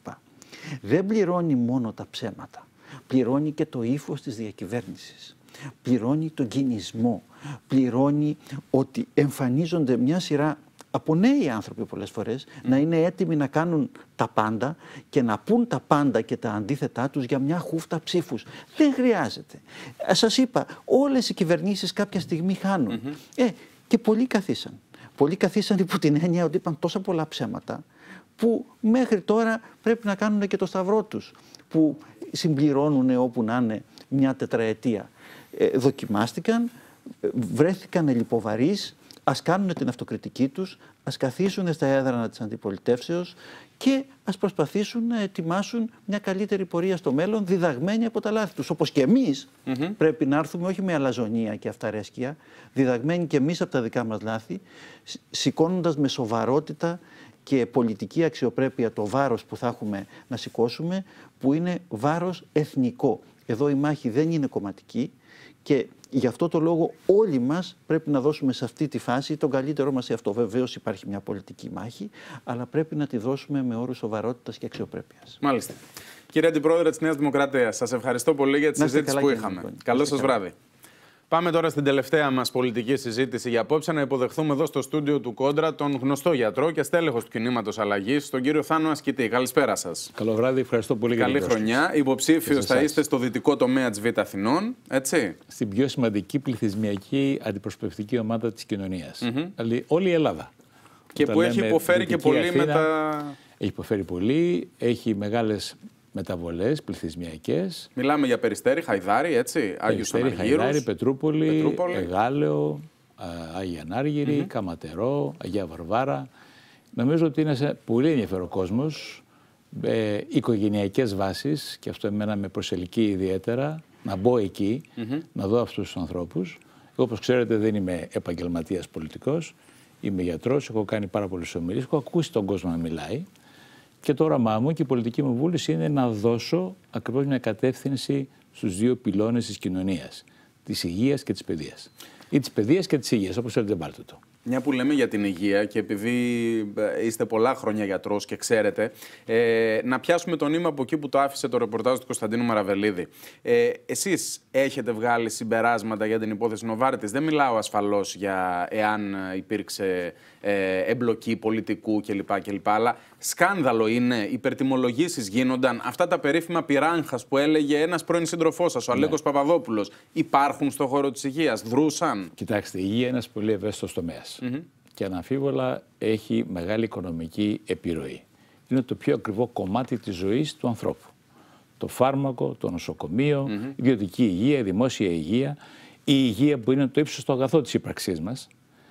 Δεν πληρώνει μόνο τα ψέματα. Πληρώνει και το ύφος της διακυβέρνησης. Πληρώνει τον κινησμό. Πληρώνει ότι εμφανίζονται μια σειρά από νέοι άνθρωποι πολλές φορές mm. να είναι έτοιμοι να κάνουν τα πάντα και να πούν τα πάντα και τα αντίθετά τους για μια χούφτα ψήφους. Δεν χρειάζεται. Σας είπα, όλες οι κυβερνήσεις κάποια στιγμή χάνουν. Mm-hmm. Ε, και πολλοί καθίσαν. Πολλοί καθίσαν υπό την έννοια ότι είπαν τόσα πολλά ψέματα που μέχρι τώρα πρέπει να κάνουν και το σταυρό τους, που συμπληρώνουν όπου να είναι μια τετραετία. Ε, δοκιμάστηκαν, βρέθηκαν λιποβαρείς, ας κάνουν την αυτοκριτική τους, ας καθίσουν στα έδρανα της αντιπολιτεύσεως και ας προσπαθήσουν να ετοιμάσουν μια καλύτερη πορεία στο μέλλον, διδαγμένοι από τα λάθη τους. Όπως και εμείς mm-hmm. πρέπει να έρθουμε όχι με αλαζονία και αυταρέσκεια, διδαγμένοι και εμείς από τα δικά μας λάθη, σηκώνοντας με σοβαρότητα και πολιτική αξιοπρέπεια το βάρος που θα έχουμε να σηκώσουμε, που είναι βάρος εθνικό. Εδώ η μάχη δεν είναι κομματική και γι' αυτό το λόγο όλοι μας πρέπει να δώσουμε σε αυτή τη φάση τον καλύτερό μας σε αυτό. Βεβαίως υπάρχει μια πολιτική μάχη, αλλά πρέπει να τη δώσουμε με όρους σοβαρότητας και αξιοπρέπειας. Μάλιστα. Κύριε Αντιπρόεδρε της Νέας Δημοκρατίας, σας ευχαριστώ πολύ για τη συζήτηση που είχαμε. Καλό σας βράδυ. Πάμε τώρα στην τελευταία μας πολιτική συζήτηση για απόψε, να υποδεχθούμε εδώ στο στούντιο του Κόντρα τον γνωστό γιατρό και στέλεχος του κινήματος Αλλαγής, τον κύριο Θάνο Ασκητή. Καλησπέρα σας. Καλό βράδυ, ευχαριστώ πολύ. Καλή χρονιά. Υποψήφιος θα είστε στο δυτικό τομέα της Β' Αθηνών, έτσι. Στην πιο σημαντική πληθυσμιακή αντιπροσωπευτική ομάδα της κοινωνίας. Mm-hmm. Δηλαδή όλη η Ελλάδα. Και Όταν που έχει υποφέρει και πολύ Αθήνα, με τα. Έχει υποφέρει πολύ, έχει μεγάλες μεταβολές πληθυσμιακές. Μιλάμε για Περιστέρι, Χαϊδάρι, έτσι. Άγιος Αναργύρος. Χαϊδάρι, Πετρούπολη, Πετρούπολη. Εγάλεο, Άγια Ανάργυρη, mm-hmm. Καματερό, Αγία Βαρβάρα. Νομίζω ότι είναι σε πολύ ενδιαφέρον κόσμος, ε, οικογενειακές βάσεις, και αυτό εμένα με προσελκύει ιδιαίτερα, να μπω εκεί, mm-hmm. να δω αυτούς τους ανθρώπους. Εγώ, όπως ξέρετε, δεν είμαι επαγγελματίας πολιτικός, είμαι γιατρός, έχω κάνει πάρα πολλές ομιλίες, έχω ακούσει τον κόσμο να μιλάει. Και το όραμά μου και η πολιτική μου βούληση είναι να δώσω ακριβώς μια κατεύθυνση στους δύο πυλώνες της κοινωνίας, της υγείας και της παιδείας. Ή της παιδείας και της υγείας, όπως θέλετε πάρτε το. Μια που λέμε για την υγεία και επειδή είστε πολλά χρόνια γιατρός και ξέρετε, ε, να πιάσουμε το νήμα από εκεί που το άφησε το ρεπορτάζ του Κωνσταντίνου Μαραβελίδη. Ε, εσείς έχετε βγάλει συμπεράσματα για την υπόθεση Νοβάρτης. Δεν μιλάω ασφαλώς για εάν υπήρξε ε, εμπλοκή πολιτικού κλπ. κλπ. Αλλά σκάνδαλο είναι, υπερτιμολογήσεις γίνονταν. Αυτά τα περίφημα πυράγχας που έλεγε ένας πρώην σύντροφός σας, ο Αλέκος ναι. Παπαδόπουλος, υπάρχουν στον χώρο της υγείας, δρούσαν. Κοιτάξτε, η υγεία είναι ένας πολύ ευαίσθητος τομέας. Mm-hmm. Και αναμφίβολα έχει μεγάλη οικονομική επιρροή. Είναι το πιο ακριβό κομμάτι της ζωής του ανθρώπου. Το φάρμακο, το νοσοκομείο, mm-hmm. η ιδιωτική υγεία, η δημόσια υγεία, η υγεία που είναι το ύψιστο αγαθό της ύπαρξής μας.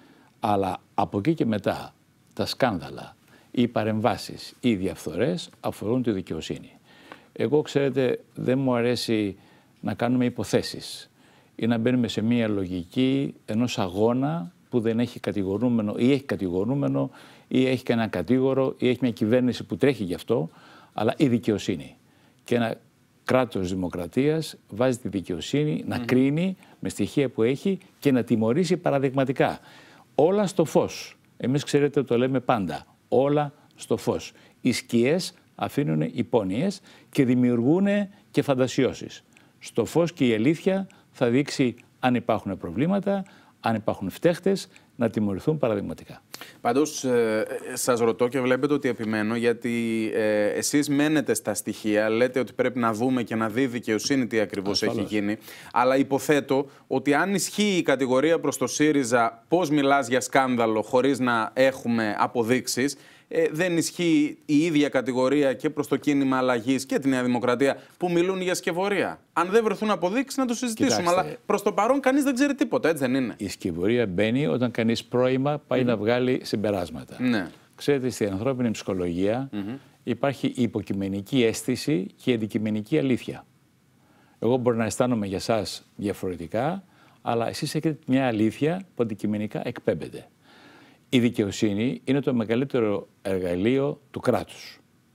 Αλλά από εκεί και μετά τα σκάνδαλα, οι παρεμβάσεις, οι διαφθορές αφορούν τη δικαιοσύνη. Εγώ, ξέρετε, δεν μου αρέσει να κάνουμε υποθέσεις ή να μπαίνουμε σε μια λογική ενός αγώνα που δεν έχει κατηγορούμενο ή έχει κατηγορούμενο ή έχει κανένα κατήγορο ή έχει μια κυβέρνηση που τρέχει γι' αυτό, αλλά η δικαιοσύνη. Και ένα κράτος δημοκρατίας βάζει τη δικαιοσύνη να mm-hmm. κρίνει με στοιχεία που έχει και να τιμωρήσει παραδειγματικά. Όλα στο φως. Εμείς, ξέρετε, το λέμε πάντα. Όλα στο φως. Οι σκιές αφήνουν υπόνοιες και δημιουργούν και φαντασιώσεις. Στο φως και η αλήθεια θα δείξει αν υπάρχουν προβλήματα, αν υπάρχουν φταίχτες, να τιμωρηθούν παραδειγματικά. Πάντως, ε, σας ρωτώ και βλέπετε ότι επιμένω, γιατί ε, εσείς μένετε στα στοιχεία, λέτε ότι πρέπει να δούμε και να δει δικαιοσύνη τι ακριβώς έχει γίνει, αλλά υποθέτω ότι αν ισχύει η κατηγορία προς το ΣΥΡΙΖΑ πώς μιλάς για σκάνδαλο χωρίς να έχουμε αποδείξεις, Ε, δεν ισχύει η ίδια κατηγορία και προς το κίνημα Αλλαγής και τη Νέα Δημοκρατία που μιλούν για σκευωρία. Αν δεν βρεθούν αποδείξεις να το συζητήσουμε. Κοιτάξτε, αλλά προς το παρόν κανείς δεν ξέρει τίποτα, έτσι δεν είναι? Η σκευωρία μπαίνει όταν κανείς πρώιμα πάει mm. να βγάλει συμπεράσματα. Ναι. Ξέρετε, στην ανθρώπινη ψυχολογία mm-hmm. υπάρχει η υποκειμενική αίσθηση και η αντικειμενική αλήθεια. Εγώ μπορεί να αισθάνομαι για σας διαφορετικά, αλλά εσείς έχετε μια αλήθεια που αντικειμενικά εκπέμπεται. Η δικαιοσύνη είναι το μεγαλύτερο εργαλείο του κράτους,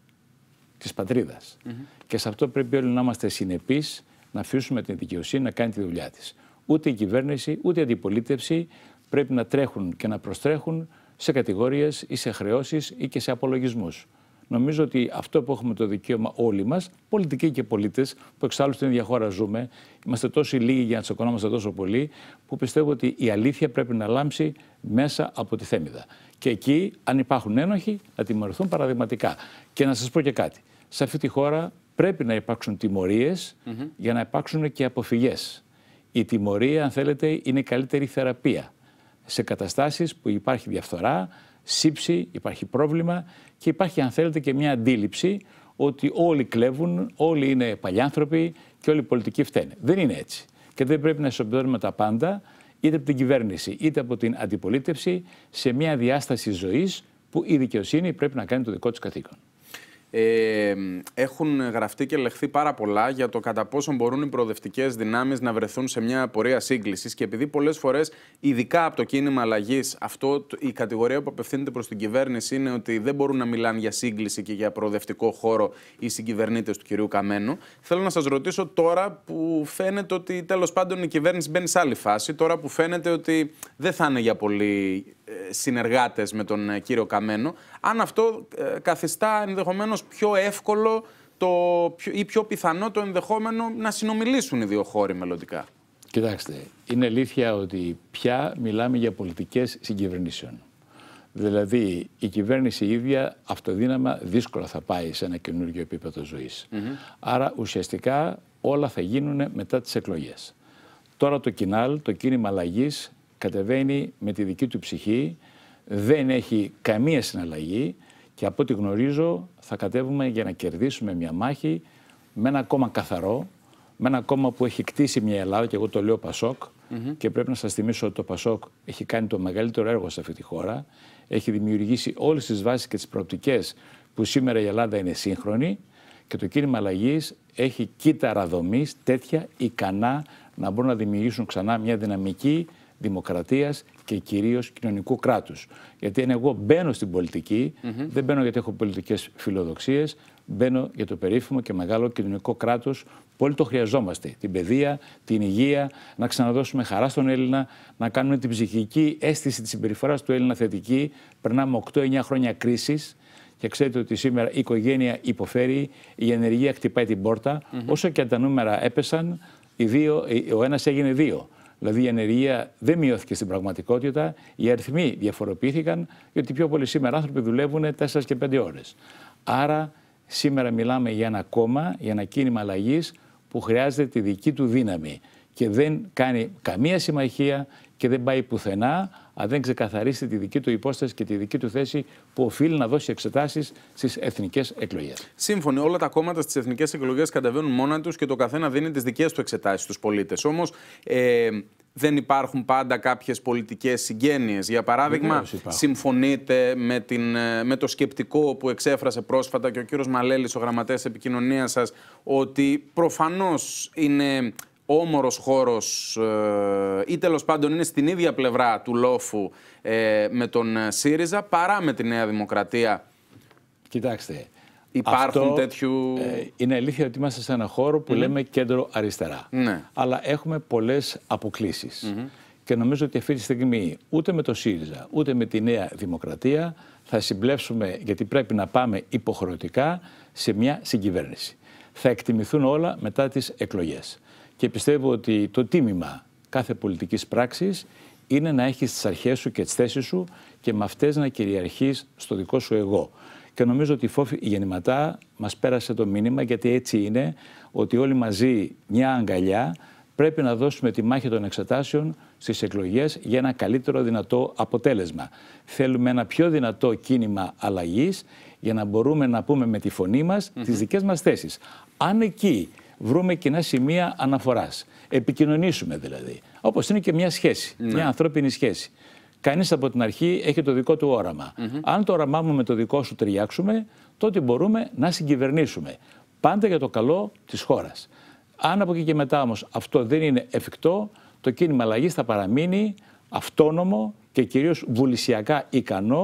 της πατρίδας. Mm-hmm. Και σε αυτό πρέπει όλοι να είμαστε συνεπείς, να αφήσουμε την δικαιοσύνη να κάνει τη δουλειά της. ούτε η κυβέρνηση, ούτε η αντιπολίτευση πρέπει να τρέχουν και να προστρέχουν σε κατηγορίες ή σε χρεώσεις ή και σε απολογισμούς. Νομίζω ότι αυτό που έχουμε το δικαίωμα όλοι μας, πολιτικοί και πολίτες, που εξάλλου στην ίδια χώρα ζούμε, είμαστε τόσο λίγοι για να τσακωνόμαστε τόσο πολύ, που πιστεύω ότι η αλήθεια πρέπει να λάμψει μέσα από τη θέμηδα. Και εκεί, αν υπάρχουν ένοχοι, να τιμωρηθούν παραδειγματικά. Και να σας πω και κάτι. Σε αυτή τη χώρα πρέπει να υπάρξουν τιμωρίες mm-hmm. για να υπάρξουν και αποφυγές. Η τιμωρία, αν θέλετε, είναι η καλύτερη θεραπεία. Σε καταστάσεις που υπάρχει διαφθορά, σύψη, υπάρχει πρόβλημα και υπάρχει, αν θέλετε, και μια αντίληψη ότι όλοι κλέβουν, όλοι είναι παλιάνθρωποι και όλοι οι πολιτικοί φταίνε. Δεν είναι έτσι. Και δεν πρέπει να ισοπεδώνουμε τα πάντα, είτε από την κυβέρνηση είτε από την αντιπολίτευση, σε μια διάσταση ζωής που η δικαιοσύνη πρέπει να κάνει το δικό της καθήκον. Ε, έχουν γραφτεί και λεχθεί πάρα πολλά για το κατά πόσο μπορούν οι προοδευτικές δυνάμεις να βρεθούν σε μια πορεία σύγκλησης και επειδή πολλές φορές, ειδικά από το κίνημα αλλαγής, αυτό η κατηγορία που απευθύνεται προς την κυβέρνηση είναι ότι δεν μπορούν να μιλάνε για σύγκληση και για προοδευτικό χώρο οι συγκυβερνήτες του κυρίου Καμένου. Θέλω να σας ρωτήσω τώρα που φαίνεται ότι τέλος πάντων η κυβέρνηση μπαίνει σε άλλη φάση, τώρα που φαίνεται ότι δεν θα είναι για πολύ συνεργάτες με τον κύριο Καμένο, αν αυτό καθιστά ενδεχομένως πιο εύκολο το, ή πιο πιθανό το ενδεχόμενο να συνομιλήσουν οι δύο χώροι μελλοντικά. Κοιτάξτε, είναι αλήθεια ότι πια μιλάμε για πολιτικές συγκυβερνήσεων. Δηλαδή η κυβέρνηση ίδια αυτοδύναμα δύσκολα θα πάει σε ένα καινούργιο επίπεδο ζωής. Mm-hmm. Άρα ουσιαστικά όλα θα γίνουν μετά τις εκλογές. Τώρα το κοινάλ, το κίνημα αλλαγής, κατεβαίνει με τη δική του ψυχή, δεν έχει καμία συναλλαγή και από ό,τι γνωρίζω θα κατέβουμε για να κερδίσουμε μια μάχη με ένα κόμμα καθαρό, με ένα κόμμα που έχει κτίσει μια Ελλάδα, και εγώ το λέω Πασόκ, mm-hmm. και πρέπει να σας θυμίσω ότι το Πασόκ έχει κάνει το μεγαλύτερο έργο σε αυτή τη χώρα, έχει δημιουργήσει όλες τις βάσεις και τις προοπτικές που σήμερα η Ελλάδα είναι σύγχρονη και το κίνημα αλλαγής έχει κύτταρα δομής τέτοια ικανά να μπορούν να δημιουργήσουν ξανά μια δυναμική δημοκρατίας και κυρίως κοινωνικού κράτους. Γιατί αν εγώ μπαίνω στην πολιτική, mm-hmm. δεν μπαίνω γιατί έχω πολιτικές φιλοδοξίες, μπαίνω για το περίφημο και μεγάλο κοινωνικό κράτος που όλοι το χρειαζόμαστε. Την παιδεία, την υγεία, να ξαναδώσουμε χαρά στον Έλληνα, να κάνουμε την ψυχική αίσθηση της συμπεριφοράς του Έλληνα θετική. Περνάμε οκτώ εννιά χρόνια κρίσης και ξέρετε ότι σήμερα η οικογένεια υποφέρει, η ενεργεία χτυπάει την πόρτα. Mm-hmm. Όσο και αν τα νούμερα έπεσαν, οι δύο, ο ένας έγινε δύο. Δηλαδή η ανεργία δεν μειώθηκε στην πραγματικότητα, οι αριθμοί διαφοροποιήθηκαν, γιατί πιο πολλοί σήμερα άνθρωποι δουλεύουν τέσσερις και πέντε ώρες. Άρα σήμερα μιλάμε για ένα κόμμα, για ένα κίνημα αλλαγής που χρειάζεται τη δική του δύναμη και δεν κάνει καμία συμμαχία και δεν πάει πουθενά αν δεν ξεκαθαρίσει τη δική του υπόσταση και τη δική του θέση που οφείλει να δώσει εξετάσεις στις εθνικές εκλογές. Σύμφωνοι, όλα τα κόμματα στις εθνικές εκλογές κατεβαίνουν μόνα τους και το καθένα δίνει τις δικές του εξετάσεις στους πολίτες. Όμως ε, δεν υπάρχουν πάντα κάποιες πολιτικές συγγένειες. Για παράδειγμα, συμφωνείτε με, την, με το σκεπτικό που εξέφρασε πρόσφατα και ο κύριος Μαλέλης, ο γραμματέας επικοινωνίας σας, ότι προφανώς είναι όμορος χώρος ή τέλος πάντων είναι στην ίδια πλευρά του λόφου ε, με τον ΣΥΡΙΖΑ παρά με τη Νέα Δημοκρατία. Κοιτάξτε, υπάρχουν αυτό, τέτοιου... Ε, είναι αλήθεια ότι είμαστε σε ένα χώρο που mm. λέμε κέντρο αριστερά. Ναι. Αλλά έχουμε πολλές αποκλίσεις. Mm-hmm. Και νομίζω ότι αυτή τη στιγμή ούτε με το ΣΥΡΙΖΑ ούτε με τη Νέα Δημοκρατία θα συμπλέψουμε, γιατί πρέπει να πάμε υποχρεωτικά σε μια συγκυβέρνηση. Θα εκτιμηθούν όλα μετά τις εκλογές. Και πιστεύω ότι το τίμημα κάθε πολιτικής πράξης είναι να έχεις τις αρχές σου και τις θέσεις σου και με αυτές να κυριαρχείς στο δικό σου εγώ. Και νομίζω ότι η Φόφη Γεννηματά μας πέρασε το μήνυμα, γιατί έτσι είναι, ότι όλοι μαζί μια αγκαλιά πρέπει να δώσουμε τη μάχη των εξετάσεων στις εκλογές για ένα καλύτερο δυνατό αποτέλεσμα. Θέλουμε ένα πιο δυνατό κίνημα αλλαγής για να μπορούμε να πούμε με τη φωνή μας mm-hmm. τις δικές μας θέσεις. Αν εκεί βρούμε κοινά σημεία αναφοράς, επικοινωνήσουμε δηλαδή, όπως είναι και μια σχέση, mm-hmm. μια ανθρώπινη σχέση. Κανείς από την αρχή έχει το δικό του όραμα. Mm-hmm. Αν το όραμά μου με το δικό σου ταιριάξουμε, τότε μπορούμε να συγκυβερνήσουμε. Πάντα για το καλό της χώρας. Αν από εκεί και μετά όμως αυτό δεν είναι εφικτό, το κίνημα αλλαγής θα παραμείνει αυτόνομο και κυρίως βουλησιακά ικανό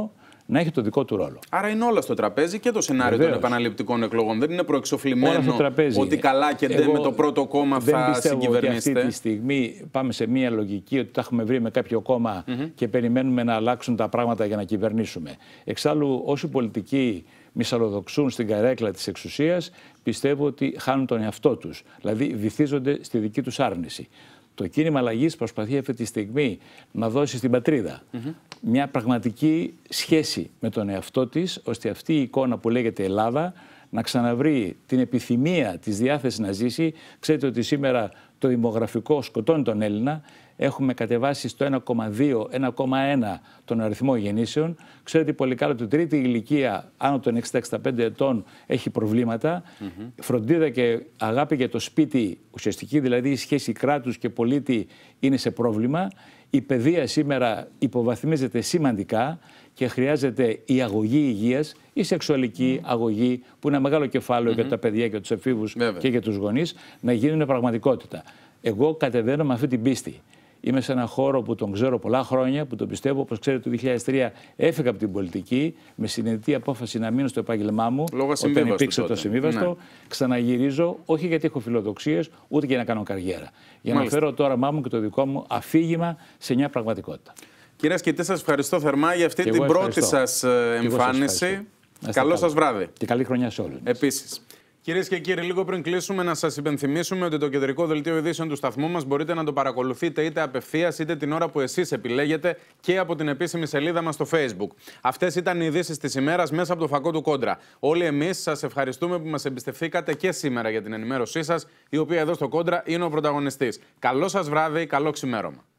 να έχει το δικό του ρόλο. Άρα είναι όλα στο τραπέζι και το σενάριο Βεβαίως. των επαναληπτικών εκλογών. Δεν είναι προεξοφλημένο ότι καλά και ντε με το πρώτο κόμμα θα συγκυβερνήσετε. Ότι αυτή τη στιγμή πάμε σε μια λογική ότι τα έχουμε βρει με κάποιο κόμμα mm-hmm. και περιμένουμε να αλλάξουν τα πράγματα για να κυβερνήσουμε. Εξάλλου, όσοι πολιτικοί μυσαλλοδοξούν στην καρέκλα της εξουσίας, πιστεύω ότι χάνουν τον εαυτό τους. Δηλαδή, βυθίζονται στη δική τους άρνηση. Το κίνημα αλλαγής προσπαθεί αυτή τη στιγμή να δώσει στην πατρίδα mm-hmm. μια πραγματική σχέση με τον εαυτό της, ώστε αυτή η εικόνα που λέγεται Ελλάδα να ξαναβρει την επιθυμία της διάθεσης να ζήσει. Ξέρετε ότι σήμερα το δημογραφικό σκοτώνει τον Έλληνα. Έχουμε κατεβάσει στο ένα κόμμα δύο με ένα κόμμα ένα τον αριθμό γεννήσεων. Ξέρετε πολύ καλά ότι η τρίτη ηλικία άνω των εξήντα με εξήντα πέντε ετών έχει προβλήματα. Mm-hmm. Φροντίδα και αγάπη για το σπίτι, ουσιαστική δηλαδή η σχέση κράτους και πολίτη, είναι σε πρόβλημα. Η παιδεία σήμερα υποβαθμίζεται σημαντικά και χρειάζεται η αγωγή υγείας, η σεξουαλική mm. αγωγή, που είναι ένα μεγάλο κεφάλαιο mm-hmm. για τα παιδιά και τους εφήβους και για τους γονείς, να γίνουν πραγματικότητα. Εγώ κατεβαίνω με αυτή την πίστη. Είμαι σε έναν χώρο που τον ξέρω πολλά χρόνια, που τον πιστεύω. Όπως ξέρετε, το δύο χιλιάδες τρία έφυγα από την πολιτική με συνειδητή απόφαση να μείνω στο επάγγελμά μου. Λόγω όταν υπήρξε τότε. το συμβίβαστο. Ναι. Ξαναγυρίζω, όχι γιατί έχω φιλοδοξίες, ούτε για να κάνω καριέρα. Για Μάλιστα. να φέρω το όραμά μου και το δικό μου αφήγημα σε μια πραγματικότητα. Κυρίες και κύριοι, σας ευχαριστώ θερμά για αυτή την πρώτη σας εμφάνιση. Καλό σας βράδυ. Και καλή χρονιά σε όλους. Επίσης. Κυρίες και κύριοι, λίγο πριν κλείσουμε, να σας υπενθυμίσουμε ότι το κεντρικό δελτίο ειδήσεων του σταθμού μας μπορείτε να το παρακολουθείτε είτε απευθείας είτε την ώρα που εσείς επιλέγετε και από την επίσημη σελίδα μας στο Facebook. Αυτές ήταν οι ειδήσεις της ημέρας μέσα από το φακό του Κόντρα. Όλοι εμείς σας ευχαριστούμε που μας εμπιστευθήκατε και σήμερα για την ενημέρωσή σας, η οποία εδώ στο Κόντρα είναι ο πρωταγωνιστής. Καλό σας βράδυ, καλό ξημέρωμα.